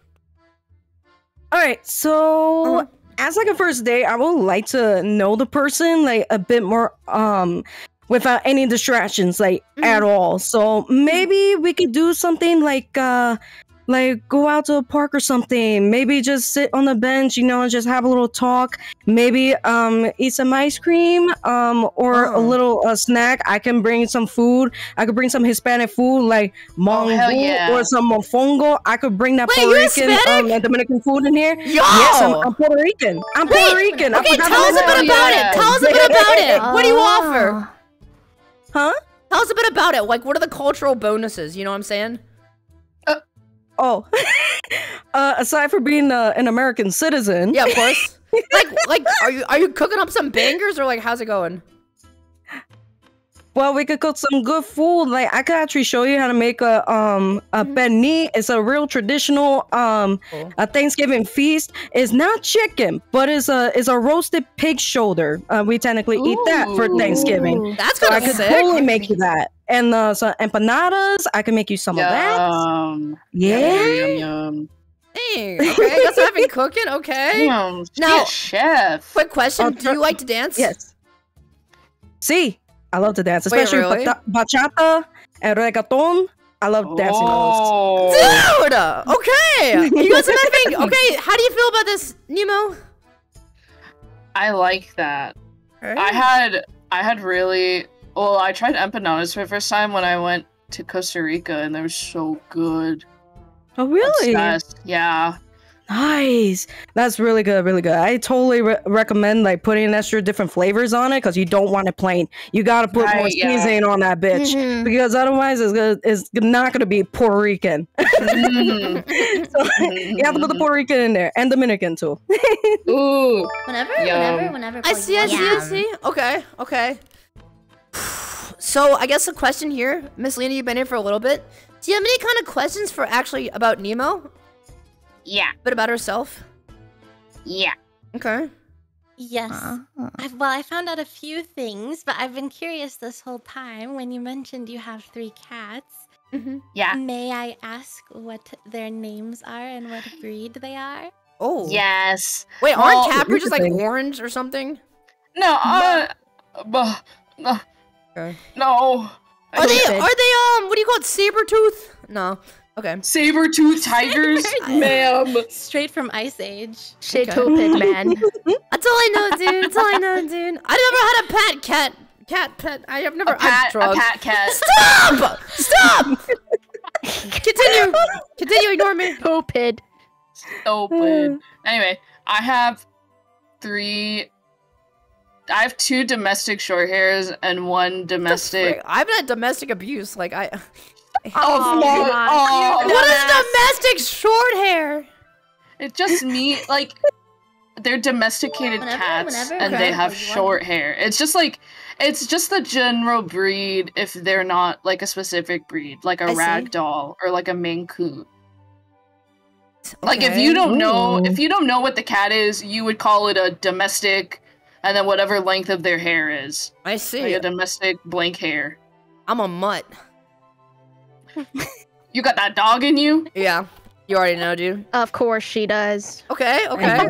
All right, so Uh-huh. as like a first date, I would like to know the person like a bit more, um, without any distractions, like at all. So maybe we could do something like, uh, like go out to a park or something. Maybe just sit on the bench, you know, and just have a little talk. Maybe um, eat some ice cream, um, or a Oh. little uh, snack. I can bring some food. I could bring some Hispanic food like mongo hell yeah. or some mofongo. I could bring that Wait, Puerto you're Rican um, Hispanic? and Dominican food in here. Yo! Yes, I'm, I'm Puerto Rican. I'm Puerto Wait, Rican. I Okay, forgot tell us a about bit that. about it. Tell us a bit about it. What do you offer? Huh? Tell us a bit about it. Like, what are the cultural bonuses? You know what I'm saying? Oh, uh, aside from being uh, an American citizen, Yeah, of course. like, like, are you are you cooking up some bangers or like, how's it going? well, we could cook some good food. Like I could actually show you how to make a um a penne. It's a real traditional um Cool. a Thanksgiving feast. It's not chicken, but it's a it's a roasted pig shoulder. Uh, we technically eat that for Thanksgiving. That's So I kind of could sick. totally make you that. And uh, so empanadas, I can make you some of that. Yum. Yeah. Yum, yum, Dang. Okay, I guess I've been cooking. Okay. yum. Now- Now, chef. Quick question: I'll Do try- you like to dance? Yes. See, I love to dance, Wait, especially really? bata- bachata and reggaeton. I love dancing on those. Oh. Dude. Okay. You guys are having. Okay. How do you feel about this, Nemo? I like that. Alright. I had I had really well. I tried empanadas for the first time when I went to Costa Rica, and they were so good. Oh, really? Obsessed. Yeah. Nice. That's really good, really good. I totally re- recommend like putting extra different flavors on it because you don't want it plain. You gotta put more Right, yeah. seasoning on that bitch Mhm. because otherwise it's gonna, it's not gonna be Puerto Rican. Mhm. So you have to put the Puerto Rican in there and Dominican too. Ooh. Whenever, Yum. whenever, whenever. I for see. I see. I yum. see. Okay. Okay. So I guess the question here, Miss Lena, you've been here for a little bit. Do you have any kind of questions for actually about Nemo? Yeah. But about herself? Yeah. Okay. Yes. I've, well, I found out a few things, but I've been curious this whole time. When you mentioned you have three cats, Mm-hmm. Yeah. may I ask what their names are and what breed they are? Oh. Yes. Wait, Well, aren't Capri just like interesting. orange or something? No. Uh. uh, uh Okay. no. Are they? Are they? Um. What do you call it? Saber tooth? No. Okay. Saber-tooth tigers, ma'am. Straight from Ice Age. Shatopid man. That's all I know, dude. That's all I know, dude. I never had a pet cat. Cat pet. I have never. A pat, I'm a drugged. pat cat. Stop! Stop! Continue. Continue. Ignore me. Shatopid. Open. Anyway, I have three. I have two domestic short hairs and one domestic. Frick, I've had domestic abuse. Like I. Oh, my no. God. Oh, What is domestic short hair? It just me like they're domesticated Whenever- cats, whenever, and okay. they have Like, you want- short hair. It's just like, it's just the general breed if they're not like a specific breed, like a I see. ragdoll or like a Maine Coon. Like if Okay. you don't know, Ooh. if you don't know what the cat is, you would call it a domestic, and then whatever length of their hair is, I see. like a domestic blank hair. I'm a mutt. You got that dog in you? Yeah. You already know, dude. Of course she does. Okay, okay.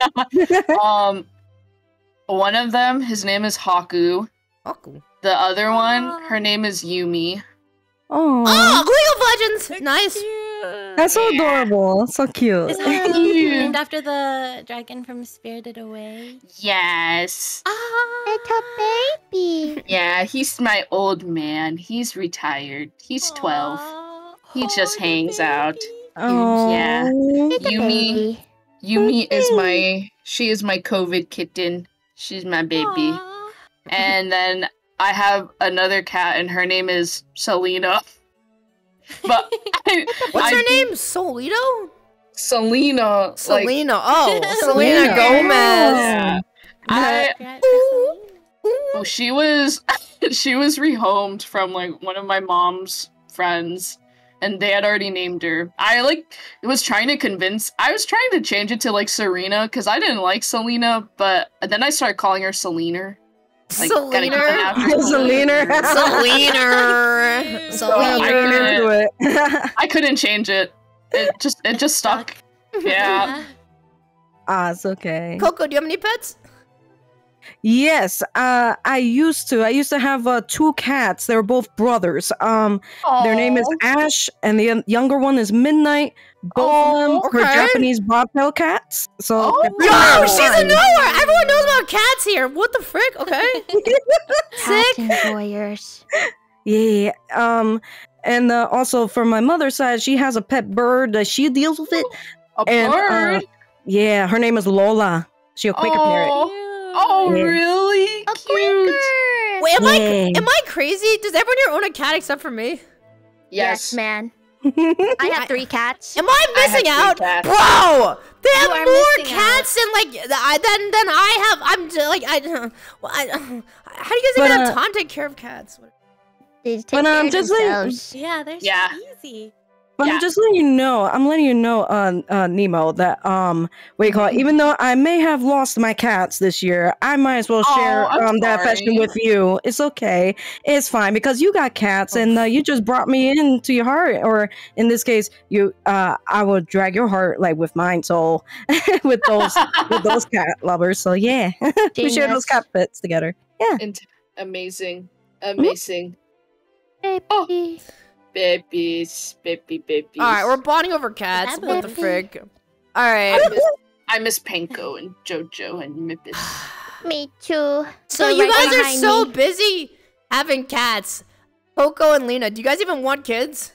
um, one of them, his name is Haku. Haku. The other one, her name is Yumi. Oh, Oh, League of Legends! Nice. that's so adorable. So cute. Is that named after the dragon from Spirited Away? Yes. Little baby. Yeah, he's my old man. He's retired. He's twelve. He just hangs out. Oh, Yeah. Yumi. Yumi is my. She is my COVID kitten. She's my baby. And then I have another cat, and her name is Selena. But I, What's I- her name? Solito? Selena. like- Selena. Oh, Selena Selena. Gomez. Yeah. I, oh, she was she was rehomed from like one of my mom's friends, and they had already named her. I like was trying to convince. I was trying to change it to like Serena because I didn't like Selena, but then I started calling her Selena. Like, gotta keep it after Selena. Selena. So I Selena. couldn't, I couldn't change it. It just it just stuck. Yeah. Ah, it's okay. Coco, do you have any pets? Yes, uh, I used to. I used to have uh, two cats. They were both brothers. Um, their name is Ash, and the y- younger one is Midnight. Both of them were okay. Japanese bobtail cats. So they're pretty Yo, she's a fine. knower. Everyone knows about cats here. What the frick? Okay. Sick. Enjoyers. Yeah. Um, and uh, also for my mother's side, she has a pet bird. Uh, she deals with it. A and, uh, bird? yeah, her name is Lola. She's a Quaker parrot. Oh, Yeah. really? Cute. Wait, am I Yeah. am I crazy? Does everyone here own a cat except for me? Yes. man. I have three cats. Am I missing I have out, three cats. bro? They You have are more missing cats than like th- I than than I have. I'm j- like I. Well, I how do you guys But, even have uh, time to take care of cats? They take But, care um, of just like- themselves. Yeah, they're Yeah. so easy. But Yeah. I'm just letting you know, I'm letting you know, uh, uh, Nemo, that, um, what do you call it? Even though I may have lost my cats this year, I might as well Oh, share I'm um, that affection sorry. with you. It's okay. It's fine because you got cats and uh, you just brought me into your heart. Or in this case, you, uh, I will drag your heart like with mine. So with those, with those cat lovers. So yeah, we share those Genius. cat pets together. Yeah. And amazing. Amazing. Oh. Babies. Baby babies. All right, we're bonding over cats. What the frick? All I right. miss, I miss Panko and Jojo and Mippis. Me too. So They're you right guys are behind so me. busy having cats. Coco and Lena, do you guys even want kids?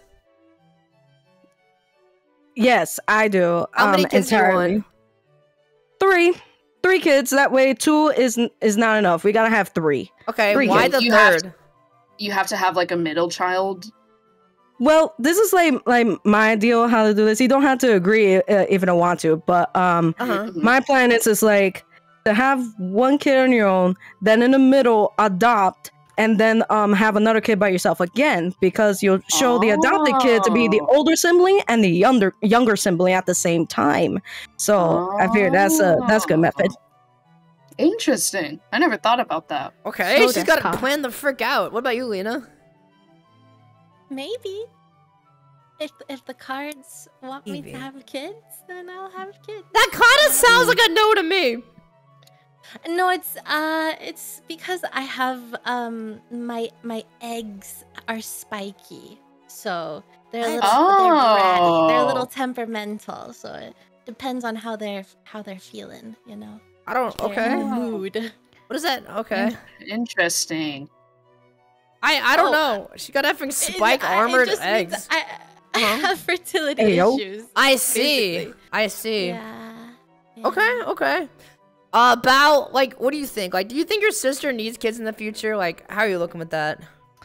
Yes, I do. How many um, kids do you entirely. want? Three. Three kids. That way, two is is not enough. We gotta have three. Okay, Three why kids. the You have third? to- You have to have like a middle child. Well, this is like like my ideal how to do this. You don't have to agree uh, if you don't want to, but um, Uh-huh. my plan is is like to have one kid on your own, then in the middle adopt, and then um have another kid by yourself again because you'll show the adopted kid to be the Oh. older sibling and the younger younger sibling at the same time. So I figure that's a that's a good method. Interesting. I never thought about that. Okay, So she's does got to Ka. plan the frick out. What about you, Lena? Maybe. If if the cards want me Maybe. to have kids, then I'll have kids. That kind of sounds like a no to me. No, it's uh it's because I have um my my eggs are spiky. So they're a little they're bratty. They're a little Oh. temperamental. So it depends on how they're how they're feeling, you know. I don't. They're Okay. in the mood. What is that? Okay. Interesting. I I don't Oh. know. She got effing It- spike I- it armored just means eggs. I, I Uh-huh. have fertility Ayo. issues. I see. basically. I see. Yeah. Okay. Okay. Uh, about like, what do you think? Like, do you think your sister needs kids in the future? Like, how are you looking with that?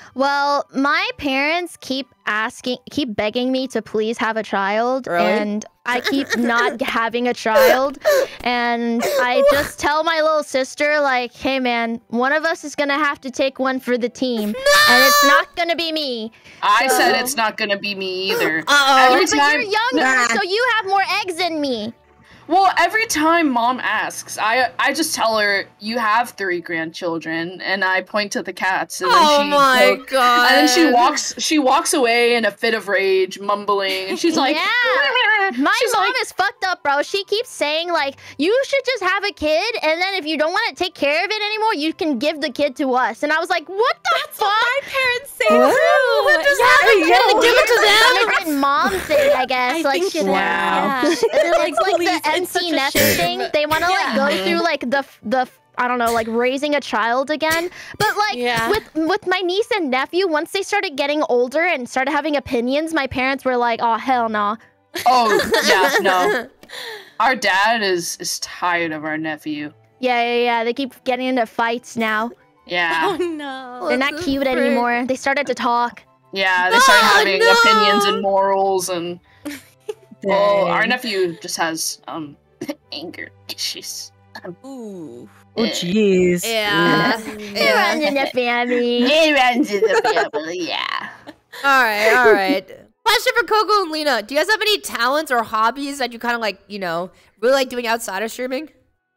Well, my parents keep asking, keep begging me to please have a child, Really? and I keep not having a child. And I just tell my little sister, like, hey man, one of us is gonna have to take one for the team, no! and it's not gonna be me. I so... said it's not gonna be me either. Uh-oh. Every But time... you're younger, so you have more eggs than me. Well, every time mom asks, I I just tell her you have three grandchildren, and I point to the cats. And then Oh she my goes- God. And then she walks she walks away in a fit of rage, mumbling, and she's like, yeah. My she's mom like- is fucked up, bro. She keeps saying like, you should just have a kid, and then if you don't want to take care of it anymore, you can give the kid to us. And I was like, what the That's fuck? what my parents say What? too. What does yeah, that yeah, mean? Give it to them? Immigrant mom thing, I guess. I like, think it is. Wow. Yeah. They're it's like please, the it's such empty a nest shame. thing. They want to Yeah. like go through like the the I don't know, like raising a child again. But like Yeah. with with my niece and nephew, once they started getting older and started having opinions, my parents were like, oh hell no. oh yeah, no. Our dad is is tired of our nephew. Yeah, yeah, yeah. They keep getting into fights now. Yeah. Oh no. They're not cute anymore. They started to talk. Yeah, they started having no! opinions and morals, and oh, our Dang. nephew just has um anger issues. Um, Ooh. Oh jeez. Yeah. It yeah. runs in the family. It runs in the family, yeah. All right, all right. Question for Coco and Lena. Do you guys have any talents or hobbies that you kind of like, you know, really like doing outside of streaming?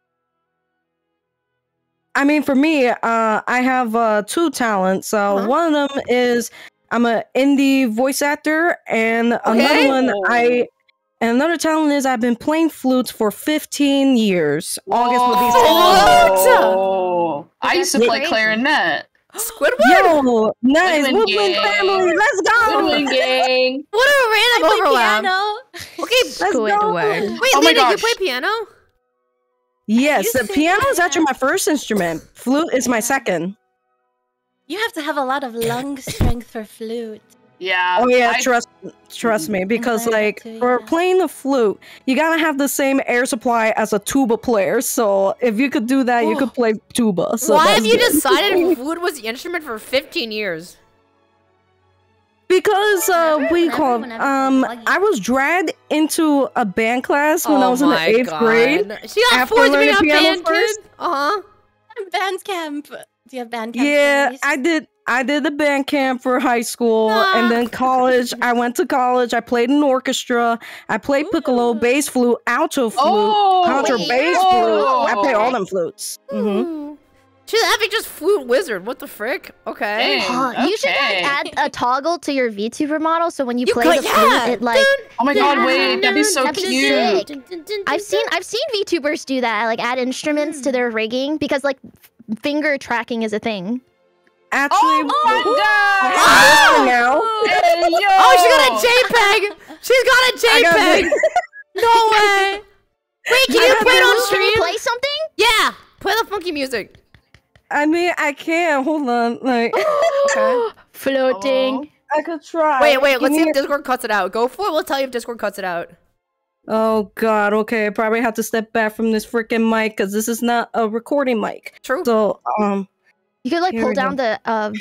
I mean, for me, uh, I have uh, two talents. Uh, Uh-huh. One of them is I'm an indie voice actor, and another one I, and another talent is I've been playing flutes for fifteen years. August will be Oh, I used to That's play crazy. clarinet. Squidward? Yo, nice Woodwind Woodwind gang. family, let's go! Woodwind gang. What a random I play overlap. piano. Okay, Let's go. Squidward. wait, Oh my Lena, you gosh. play piano? Yes, You the sing piano is that. actually my first instrument. Flute is my second. You have to have a lot of lung strength for flute. Yeah. Oh yeah, I- trust trust me, because learned like too, for yeah. playing the flute, you gotta have the same air supply as a tuba player. So if you could do that, you Oh. could play tuba. So Why that's have you good. decided flute was the instrument for fifteen years? Because uh, Whenever- we whenever- call whenever um, you're lucky. I was dragged into a band class when I Oh was in the my eighth God. grade. She got After forced to be learning a piano band first? kid? Uh-huh. Band camp. Do you have band camp? Yeah, stories? I did. I did the band camp for high school, and then college. I went to college. I played in orchestra. I played piccolo, Ooh. bass flute, alto flute, Oh, contrabass wait, flute. I play all oh. them flutes. hmm Ooh. She's having just flute wizard. What the frick? Okay. Dang. Oh, you should Okay. like add a toggle to your VTuber model so when you, You play could- the flute, yeah, it like dude. Oh my god, wait, that'd be so That'd be cute. sick. I've seen I've seen VTubers do that, like add instruments to their rigging because like f- finger tracking is a thing. Actually, Oh my god! oh! now. Hey, yo! Oh, she got a JPEG. She's got a I got JPEG. No way. Wait, can you play it on Can stream? you play something? Yeah. Play the funky music. I mean, I can't. Hold on. Like, Okay. Floating. I could try. Wait, wait. Give Let's see me if a- Discord cuts it out. Go for it. We'll tell you if Discord cuts it out. Oh God. Okay, I probably have to step back from this freaking mic because this is not a recording mic. True. So, um, You could like Here pull we down the um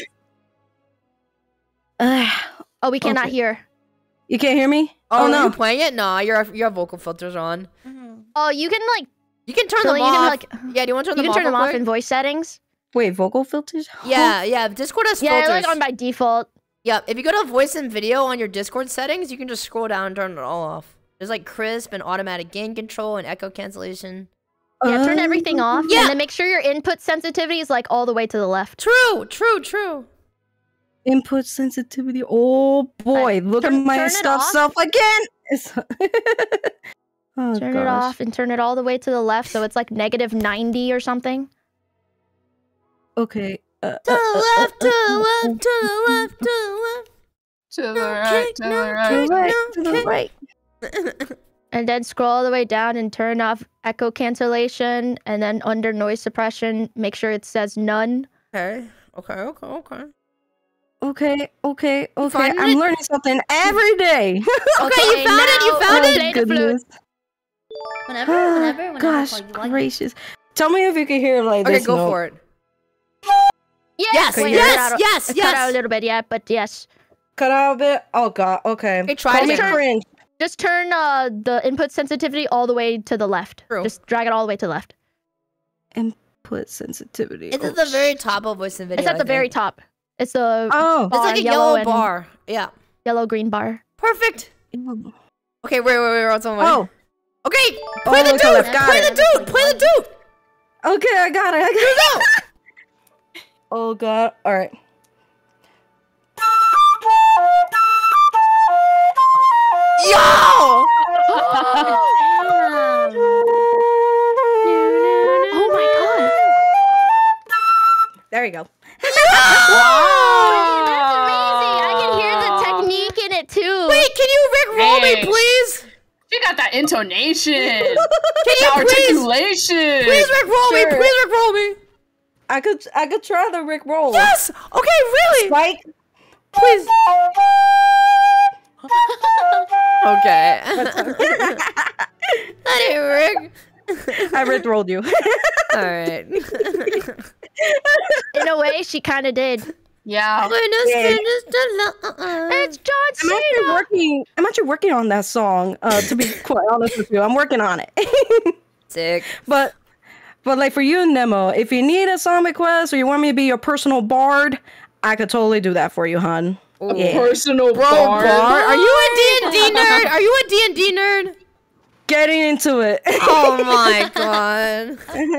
uh, oh we cannot Okay. hear. you can't hear me? Oh, Oh, are no. you playing it? Nah, your your vocal filters on. Mhm. Oh, you can like You can turn So them you off. can, like- yeah, do you want to you turn them can off? turn them real off quick? in voice settings. Wait, vocal filters? Yeah, yeah. Discord has Yeah, filters. they're like on by default. Yeah, if you go to voice and video on your Discord settings, you can just scroll down and turn it all off. There's like crisp and automatic gain control and echo cancellation. Yeah, turn Uh, everything off. Yeah. And then make sure your input sensitivity is like all the way to the left. True, true, true. Input sensitivity. Oh boy, look turn- at my turn it stuff off. self again. It's oh, Turn gosh. it off and turn it all the way to the left so it's like negative ninety or something. Okay. Uh, To the left, to the left, to the left, to the left. To the No right, kick, to the no right. to the right, no, to the okay. right. And then scroll all the way down and turn off echo cancellation. And then under noise suppression, make sure it says none. Okay, okay, okay, okay. Okay, okay, okay. finding I'm it? learning something every day. Okay, you found it, you now, found uh, it? play the flute. Goodness. Whenever, whenever, whenever. Gosh like, you like- gracious. Tell me if you can hear like Okay, this go note. for it. Yeah. Yes, Wait, yes, cut out, yes, cut yes. out a little bit, yeah, but yes. Cut out a bit. Oh god. Okay. Hey, try Call me it. cringe. Just turn uh, the input sensitivity all the way to the left. True. Just drag it all the way to the left. Input sensitivity. It's oh, at the very top of voice and video. It's at I the very think. top. It's a Oh. It's like a yellow yellow and- bar. Yeah. yellow green bar. Perfect. Okay, wait, wait, wait, wait, wait. Oh. Okay, play Oh, the look, dude. I've got Play it. the dude. Play the dude. Okay, I got it. I got Here we go. it. Oh god. All right. Yo! Oh my god. There you go. Wow. That's amazing. I can hear the technique in it too. Wait, can you Rick roll me, Thanks. please? She got that intonation. Can you that please? articulation. Please Rick roll me. Sure. Please Rick roll me. I could I could try the Rick roll. Yes. Okay, really. Spike. Please. Okay. That ain't Rick. I Rick rolled you. All right. In a way, she kind of did. Yeah. Yeah. It's John I'm actually Cena. working. I'm actually working on that song. Uh, to be quite honest with you, I'm working on it. Sick. But, but like for you, Nemo, if you need a song request or you want me to be your personal bard, I could totally do that for you, hon. Yeah. Personal Bro, bar. bar. Are you a D and D nerd? Are you a D and D nerd? Getting into it. Oh my god.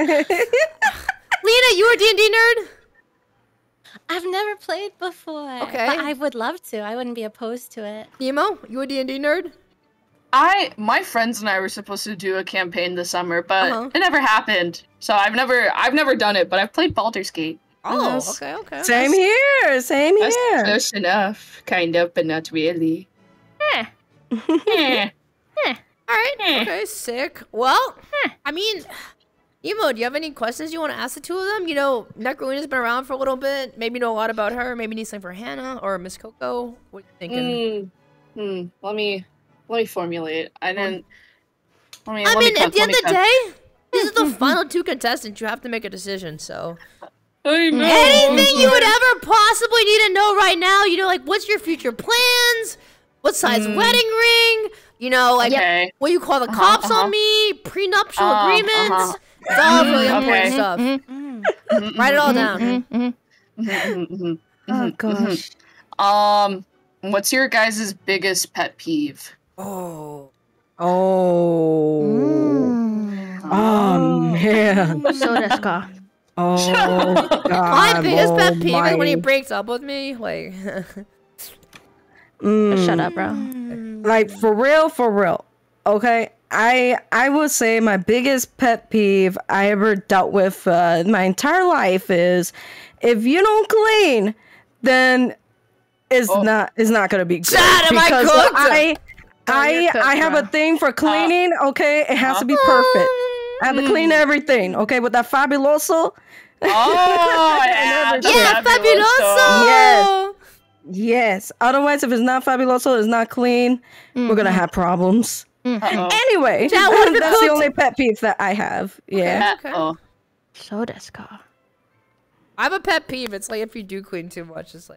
Lena, you a D and D nerd? I've never played before. Okay. But I would love to. I wouldn't be opposed to it. Nemo, you a D and D nerd? I my friends and I were supposed to do a campaign this summer, but Uh-huh. it never happened. So I've never I've never done it, but I've played Baldur's Gate. Oh, okay, okay. Same here. Same That's here. close enough, kind of, but not really. Eh. Eh. All right. Okay, sick. Well, I mean, Emo, do you have any questions you want to ask the two of them? You know, Necrolina's been around for a little bit. Maybe know a lot about her. Maybe need something for Hannah or Miss Coco. What are you thinking? Hmm. Hmm. Let me let me formulate. I didn't. Let me. I let mean, me at cook, the let end me of the cook. day, these are the final two contestants. You have to make a decision. So, I know. anything you would ever possibly need to know right now, you know, like what's your future plans? What size Mm. wedding ring? You know, like Okay. what you call the Uh-huh, cops uh-huh. on me, prenuptial Uh, agreements. uh-huh. It's all really Mm, important okay. stuff. Mhm, Write it all mhm, down. mhm, mhm, mhm, Oh mhm, gosh. mhm. Um, what's your guys' biggest pet peeve? Oh. Oh. Oh man. So desu ka. Oh god. My biggest pet oh, peeve is when he my- breaks up with me. Like, Mm, Shut up, bro. Like for real, for real. Okay. I I would say my biggest pet peeve I ever dealt with uh, in my entire life is if you don't clean, then it's Oh. not it's not gonna be good. Chad, am I because cooked? I I you're cooked, I have bro. a thing for cleaning. Okay, it has to be perfect. I have to clean everything. Okay, with that fabuloso. Oh, yeah, the yeah, fabuloso. Yes. Yes. Otherwise, if it's not fabuloso, it's not clean. We're gonna have problems. Uh-oh. Anyway, Chad, what if it that's the cooked? only pet peeve that I have. Yeah. Okay. Uh-oh. So desu ka. I have a pet peeve. It's like if you do clean too much, it's like,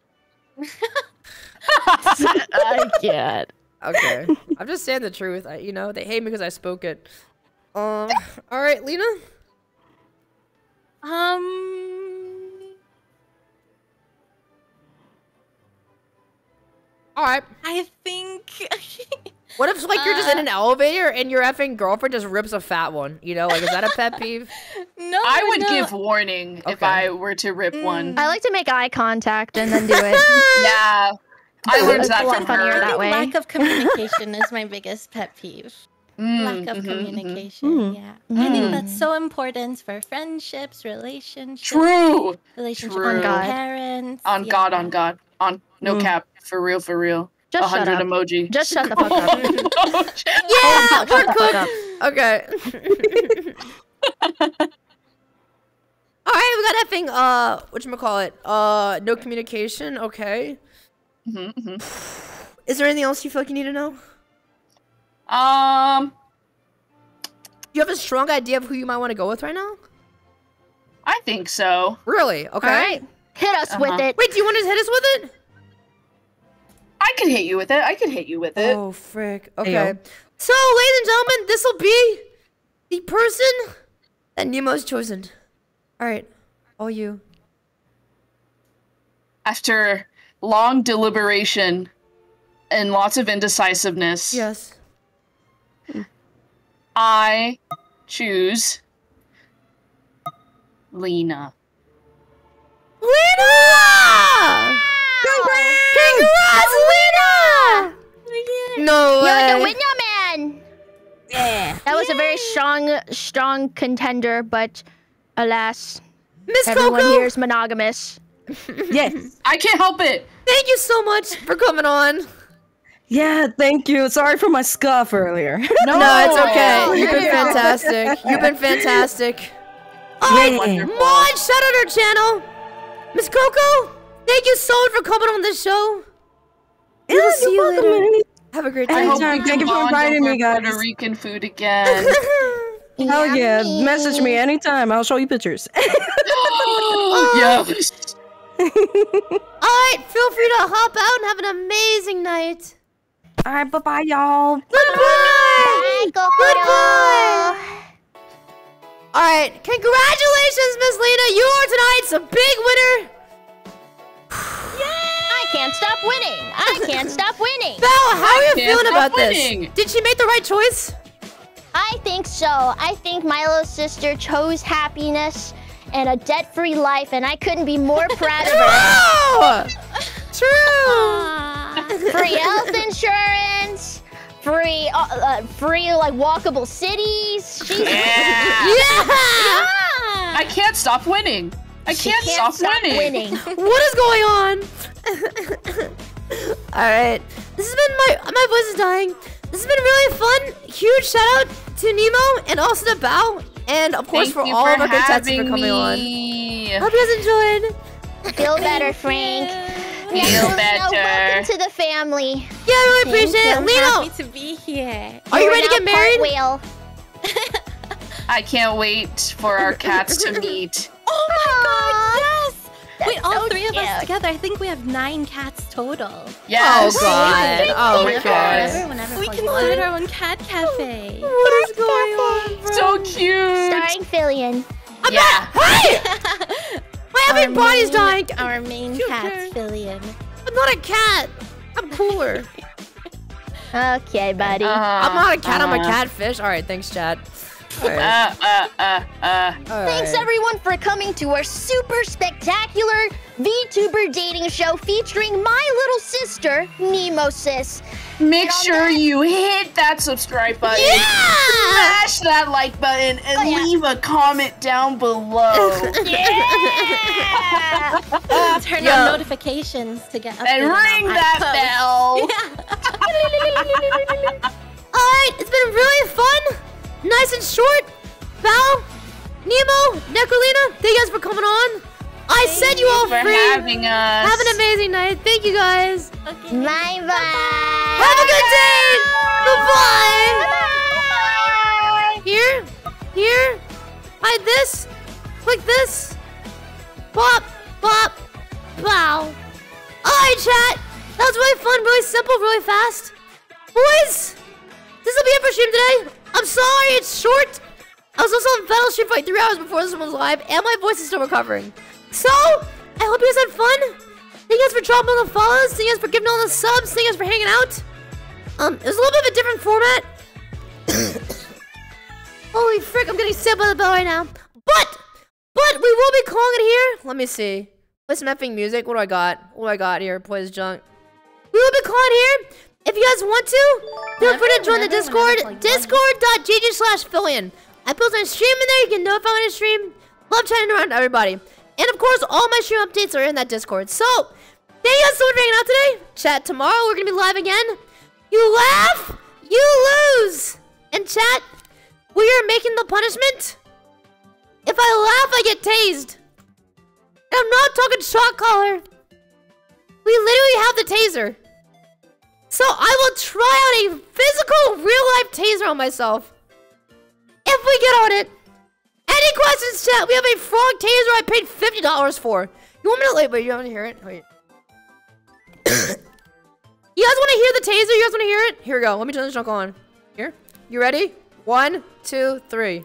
I can't. okay. I'm just saying the truth. I, you know, they hate me because I spoke it. Um. All right, Lena. Um, All right. I think. What if like you're just in an elevator and your effing girlfriend just rips a fat one? You know, like is that a pet peeve? No, I would no. give warning if Okay. I were to rip one. I like to make eye contact and then do it. Yeah, I learned It's that a lot from funnier her. that I think way. lack of communication is my biggest pet peeve. Mm, Lack of mhm, mhm. communication. Mhm. Yeah, I think Mm. that's so important for friendships, relationships, True. relationship True. with On God. parents. On yeah. God, on God, on no Mm. cap, for real, for real. A Just shut hundred up. emoji. Just shut the fuck up. Yeah, we're Shut the fuck up. cooked. Okay. All right, we got effing uh, whatchamacallit? Uh, no communication. Okay. Mhm, mhm. Is there anything else you feel like you need to know? Um, Do you have a strong idea of who you might want to go with right now? I think so. Really? Okay. All right. Hit us Uh-huh. with it. Wait, do you want to hit us with it? I could hit you with it. I could hit you with it. Oh, frick. Okay. Ayo. So, ladies and gentlemen, this will be the person that Nemo's chosen. All right. All you. After long deliberation and lots of indecisiveness, Yes. I choose Lena. Lena! Congrats! Congrats, Lena! No way. You're the winner, man. Yeah. That was a very strong, strong contender, but alas, Miss everyone Coco? here is monogamous. Yes. I can't help it. Thank you so much for coming on. Yeah, thank you. Sorry for my scuff earlier. No, No, it's okay. You've been fantastic. You've been fantastic. Alright, Yeah. Mod, shout out our channel. Miss Coco, thank you so much for coming on this show. Yeah, We'll see you're you welcome, later. man. Have a great I time. hope Anytime. we Thank can you for bond inviting over me, guys. Puerto Rican food again. Hell yeah. Message me anytime. I'll show you pictures. Yes. Alright, feel free to hop out and have an amazing night. Alright, bye-bye, y'all. Goodbye! Goodbye! Alright, congratulations, Miss Lena. You are tonight's a big winner. I can't stop winning. I can't stop winning. Val, how are you can't feeling stop about winning. this? Did she make the right choice? I think so. I think Milo's sister chose happiness and a debt-free life, and I couldn't be more proud of her. True! True! Free health insurance, free, uh, uh, free like walkable cities. She's Yeah. Yeah! I can't stop winning. I She can't, can't stop, stop winning. winning. What is going on? Alright. This has been my my voice is dying. This has been really fun. Huge shout out to Nemo and also to Bao. And of course Thank for you all for of our good texts for having coming on. me. Hope you guys enjoyed. Feel better, Frank. Feel No, better. welcome to the family. Yeah, I really appreciate it. I'm Leno, happy to be here. are you You're ready to now get married? part whale. I can't wait for our cats to meet. Oh my god, yes! Wait, all so three of cute. us together, I think we have nine cats total. Yes. Oh god. Oh my my god. God. Whenever we can start our own cat cafe. What is going on, bro? So cute. Starring Fillion. I'm Yeah. not. Hey! My Our every body's main- dying. Our main Cute cat, cat. Fillion. I'm not a cat. I'm cooler. Okay, buddy. Uh, I'm not a cat. I'm a uh, catfish. All right, thanks, Chad. All right. Uh, uh, uh, uh. All Thanks right. everyone for coming to our super spectacular VTuber dating show featuring my little sister, Nemosis. Make sure you hit that subscribe button, Yeah! smash that like button, and Oh, yeah. leave a comment down below. Yeah! Turn Yo. on notifications to get updated And on ring my that posts. bell. All right, it's been really fun. Nice and short. Val, Nemo, Necrolina, thank you guys for coming on. I set you all for free. having us. Have an amazing night. Thank you guys. Okay. Bye bye. Have a good day. Bye-bye. Here, here, hide this, click this, pop, pop, pow. Alright, chat. That was really fun, really simple, really fast. Boys, this will be it for stream today. I'm sorry, it's short. I was also on Battle Street Fight three hours before this one was live, and my voice is still recovering. So, I hope you guys had fun. Thank you guys for dropping all the follows. Thank you guys for giving all the subs. Thank you guys for hanging out. Um, it was a little bit of a different format. Holy frick, I'm getting stabbed by the bell right now. But, but we will be calling it here. Let me see. Play some effing music. What do I got? What do I got here? Play this junk. We will be calling it here. If you guys want to, feel free to join the Discord. Discord.gg slash Fillion. I post my stream in there. You can notify when I stream. Love chatting around everybody. And of course, all my stream updates are in that Discord. So, thank you guys so much for hanging out today. Chat, tomorrow we're going to be live again. You laugh, you lose. And chat, we are making the punishment. If I laugh, I get tased. And I'm not talking shot collar. We literally have the taser. So I will try out a physical, real-life taser on myself. If we get on it. Any questions, chat? We have a frog taser I paid fifty dollars for. You You want me to like? Wait, you want to hear it? Wait. You guys want to hear the taser? You guys want to hear it? Here we go. Let me turn this junk on. Here. You ready? One, two, three.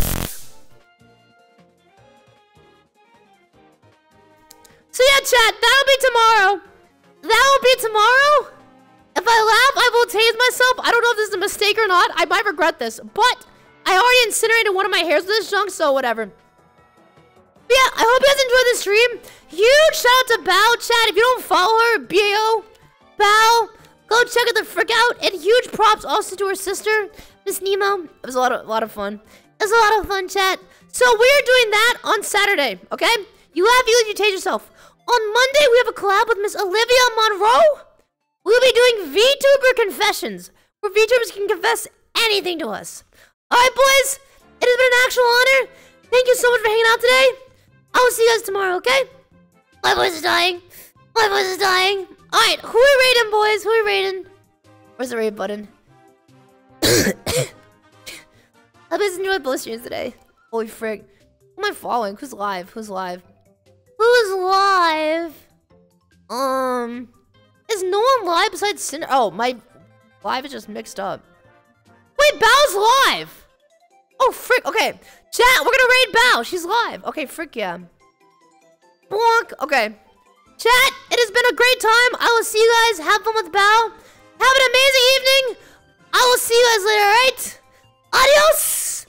So yeah, chat. That'll be tomorrow. That'll be tomorrow. If I laugh, I will tase myself. I don't know if this is a mistake or not. I might regret this, but I already incinerated one of my hairs with this junk, so whatever. But yeah, I hope you guys enjoyed the stream. Huge shout out to Bao, chat. If you don't follow her, B A O, Bao, go check out the frick out. And huge props also to her sister, Miss Nemo. It was a lot of, a lot of fun. It was a lot of fun, chat. So we are doing that on Saturday, okay? You laugh, you you tase yourself. On Monday, we have a collab with Miss Olivia Monroe. We'll be doing VTuber Confessions, where VTubers can confess anything to us. Alright, boys, it has been an actual honor. Thank you so much for hanging out today. I will see you guys tomorrow, okay? My voice is dying. My voice is dying. Alright, who are we rating, boys? Who are we rating? Where's the rate button? I hope you guys enjoyed both streams today. Holy frick. Who am I following? Who's live? Who's live? Who's live? Um... Is no one live besides Cinder? Oh, my live is just mixed up. Wait, Bao's live! Oh, frick. Okay. Chat, we're gonna raid Bao. She's live. Okay, frick yeah. Bonk. Okay. Chat, it has been a great time. I will see you guys. Have fun with Bao. Have an amazing evening. I will see you guys later, alright? Adios!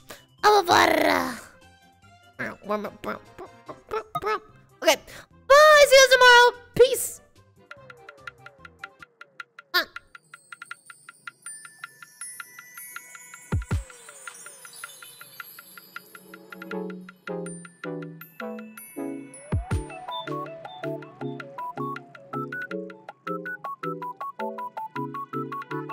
Okay. Bye. See you guys tomorrow. Peace.